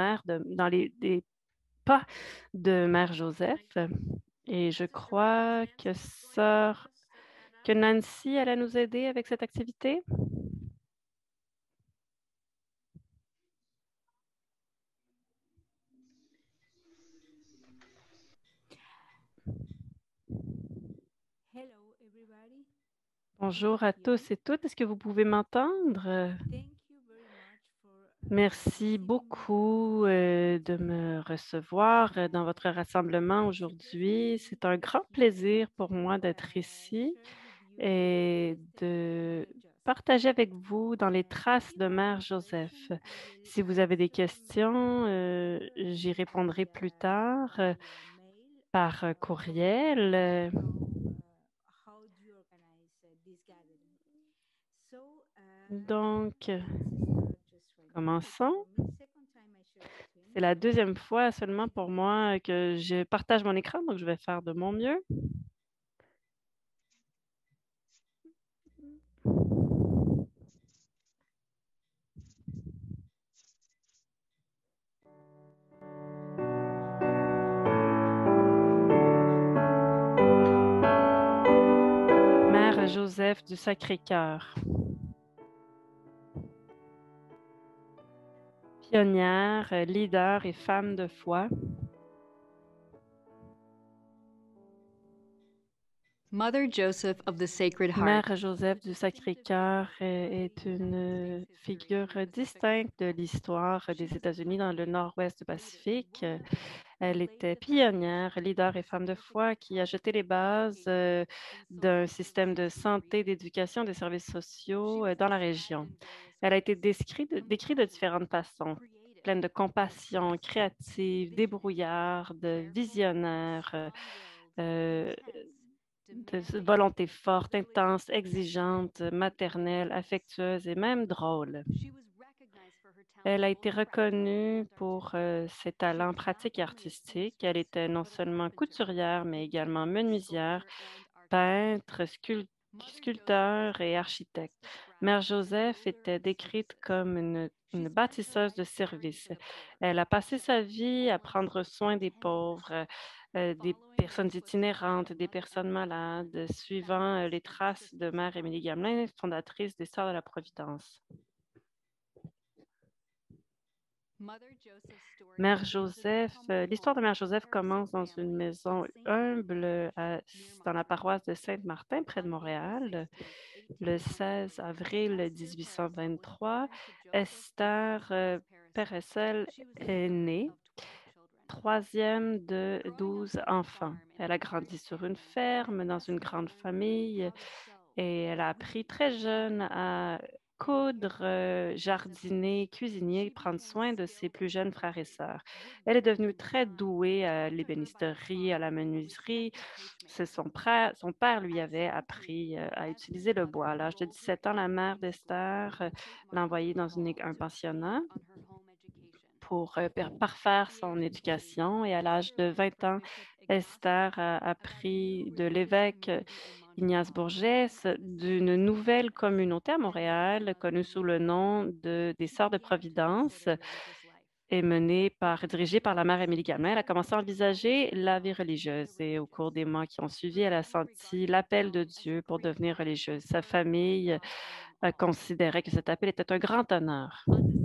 pas de Mère Joseph. Et je crois que Nancy allait nous aider avec cette activité. Bonjour à tous et toutes. Est-ce que vous pouvez m'entendre? Merci beaucoup de me recevoir dans votre rassemblement aujourd'hui. C'est un grand plaisir pour moi d'être ici et de partager avec vous dans les traces de Mère Joseph. Si vous avez des questions, j'y répondrai plus tard par courriel. Donc, commençons. C'est la deuxième fois seulement pour moi que je partage mon écran, donc je vais faire de mon mieux. Mère Joseph du Sacré-Cœur. Pionnière, leader et femme de foi. Mother Joseph of the Sacred Heart. Mère Joseph du Sacré-Cœur est une figure distincte de l'histoire des États-Unis dans le nord-ouest du Pacifique. Elle était pionnière, leader et femme de foi qui a jeté les bases d'un système de santé, d'éducation, des services sociaux dans la région. Elle a été décrite de différentes façons, pleine de compassion, créative, débrouillarde, visionnaire, de volonté forte, intense, exigeante, maternelle, affectueuse et même drôle. Elle a été reconnue pour ses talents pratiques et artistiques. Elle était non seulement couturière, mais également menuisière, peintre, sculpteur et architecte. Mère Joseph était décrite comme une bâtisseuse de service. Elle a passé sa vie à prendre soin des pauvres, des personnes itinérantes, des personnes malades, suivant les traces de Mère Émilie Gamelin, fondatrice des Sœurs de la Providence. Mère Joseph, l'histoire de Mère Joseph commence dans une maison humble dans la paroisse de Saint-Martin, près de Montréal. Le 16 avril 1823, Esther Peressel est née, troisième de 12 enfants. Elle a grandi sur une ferme, dans une grande famille, et elle a appris très jeune à coudre, jardiner, cuisiner, prendre soin de ses plus jeunes frères et sœurs. Elle est devenue très douée à l'ébénisterie, à la menuiserie. Son père lui avait appris à utiliser le bois. À l'âge de 17 ans, la mère d'Esther l'a envoyée dans un pensionnat pour parfaire son éducation. Et à l'âge de 20 ans, Esther a appris de l'évêque Ignace Bourgès d'une nouvelle communauté à Montréal, connue sous le nom des Sœurs de Providence, et dirigée par la mère Émilie Gamelin. Elle a commencé à envisager la vie religieuse et au cours des mois qui ont suivi, elle a senti l'appel de Dieu pour devenir religieuse. Sa famille considérait que cet appel était un grand honneur.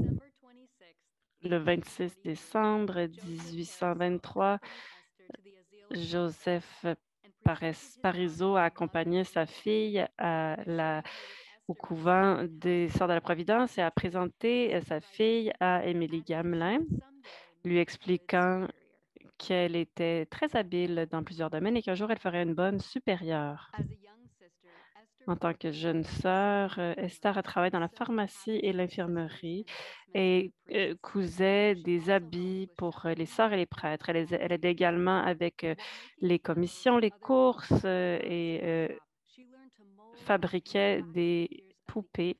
Le 26 décembre 1823, Joseph Parizeau a accompagné sa fille au couvent des Sœurs de la Providence et a présenté sa fille à Émilie Gamelin, lui expliquant qu'elle était très habile dans plusieurs domaines et qu'un jour elle ferait une bonne supérieure. En tant que jeune sœur, Esther a travaillé dans la pharmacie et l'infirmerie et cousait des habits pour les sœurs et les prêtres. Elle aidait également avec les commissions, les courses et fabriquait des poupées.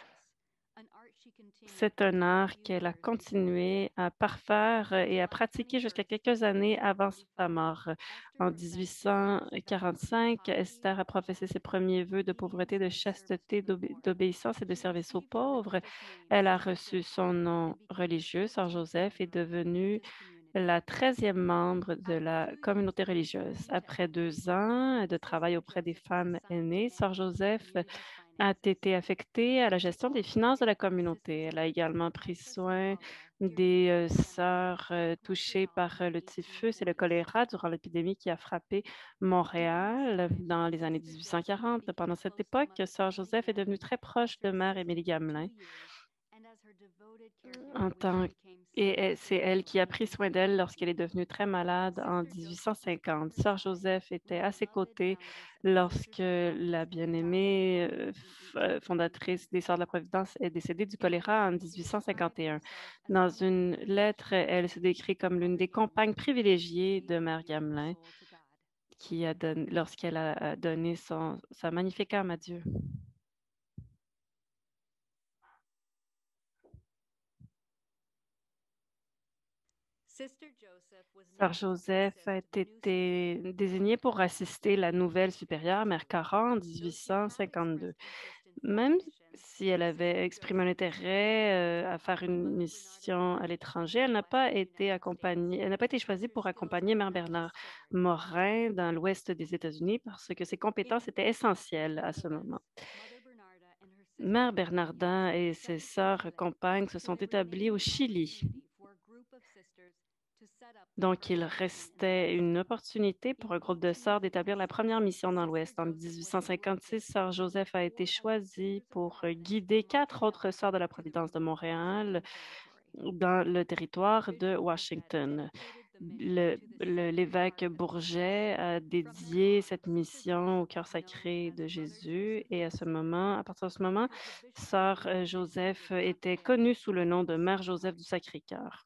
C'est un art qu'elle a continué à parfaire et à pratiquer jusqu'à quelques années avant sa mort. En 1845, Esther a professé ses premiers vœux de pauvreté, de chasteté, d'obéissance et de service aux pauvres. Elle a reçu son nom religieux. Sœur Joseph est devenue la 13e membre de la communauté religieuse. Après 2 ans de travail auprès des femmes aînées, Sœur Joseph a été affectée à la gestion des finances de la communauté. Elle a également pris soin des sœurs touchées par le typhus et le choléra durant l'épidémie qui a frappé Montréal dans les années 1840. Pendant cette époque, Sœur Joseph est devenue très proche de Mère Émilie Gamelin. Et c'est elle qui a pris soin d'elle lorsqu'elle est devenue très malade en 1850. Sœur Joseph était à ses côtés lorsque la bien-aimée fondatrice des Sœurs de la Providence est décédée du choléra en 1851. Dans une lettre, elle se décrit comme l'une des compagnes privilégiées de Mère Gamelin, lorsqu'elle a donné sa magnifique âme à Dieu. Sœur Joseph a été désignée pour assister la nouvelle supérieure, Mère Cara, en 1852. Même si elle avait exprimé un intérêt à faire une mission à l'étranger, elle n'a pas été choisie pour accompagner Mère Bernard Morin dans l'ouest des États-Unis parce que ses compétences étaient essentielles à ce moment. Mère Bernardin et ses sœurs compagnes se sont établies au Chili. Donc, il restait une opportunité pour un groupe de sœurs d'établir la première mission dans l'Ouest. En 1856, Sœur Joseph a été choisie pour guider 4 autres sœurs de la Providence de Montréal dans le territoire de Washington. L'évêque Bourget a dédié cette mission au cœur sacré de Jésus et à partir de ce moment, Sœur Joseph était connue sous le nom de Mère Joseph du Sacré-Cœur.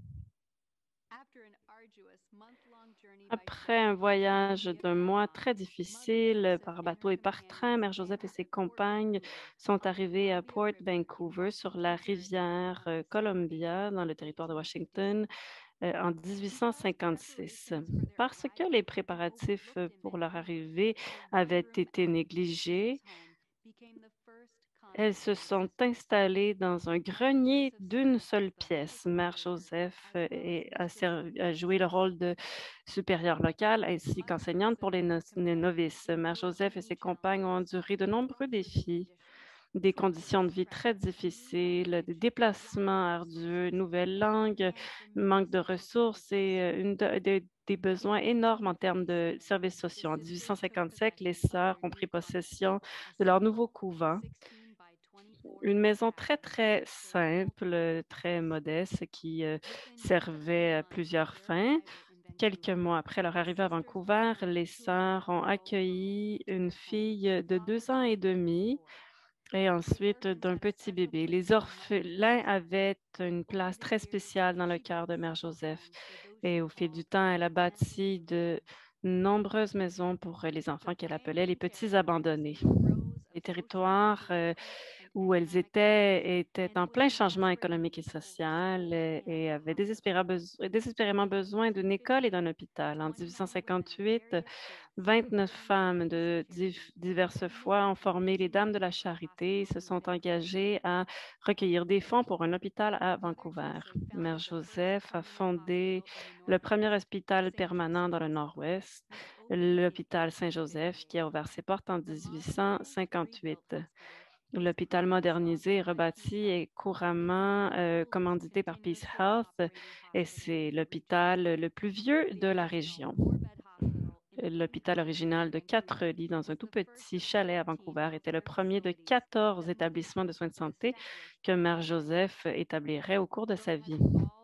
Après un voyage d'un mois très difficile par bateau et par train, Mère Joseph et ses compagnes sont arrivées à Port Vancouver sur la rivière Columbia dans le territoire de Washington en 1856. Parce que les préparatifs pour leur arrivée avaient été négligés, elles se sont installées dans un grenier d'une seule pièce. Mère Joseph a joué le rôle de supérieure locale ainsi qu'enseignante pour les novices. Mère Joseph et ses compagnes ont enduré de nombreux défis, des conditions de vie très difficiles, des déplacements ardueux, une nouvelle langue, manque de ressources et des besoins énormes en termes de services sociaux. En 1857, les sœurs ont pris possession de leur nouveau couvent, une maison très, très simple, très modeste qui servait à plusieurs fins. Quelques mois après leur arrivée à Vancouver, les sœurs ont accueilli une fille de 2 ans et demi et ensuite d'un petit bébé. Les orphelins avaient une place très spéciale dans le cœur de Mère Joseph et au fil du temps, elle a bâti de nombreuses maisons pour les enfants qu'elle appelait les petits abandonnés. Les territoires où elles étaient en plein changement économique et social et avaient désespérément besoin d'une école et d'un hôpital. En 1858, 29 femmes de diverses foi ont formé les Dames de la Charité et se sont engagées à recueillir des fonds pour un hôpital à Vancouver. Mère Joseph a fondé le premier hôpital permanent dans le Nord-Ouest, l'hôpital Saint-Joseph, qui a ouvert ses portes en 1858. L'hôpital modernisé et rebâti est couramment commandité par Peace Health et c'est l'hôpital le plus vieux de la région. L'hôpital original de 4 lits dans un tout petit chalet à Vancouver était le premier de 14 établissements de soins de santé que Mère Joseph établirait au cours de sa vie.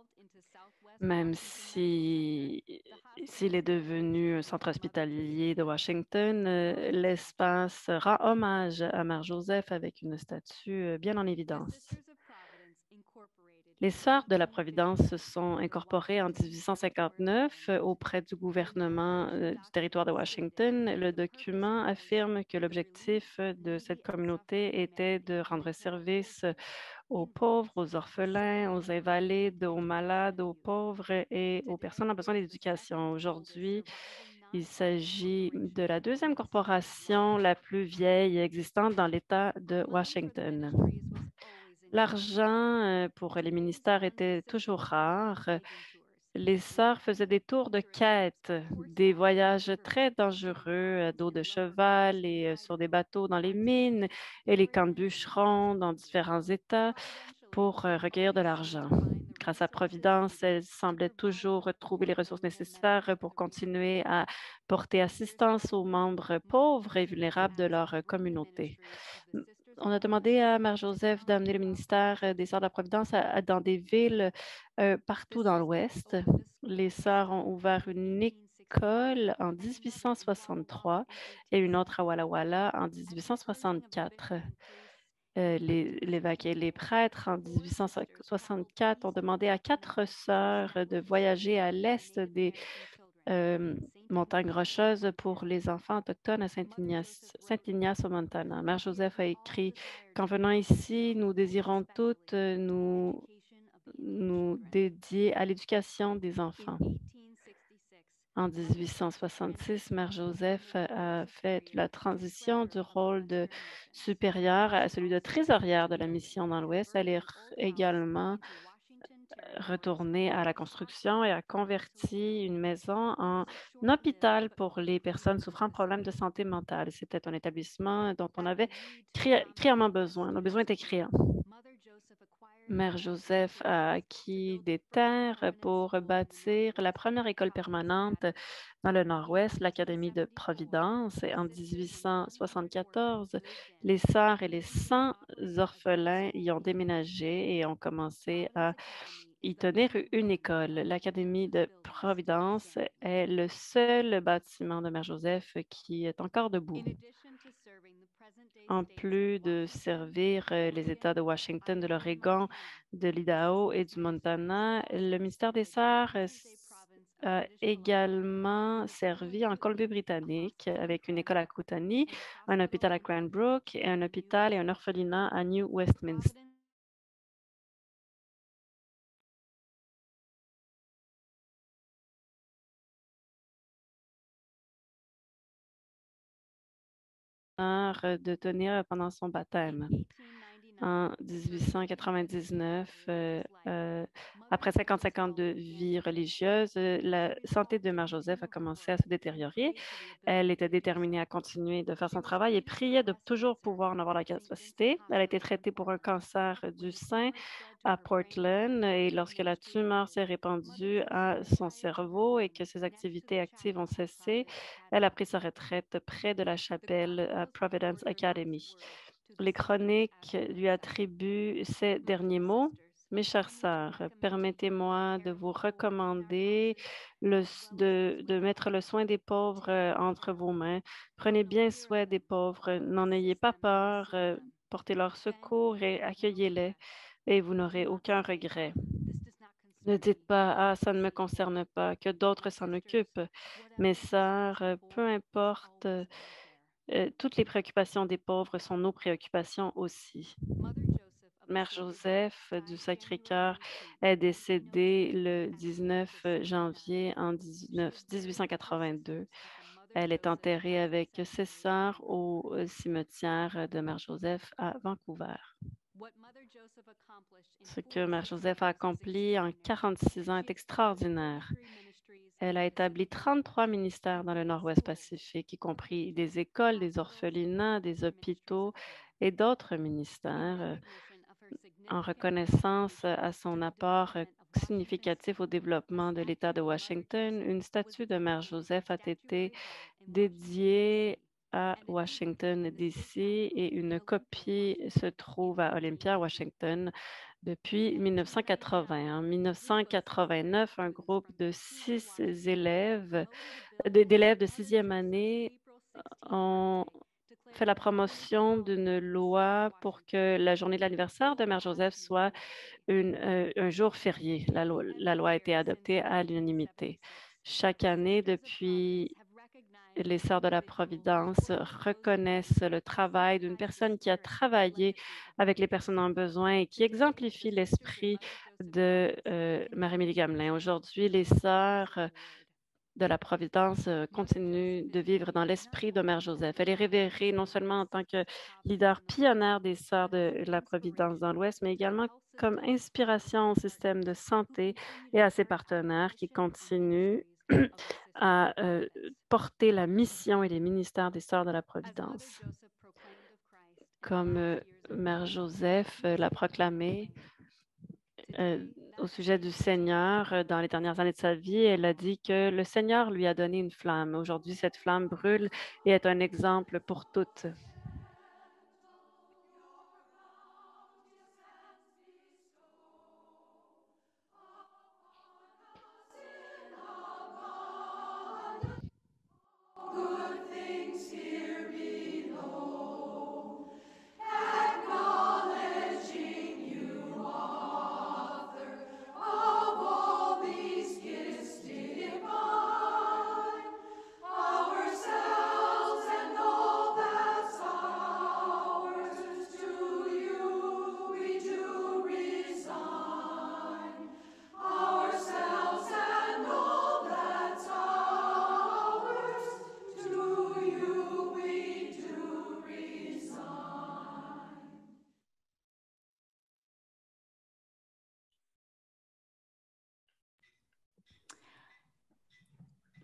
Même s'il est devenu un centre hospitalier de Washington, l'espace rend hommage à Mère Joseph avec une statue bien en évidence. Les Sœurs de la Providence se sont incorporées en 1859 auprès du gouvernement du territoire de Washington. Le document affirme que l'objectif de cette communauté était de rendre service aux pauvres, aux orphelins, aux invalides, aux malades, aux pauvres et aux personnes en besoin d'éducation. Aujourd'hui, il s'agit de la deuxième corporation la plus vieille existante dans l'État de Washington. L'argent pour les ministères était toujours rare. Les sœurs faisaient des tours de quête, des voyages très dangereux à dos de cheval et sur des bateaux dans les mines et les camps de bûcherons dans différents États pour recueillir de l'argent. Grâce à Providence, elles semblaient toujours trouver les ressources nécessaires pour continuer à porter assistance aux membres pauvres et vulnérables de leur communauté. On a demandé à Mère Joseph d'amener le ministère des Sœurs de la Providence dans des villes partout dans l'Ouest. Les sœurs ont ouvert une école en 1863 et une autre à Walla Walla en 1864. L'évêque et les prêtres, en 1864, ont demandé à 4 sœurs de voyager à l'est des montagnes rocheuses pour les enfants autochtones à Saint-Ignace au Montana. Mère Joseph a écrit qu'en venant ici, nous désirons toutes nous dédier à l'éducation des enfants. En 1866, Mère Joseph a fait la transition du rôle de supérieure à celui de trésorière de la mission dans l'Ouest. Elle est également retournée à la construction et a converti une maison en hôpital pour les personnes souffrant de problèmes de santé mentale. C'était un établissement dont on avait criamment besoin. Nos besoins étaient criants. Mère Joseph a acquis des terres pour bâtir la première école permanente dans le Nord-Ouest, l'Académie de Providence. Et en 1874, les sœurs et les 100 orphelins y ont déménagé et ont commencé à y tenir une école. L'Académie de Providence est le seul bâtiment de Mère Joseph qui est encore debout. En plus de servir les États de Washington, de l'Oregon, de l'Idaho et du Montana, le ministère des Sœurs a également servi en Colombie-Britannique avec une école à Kootenay, un hôpital à Cranbrook et un hôpital et un orphelinat à New Westminster. De tenir pendant son baptême. En 1899, après 55 ans de vie religieuse, la santé de Mère Joseph a commencé à se détériorer. Elle était déterminée à continuer de faire son travail et priait de toujours pouvoir en avoir la capacité. Elle a été traitée pour un cancer du sein à Portland et lorsque la tumeur s'est répandue à son cerveau et que ses activités actives ont cessé, elle a pris sa retraite près de la chapelle à Providence Academy. Les chroniques lui attribuent ces derniers mots. Mes chères sœurs, permettez-moi de vous recommander de mettre le soin des pauvres entre vos mains. Prenez bien soin des pauvres, n'en ayez pas peur, portez leur secours et accueillez-les et vous n'aurez aucun regret. Ne dites pas, ah, ça ne me concerne pas, que d'autres s'en occupent. Mes sœurs, peu importe, toutes les préoccupations des pauvres sont nos préoccupations aussi. Mère Joseph du Sacré-Cœur est décédée le 19 janvier en 1882. Elle est enterrée avec ses sœurs au cimetière de Mère Joseph à Vancouver. Ce que Mère Joseph a accompli en 46 ans est extraordinaire. Elle a établi 33 ministères dans le Nord-Ouest Pacifique, y compris des écoles, des orphelinats, des hôpitaux et d'autres ministères. En reconnaissance à son apport significatif au développement de l'État de Washington, une statue de Mère Joseph a été dédiée à Washington, D.C. et une copie se trouve à Olympia, Washington, depuis 1980. En 1989, un groupe de 6 élèves, d'élèves de 6e année ont fait la promotion d'une loi pour que la journée de l'anniversaire de Mère Joseph soit un jour férié. La loi a été adoptée à l'unanimité. Chaque année, depuis, les Sœurs de la Providence reconnaissent le travail d'une personne qui a travaillé avec les personnes en besoin et qui exemplifie l'esprit de Marie-Émilie Gamelin. Aujourd'hui, les Sœurs de la Providence continuent de vivre dans l'esprit de Mère Joseph. Elle est révérée non seulement en tant que leader pionnière des Sœurs de la Providence dans l'Ouest, mais également comme inspiration au système de santé et à ses partenaires qui continuent à porter la mission et les ministères des Sœurs de la Providence. Comme Mère Joseph l'a proclamé au sujet du Seigneur dans les dernières années de sa vie, elle a dit que le Seigneur lui a donné une flamme. Aujourd'hui, cette flamme brûle et est un exemple pour toutes.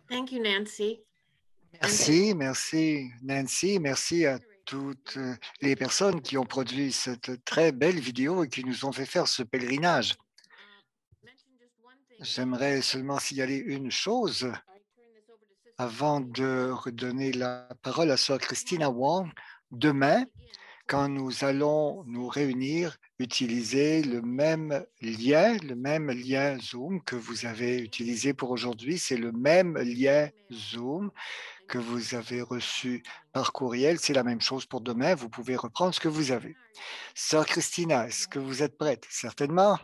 Thank you, Nancy. Merci, merci Nancy, merci à toutes les personnes qui ont produit cette très belle vidéo et qui nous ont fait faire ce pèlerinage. J'aimerais seulement signaler une chose avant de redonner la parole à Sœur Christina Wong. Demain, quand nous allons nous réunir, utiliser le même lien Zoom que vous avez utilisé pour aujourd'hui. C'est le même lien Zoom que vous avez reçu par courriel. C'est la même chose pour demain. Vous pouvez reprendre ce que vous avez. Sœur Christina, est-ce que vous êtes prête? Certainement.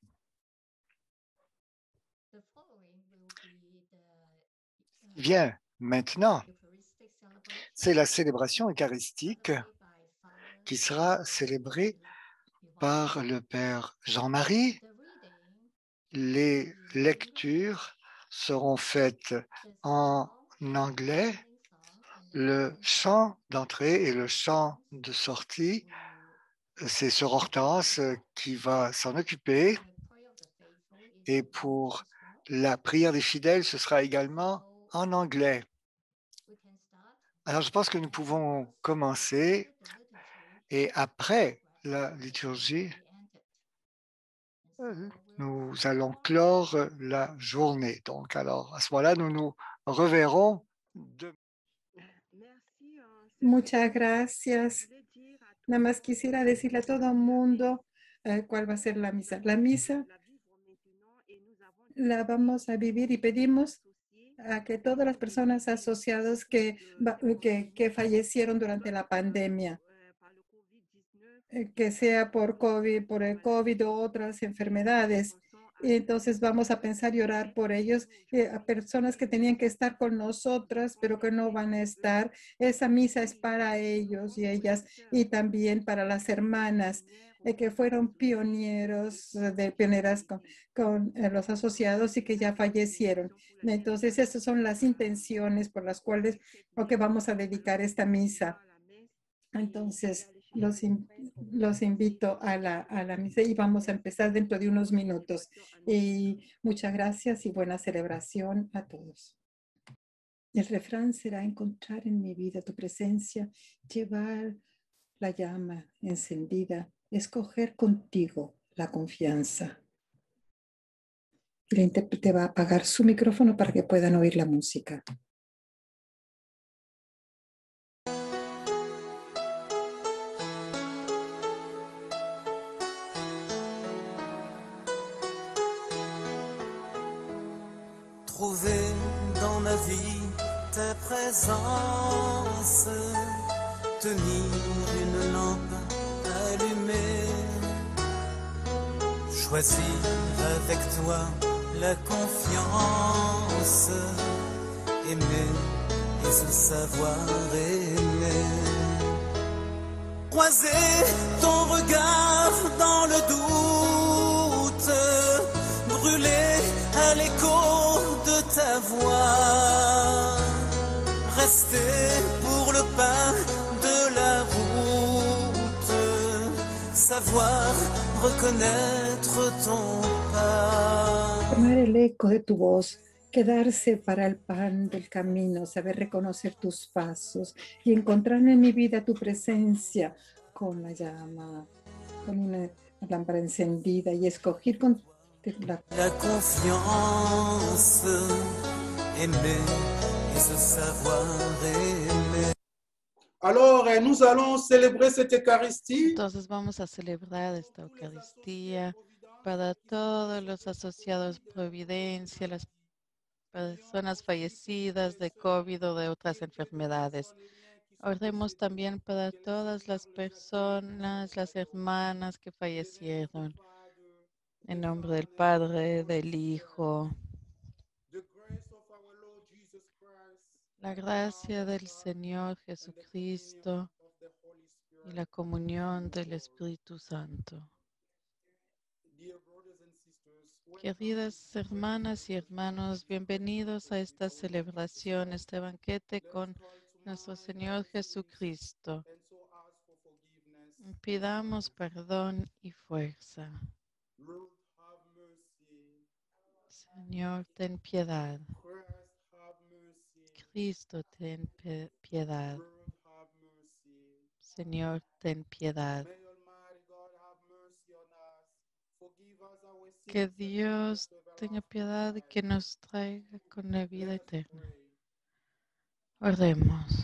Bien, maintenant, c'est la célébration eucharistique qui sera célébrée par le Père Jean-Marie. Les lectures seront faites en anglais. Le chant d'entrée et le chant de sortie, c'est Sœur Hortense qui va s'en occuper. Et pour la prière des fidèles, ce sera également en anglais. Alors, je pense que nous pouvons commencer. Et après la liturgie, nous allons clore la journée. Donc, alors, à ce moment-là, nous nous reverrons demain. Muchas gracias. Nada más quisiera decirle a todo el mundo cuál va a ser la misa. La misa la vamos a vivir y pedimos a que todas las personas asociadas que fallecieron durante la pandemia, que sea por el COVID o otras enfermedades. Y entonces vamos a pensar y orar por ellos, a personas que tenían que estar con nosotras, pero que no van a estar. Esa misa es para ellos y ellas, y también para las hermanas que fueron pioneras con los asociados y que ya fallecieron. Entonces, esas son las intenciones por las cuales que vamos a dedicar esta misa. Entonces, los invito a la misa y vamos a empezar dentro de unos minutos. Y muchas gracias y buena celebración a todos. El refrán será encontrar en mi vida tu presencia, llevar la llama encendida, escoger contigo la confianza. El intérprete va a apagar su micrófono para que puedan oír la música. Trouver dans ma vie ta présence, tenir une lampe allumée, choisir avec toi la confiance, aimer et se savoir aimer. Croiser ton regard dans le doute, brûler à l'écho de ta voix, rester pour le pas de la route, savoir reconnaître ton pas. Tomar el eco de tu voz, quedarse para el pan del camino, saber reconocer tus pasos y encontrar en mi vida tu presencia con la llama, con una lámpara encendida y escoger con la confiance, aimer et se savoir aimer. Alors, nous allons célébrer cette Eucharistie. Entonces vamos a celebrar esta Eucaristía para todos los asociados Providencia, las personas fallecidas de COVID o de otras enfermedades. Oremos también para todas las personas, las hermanas que fallecieron. En nombre del Padre, del Hijo. La gracia del Señor Jesucristo y la comunión del Espíritu Santo. Queridas hermanas y hermanos, bienvenidos a esta celebración, este banquete con nuestro Señor Jesucristo. Pidamos perdón y fuerza. Señor, ten piedad. Cristo, ten piedad. Señor, ten piedad. Que Dios tenga piedad y que nos traiga con la vida eterna. Oremos.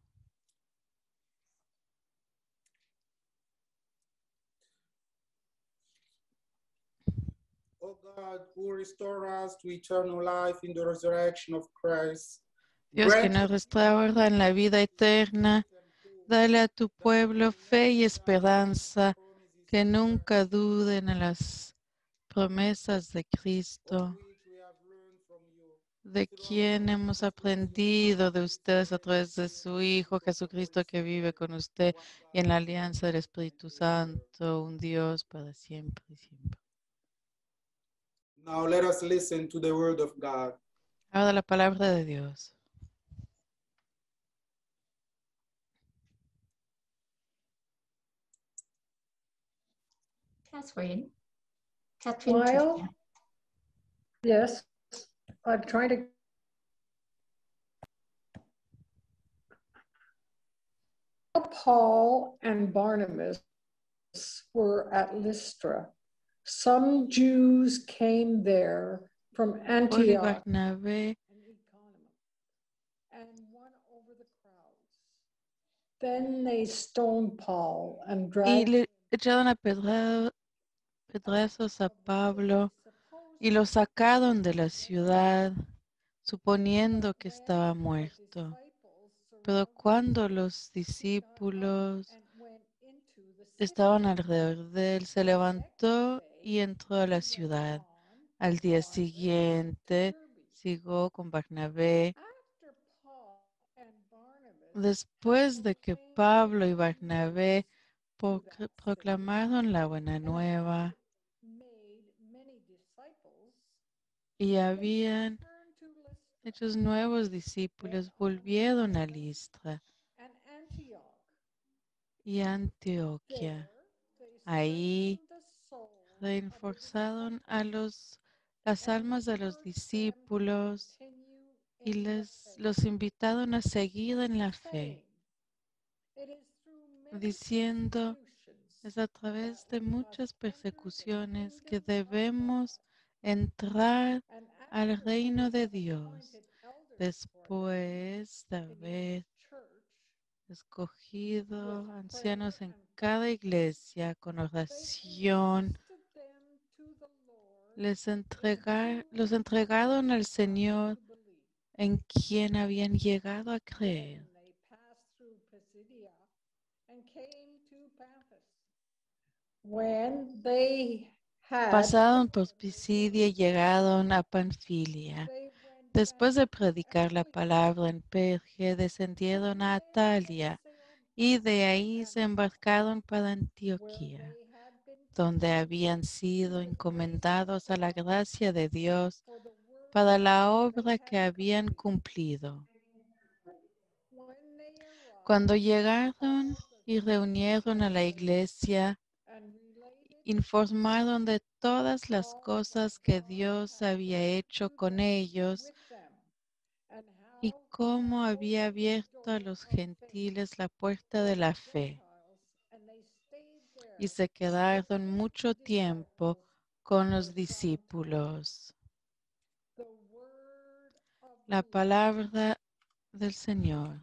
O God, who restore us to eternal life in the resurrection of Christ, Dios que grant nos restaura en la vida eterna, dale a tu pueblo fe y esperanza, que nunca duden en las promesas de Cristo, de quien hemos aprendido de ustedes a través de su Hijo Jesucristo, que vive con usted y en la alianza del Espíritu Santo, un Dios para siempre y siempre. Now let us listen to the word of God. Ahora la palabra de Dios. Catherine. While, yes, I'm trying to. Paul and Barnabas were at Lystra. Some Jews came there from Paul y Antioch Bernabé and won over the crowds. Then they stoned Paul and y dragged le echaron a pedrazos a Pablo y lo sacaron de la ciudad, suponiendo que estaba muerto. Pero cuando los discípulos estaban alrededor de él, se levantó y entró a la ciudad. Al día siguiente, siguió con Bernabé. Después de que Pablo y Bernabé proclamaron la buena nueva y habían hecho nuevos discípulos, volvieron a Listra y Antioquia. Ahí reforzaron a las almas de los discípulos y los invitaron a seguir en la fe, diciendo, es a través de muchas persecuciones que debemos entrar al reino de Dios, después de haber escogido ancianos en cada iglesia con oración. Los entregaron al Señor, en quien habían llegado a creer. when they had Pasaron por Pisidia y llegaron a Panfilia. Después de predicar la palabra en Perge, descendieron a Atalia y de ahí se embarcaron para Antioquía, donde habían sido encomendados a la gracia de Dios para la obra que habían cumplido. Cuando llegaron y reunieron a la iglesia, informaron de todas las cosas que Dios había hecho con ellos y cómo había abierto a los gentiles la puerta de la fe. Y se quedaron mucho tiempo con los discípulos. La palabra del Señor.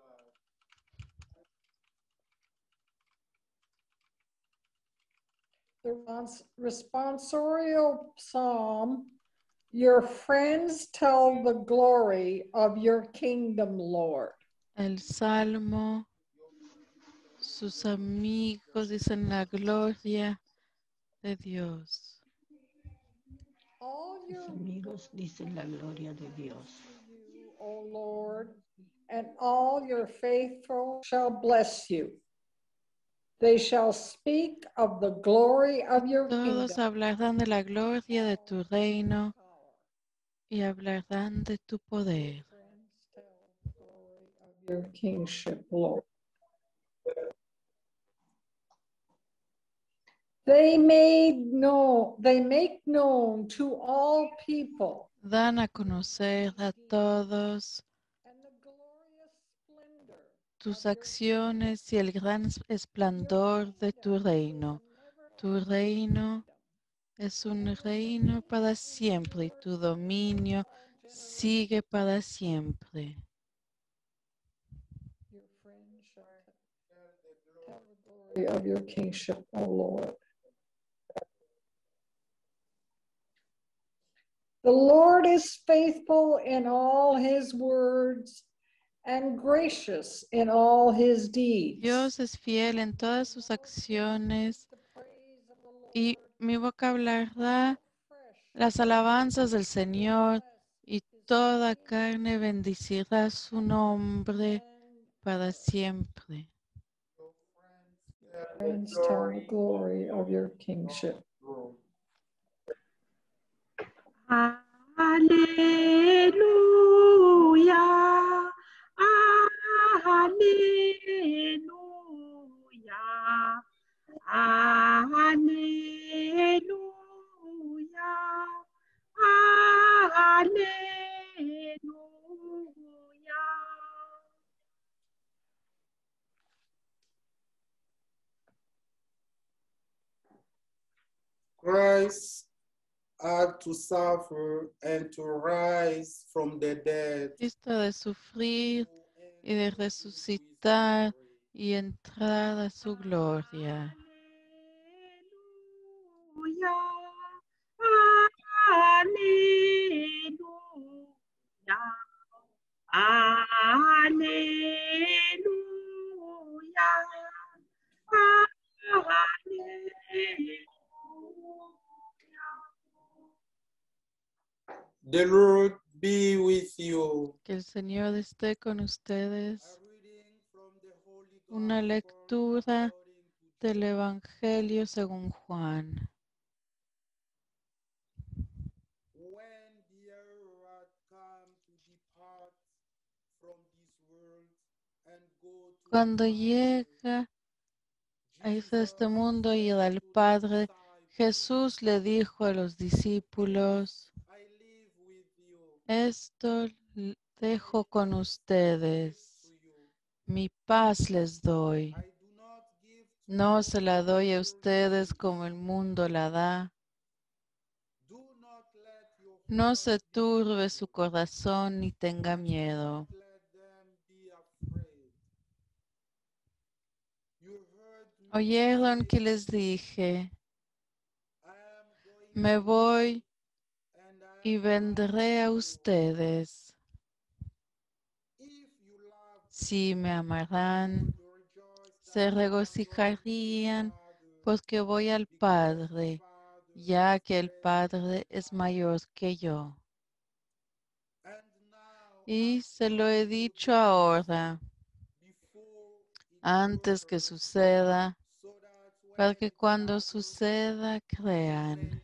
the responsorial psalm, your friends tell the glory of your kingdom, Lord. El Salmo, sus amigos dicen la gloria de Dios. All Sus amigos dicen la gloria de Dios. you, O Lord, and all your faithful shall bless you. They shall speak of the glory of your Todos kingdom. hablarán de la gloria de tu reino y hablarán de tu poder. Your kingship, Lord. They make known to all people Dan a conocer a todos tus acciones y el gran esplendor de tu reino. Tu reino es un reino para siempre y tu dominio sigue para siempre. Your friends shall tell the glory of your kingship, O Lord. The Lord is faithful in all his words and gracious in all his deeds. Dios es fiel en todas sus acciones y mi boca hablará las alabanzas del Señor y toda carne bendecirá su nombre para siempre. Friends tell the glory of your kingship. Hallelujah. Hallelujah. Hallelujah. Hallelujah. Christ had to suffer and to rise from the dead. Cristo de sufrir y de resucitar y entrar a su gloria. The Lord be with you. Que el Señor esté con ustedes. Una lectura del Evangelio según Juan. Cuando llega a irse de este mundo y ir al Padre, Jesús le dijo a los discípulos: esto dejo con ustedes, mi paz les doy. No se la doy a ustedes como el mundo la da. No se turbe su corazón ni tenga miedo. Oyeron que les dije: me voy y vendré a ustedes. Si me amarán, se regocijarían porque voy al Padre, ya que el Padre es mayor que yo. Y se lo he dicho ahora, antes que suceda, para que cuando suceda crean.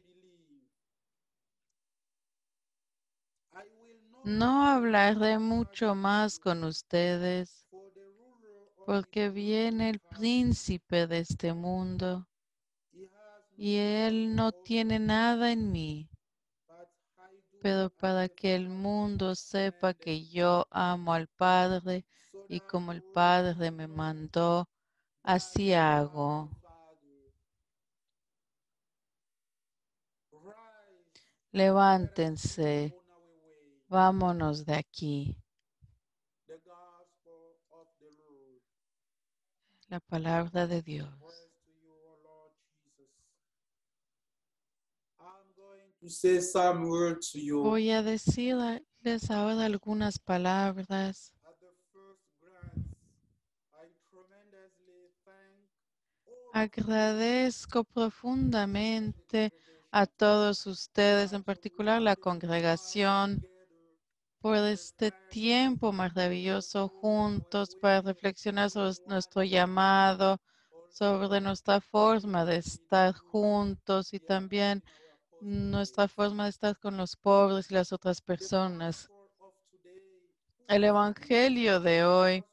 No hablaré mucho más con ustedes, porque viene el príncipe de este mundo, y él no tiene nada en mí. Pero para que el mundo sepa que yo amo al Padre, y como el Padre me mandó, así hago. Levántense, vámonos de aquí. La palabra de Dios. Voy a decirles ahora algunas palabras. Agradezco profundamente a todos ustedes, en particular la congregación, por este tiempo maravilloso juntos para reflexionar sobre nuestro llamado, sobre nuestra forma de estar juntos y también nuestra forma de estar con los pobres y las otras personas. El Evangelio de hoy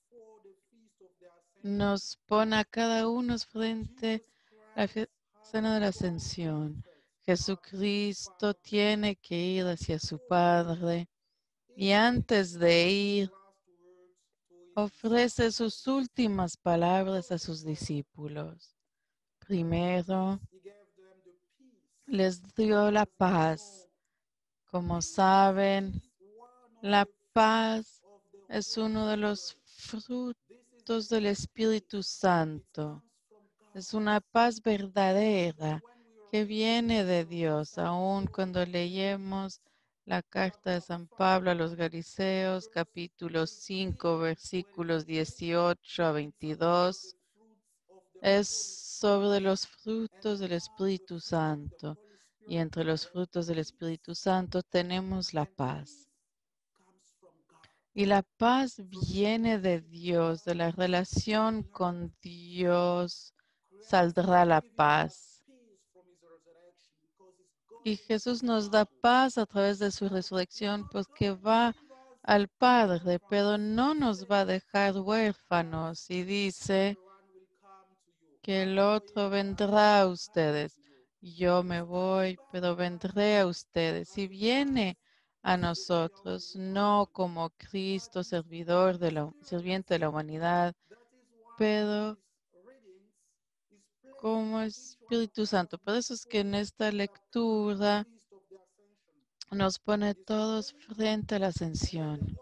nos pone a cada uno frente a la cena de la Ascensión. Jesucristo tiene que ir hacia su Padre y antes de ir ofrece sus últimas palabras a sus discípulos. Primero, les dio la paz. Como saben, la paz es uno de los frutos del Espíritu Santo. Es una paz verdadera que viene de Dios. Aun cuando leemos la carta de San Pablo a los Galileos, capítulo 5, versículos 18 a 22, es sobre los frutos del Espíritu Santo. Y entre los frutos del Espíritu Santo tenemos la paz. Y la paz viene de Dios, de la relación con Dios saldrá la paz. Y Jesús nos da paz a través de su resurrección porque va al Padre, pero no nos va a dejar huérfanos. Y dice que el otro vendrá a ustedes. Yo me voy, pero vendré a ustedes. Y viene a nosotros, no como Cristo, sirviente de la humanidad, pero como Espíritu Santo. Por eso es que en esta lectura nos pone todos frente a la ascensión.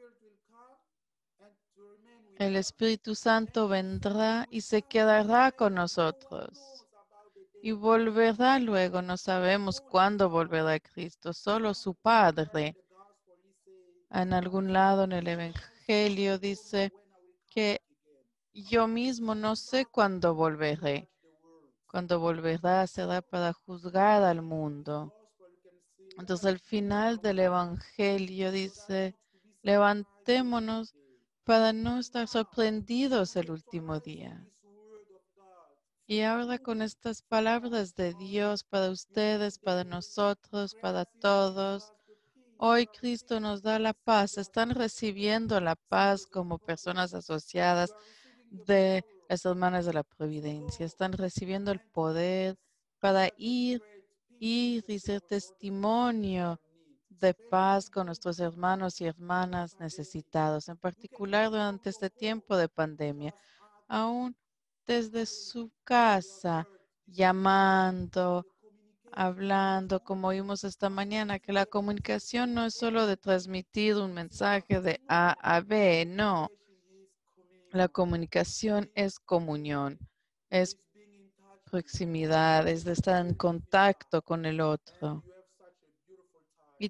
El Espíritu Santo vendrá y se quedará con nosotros. Y volverá luego, no sabemos cuándo volverá Cristo, solo su Padre. En algún lado en el Evangelio dice que yo mismo no sé cuándo volveré. Cuando volverá será para juzgar al mundo. Entonces al final del Evangelio dice, levantémonos para no estar sorprendidos el último día. Y ahora con estas palabras de Dios para ustedes, para nosotros, para todos, hoy Cristo nos da la paz. Están recibiendo la paz como personas asociadas de las hermanas de la providencia. Están recibiendo el poder para ir y ser testimonio de paz con nuestros hermanos y hermanas necesitados, en particular durante este tiempo de pandemia. Aún desde su casa, llamando, hablando, como vimos esta mañana, que la comunicación no es solo de transmitir un mensaje de A a B, no. La comunicación es comunión, es proximidad, es de estar en contacto con el otro. Y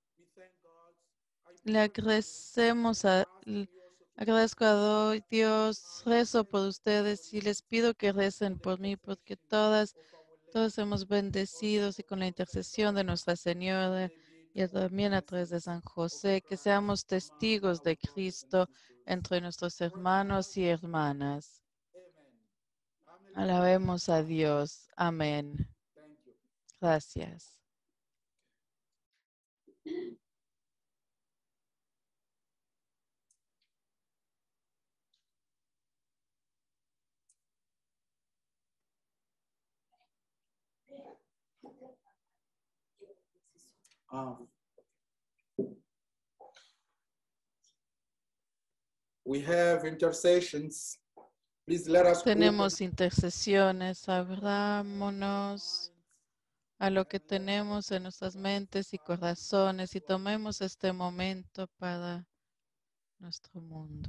le agradezco a Dios, rezo por ustedes y les pido que recen por mí, porque todos hemos bendecidos y con la intercesión de Nuestra Señora y también a través de San José, que seamos testigos de Cristo entre nuestros hermanos y hermanas. Alabemos a Dios. Amén. Gracias. We have intercessions. Please let us Tenemos intercesiones, abrámonos a lo que tenemos en nuestras mentes y corazones y tomemos este momento para nuestro mundo.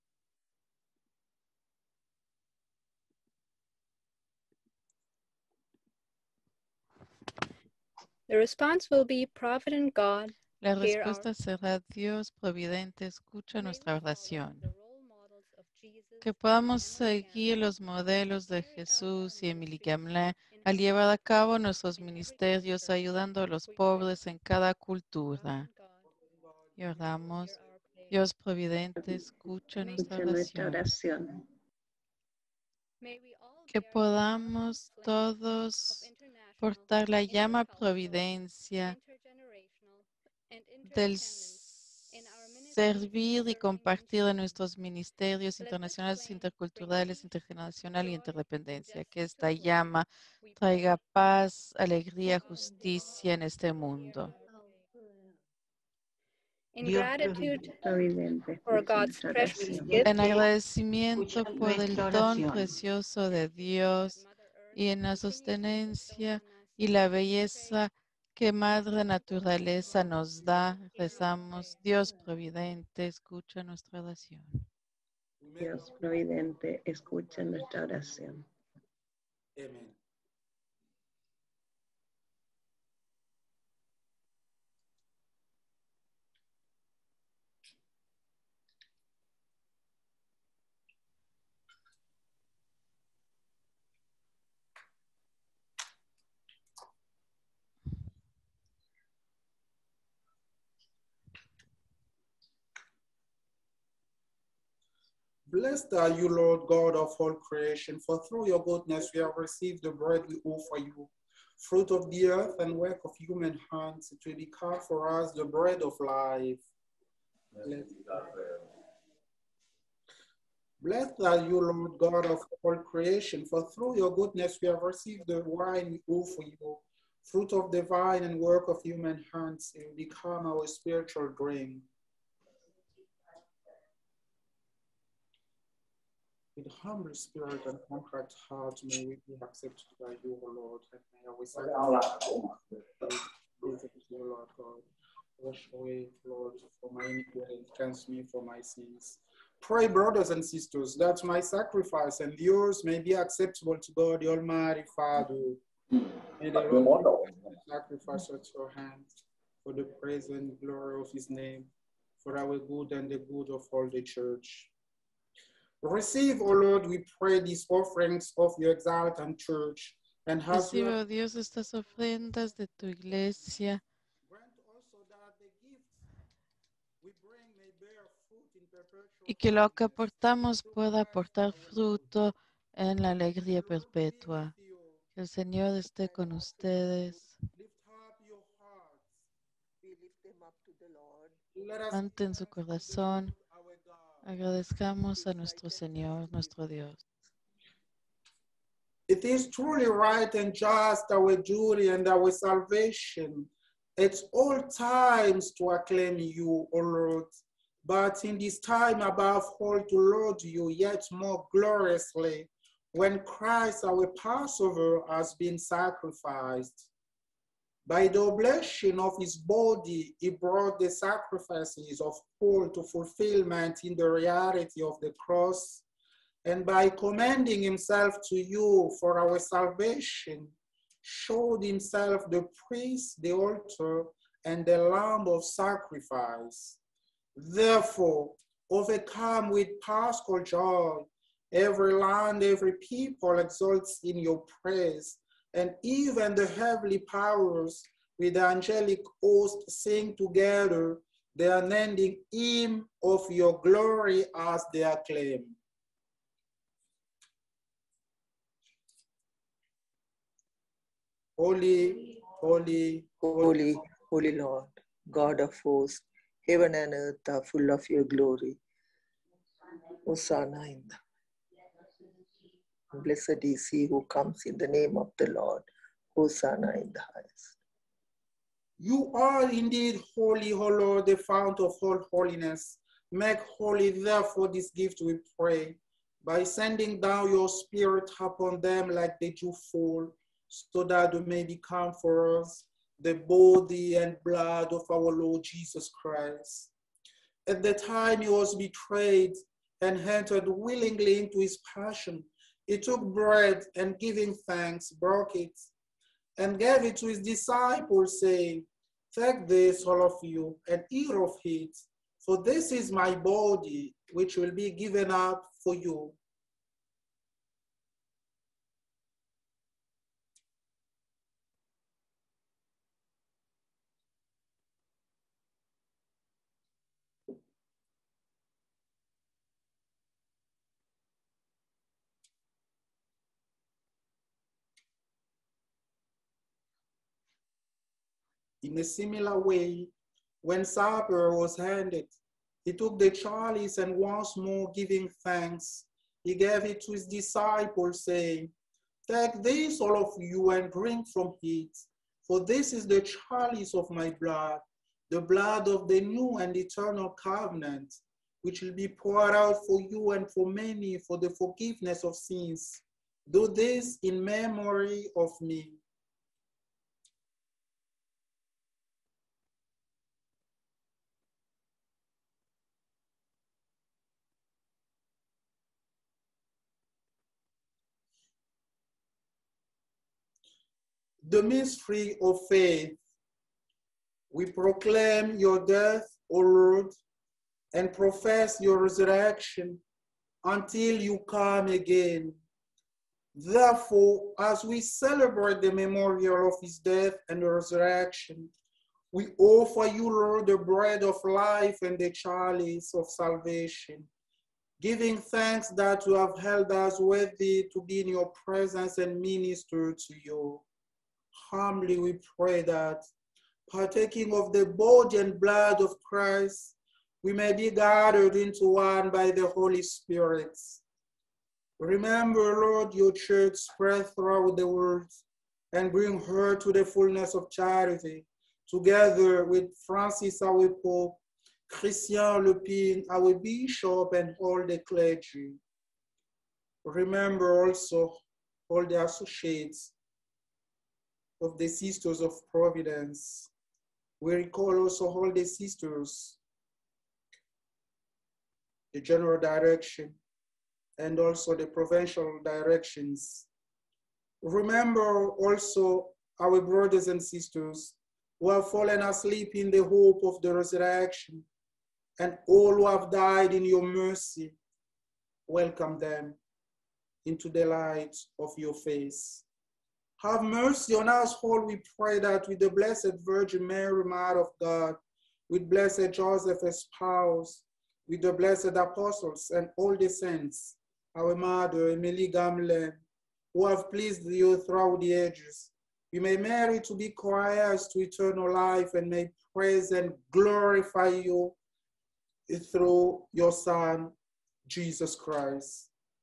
The response will be, Provident God, La hear our respuesta será: Dios providente, escucha nuestra oración. Que podamos seguir los modelos de Jesús y Emily Gamelin al llevar a cabo nuestros ministerios ayudando a los pobres en cada cultura. Y oramos: Dios providente, escucha nuestra oración. Que podamos todos portar la llama providencia del servir y compartir en nuestros ministerios internacionales, interculturales, intergeneracional y interdependencia. Que esta llama traiga paz, alegría, justicia en este mundo. In gratitude for God's precious gift, En agradecimiento por el don precioso de Dios y en la sostenencia y la belleza que Madre Naturaleza nos da, rezamos, Dios Providente, escucha nuestra oración. Dios Providente, escucha nuestra oración. Amen. Blessed are you, Lord God of all creation, for through your goodness we have received the bread we offer you, fruit of the earth and work of human hands. It will become for us the bread of life. Blessed are you, Lord God of all creation, for through your goodness we have received the wine we offer you, fruit of the vine and work of human hands. It will become our spiritual drink. With humble spirit and contrite heart, may we be accepted by you, O Lord, and may our sacrifice be you, Lord God. Wash away, Lord, for my iniquity and cleanse me from my sins. Pray, brothers and sisters, that my sacrifice and yours may be acceptable to God, the Almighty Father. May the Lord sacrifice at your hands for the praise and glory of his name, for our good and the good of all the church. Receive, O Lord, we pray, these offerings of your exalted church, and have Recibe, oh Dios, estas ofrendas de tu iglesia. Y que lo que aportamos pueda aportar fruto en la alegría perpetua. Que el Señor esté con ustedes. Levanten su corazón. Agradezcamos a nuestro Señor, nuestro Dios. It is truly right and just, our duty and our salvation, at all times to acclaim you, O Lord, but in this time above all to laud you yet more gloriously, when Christ our Passover has been sacrificed. By the oblation of his body, he brought the sacrifices of all to fulfillment in the reality of the cross, and by commending himself to you for our salvation, showed himself the priest, the altar, and the lamb of sacrifice. Therefore, overcome with paschal joy, every land, every people exalts in your praise, and even the heavenly powers with the angelic host sing together the unending hymn of your glory as they acclaim. Holy, holy, holy, holy Lord, God of hosts, heaven and earth are full of your glory. Hosanna in the Blessed is he who comes in the name of the Lord. Hosanna in the highest. You are indeed holy, O Lord, the fount of all holiness. Make holy, therefore, this gift, we pray, by sending down your Spirit upon them like the dewfall, so that they may become for us the body and blood of our Lord Jesus Christ. At the time he was betrayed and entered willingly into his passion, he took bread and giving thanks, broke it, and gave it to his disciples, saying, "Take this, all of you, and eat of it, for this is my body, which will be given up for you." In a similar way, when supper was ended, he took the chalice and once more giving thanks, he gave it to his disciples, saying, "Take this, all of you, and drink from it, for this is the chalice of my blood, the blood of the new and eternal covenant, which will be poured out for you and for many for the forgiveness of sins. Do this in memory of me. The mystery of faith. We proclaim your death, O Lord, and profess your resurrection until you come again. Therefore, as we celebrate the memorial of his death and resurrection, we offer you, Lord, the bread of life and the chalice of salvation, giving thanks that you have held us worthy to be in your presence and minister to you. Humbly we pray that, partaking of the body and blood of Christ, we may be gathered into one by the Holy Spirit. Remember, Lord, your church spread throughout the world and bring her to the fullness of charity, together with Francis, our Pope, Christian Lepine, our Bishop, and all the clergy. Remember also all the associates of the Sisters of Providence. We recall also all the sisters, the general direction, and also the provincial directions. Remember also our brothers and sisters who have fallen asleep in the hope of the resurrection, and all who have died in your mercy. Welcome them into the light of your face. Have mercy on us all, we pray, that with the Blessed Virgin Mary, Mother of God, with Blessed Joseph, as spouse, with the blessed apostles and all the saints, our Mother, Emilie Gamelin, who have pleased you throughout the ages, we may merit to be co-heirs to eternal life and may praise and glorify you through your Son, Jesus Christ.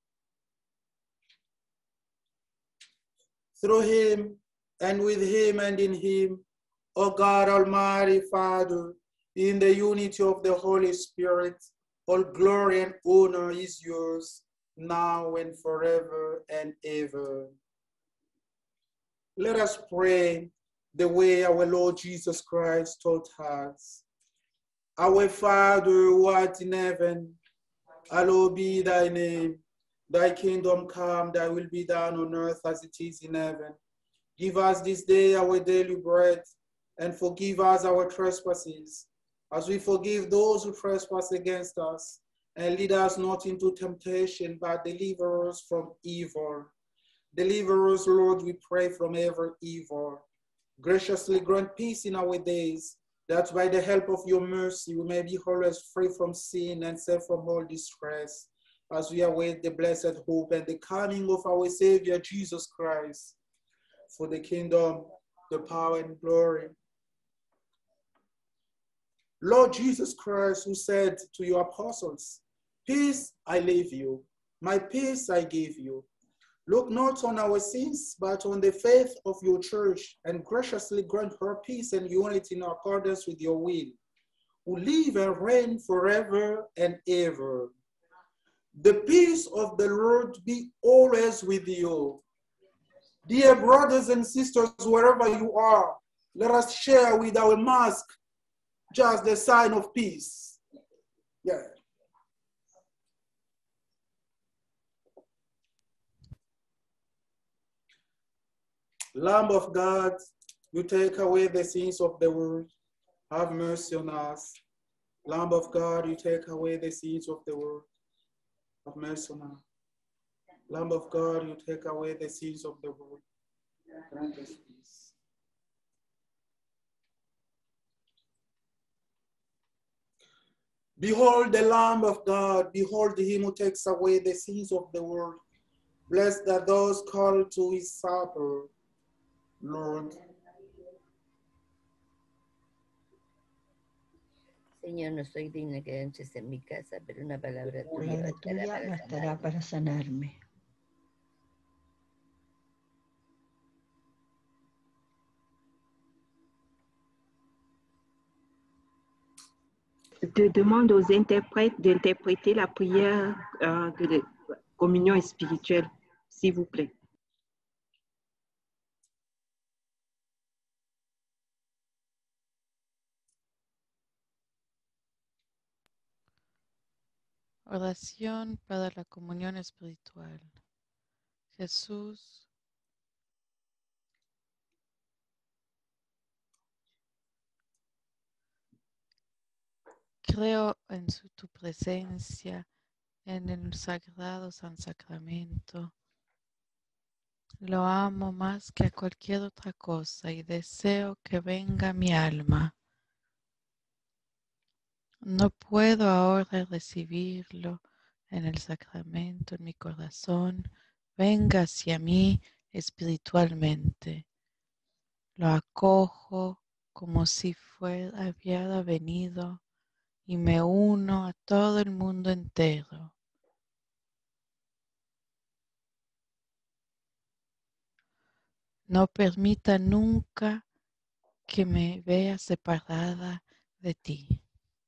Through him, and with him, and in him, O God, Almighty Father, in the unity of the Holy Spirit, all glory and honor is yours, now and forever and ever. Let us pray the way our Lord Jesus Christ taught us. Our Father, who art in heaven, hallowed be thy name. Thy kingdom come, thy will be done on earth as it is in heaven. Give us this day our daily bread, and forgive us our trespasses, as we forgive those who trespass against us. And lead us not into temptation, but deliver us from evil. Deliver us, Lord, we pray, from every evil. Graciously grant peace in our days, that by the help of your mercy we may be always free from sin and safe from all distress, as we await the blessed hope and the coming of our Savior, Jesus Christ. For the kingdom, the power, and glory. Lord Jesus Christ, who said to your apostles, peace I leave you, my peace I give you. Look not on our sins, but on the faith of your church, and graciously grant her peace and unity in accordance with your will, who live and reign forever and ever. The peace of the Lord be always with you. Dear brothers and sisters, wherever you are, let us share with our mask just the sign of peace. Yeah. Lamb of God, you take away the sins of the world. Have mercy on us. Lamb of God, you take away the sins of the world. Have mercy on us. Lamb of God, you take away the sins of the world. Grant us peace. Behold the Lamb of God. Behold him who takes away the sins of the world. Blessed are those called to his supper, Lord. Señor, no soy digna que entres en mi casa, pero una palabra Palabra tuya bastará para sanarme. demande aux interprètes d'interpréter la prière de communion spirituelle, s'il vous plaît. Oración para la comunión espiritual. Jesús, creo en tu presencia en el sagrado San Sacramento. Lo amo más que a cualquier otra cosa y deseo que venga a mi alma. No puedo ahora recibirlo en el sacramento, en mi corazón. Venga hacia mí espiritualmente. Lo acojo como si hubiera venido y me uno a todo el mundo entero. No permita nunca que me vea separada de ti.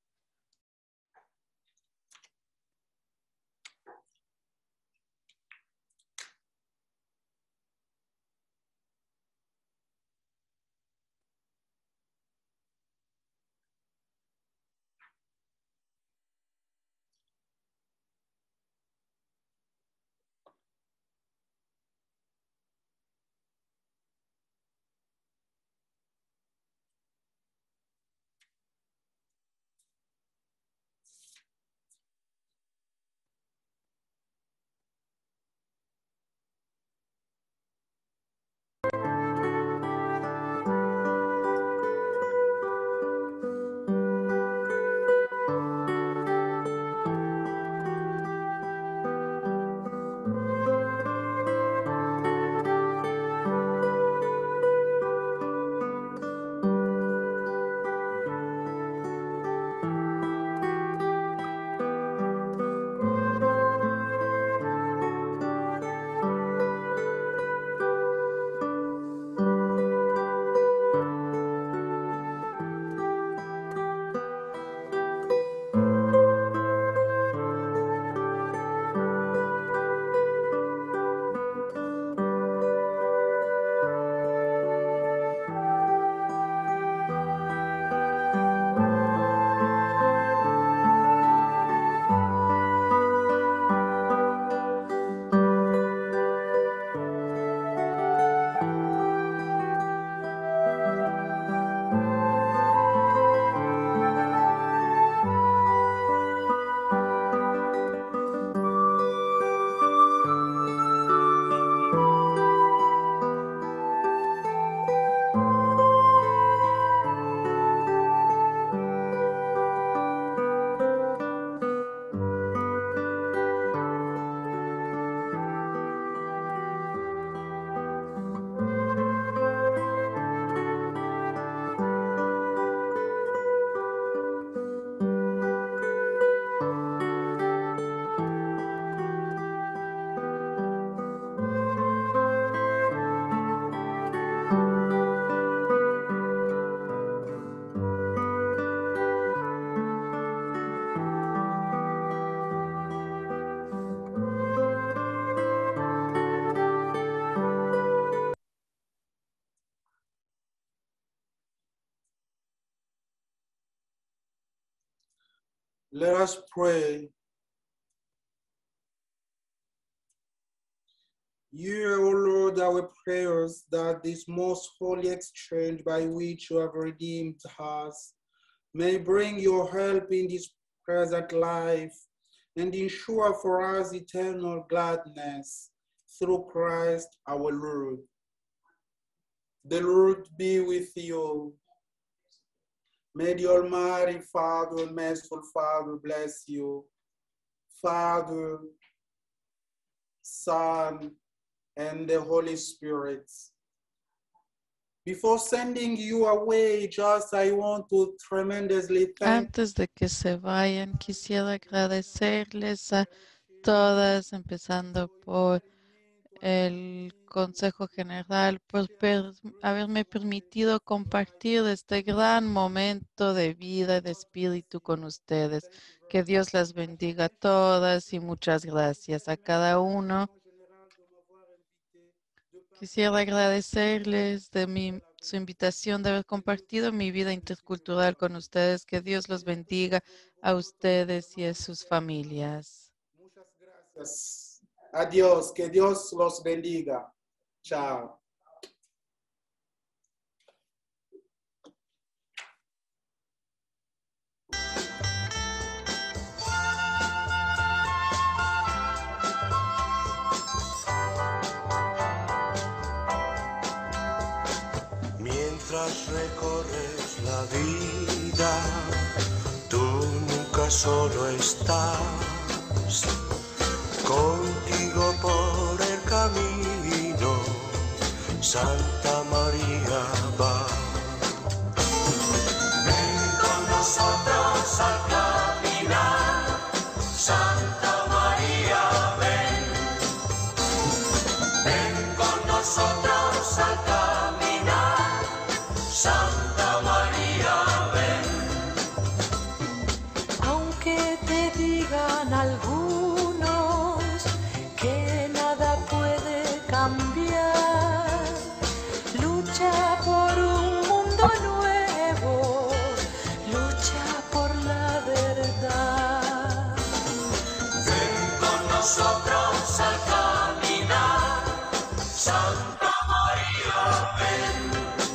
Let us pray. Hear, O Lord, our prayers that this most holy exchange by which you have redeemed us may bring your help in this present life and ensure for us eternal gladness through Christ our Lord. The Lord be with you. May the Almighty Father and merciful Father bless you, Father, Son, and the Holy Spirit. Before sending you away, just I want to tremendously thank. Antes de que se vayan, quisiera agradecerles a todas, empezando por el Consejo General, por haberme permitido compartir este gran momento de vida y de espíritu con ustedes. Que Dios las bendiga a todas y muchas gracias a cada uno. Quisiera agradecerles de su invitación de haber compartido mi vida intercultural con ustedes. Que Dios los bendiga a ustedes y a sus familias. Gracias. Adiós. Que Dios los bendiga. Chao. Mientras recorres la vida, tú nunca solo estás. Contigo por el camino, Santa María va. Ven con nosotros al caminar, Santa María, ven. Ven con nosotros al caminar, Santa María, ven. Aunque te digan algunos que nada puede cambiar, lucha por un mundo nuevo, lucha por la verdad. Ven con nosotros al caminar, Santa María, ven.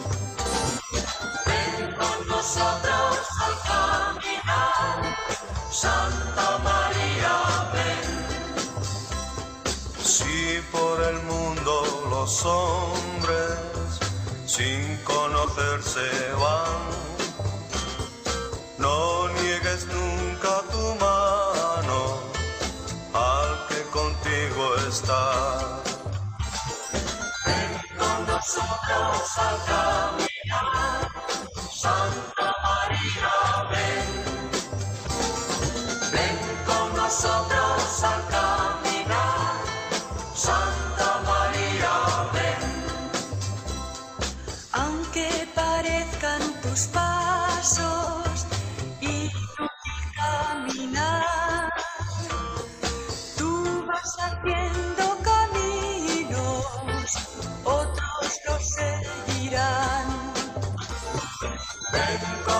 Ven con nosotros al caminar, Santa María, ven. Si por el mundo los hombres sin conocerse van, no niegues nunca tu mano al que contigo está. Ven con nosotros al caminar, Santa María, ven. Ven con nosotros al caminar, Santa María, ven. Aunque parezcan tus pasos inútil caminar, tú vas haciendo caminos, otros los seguirán. Ven con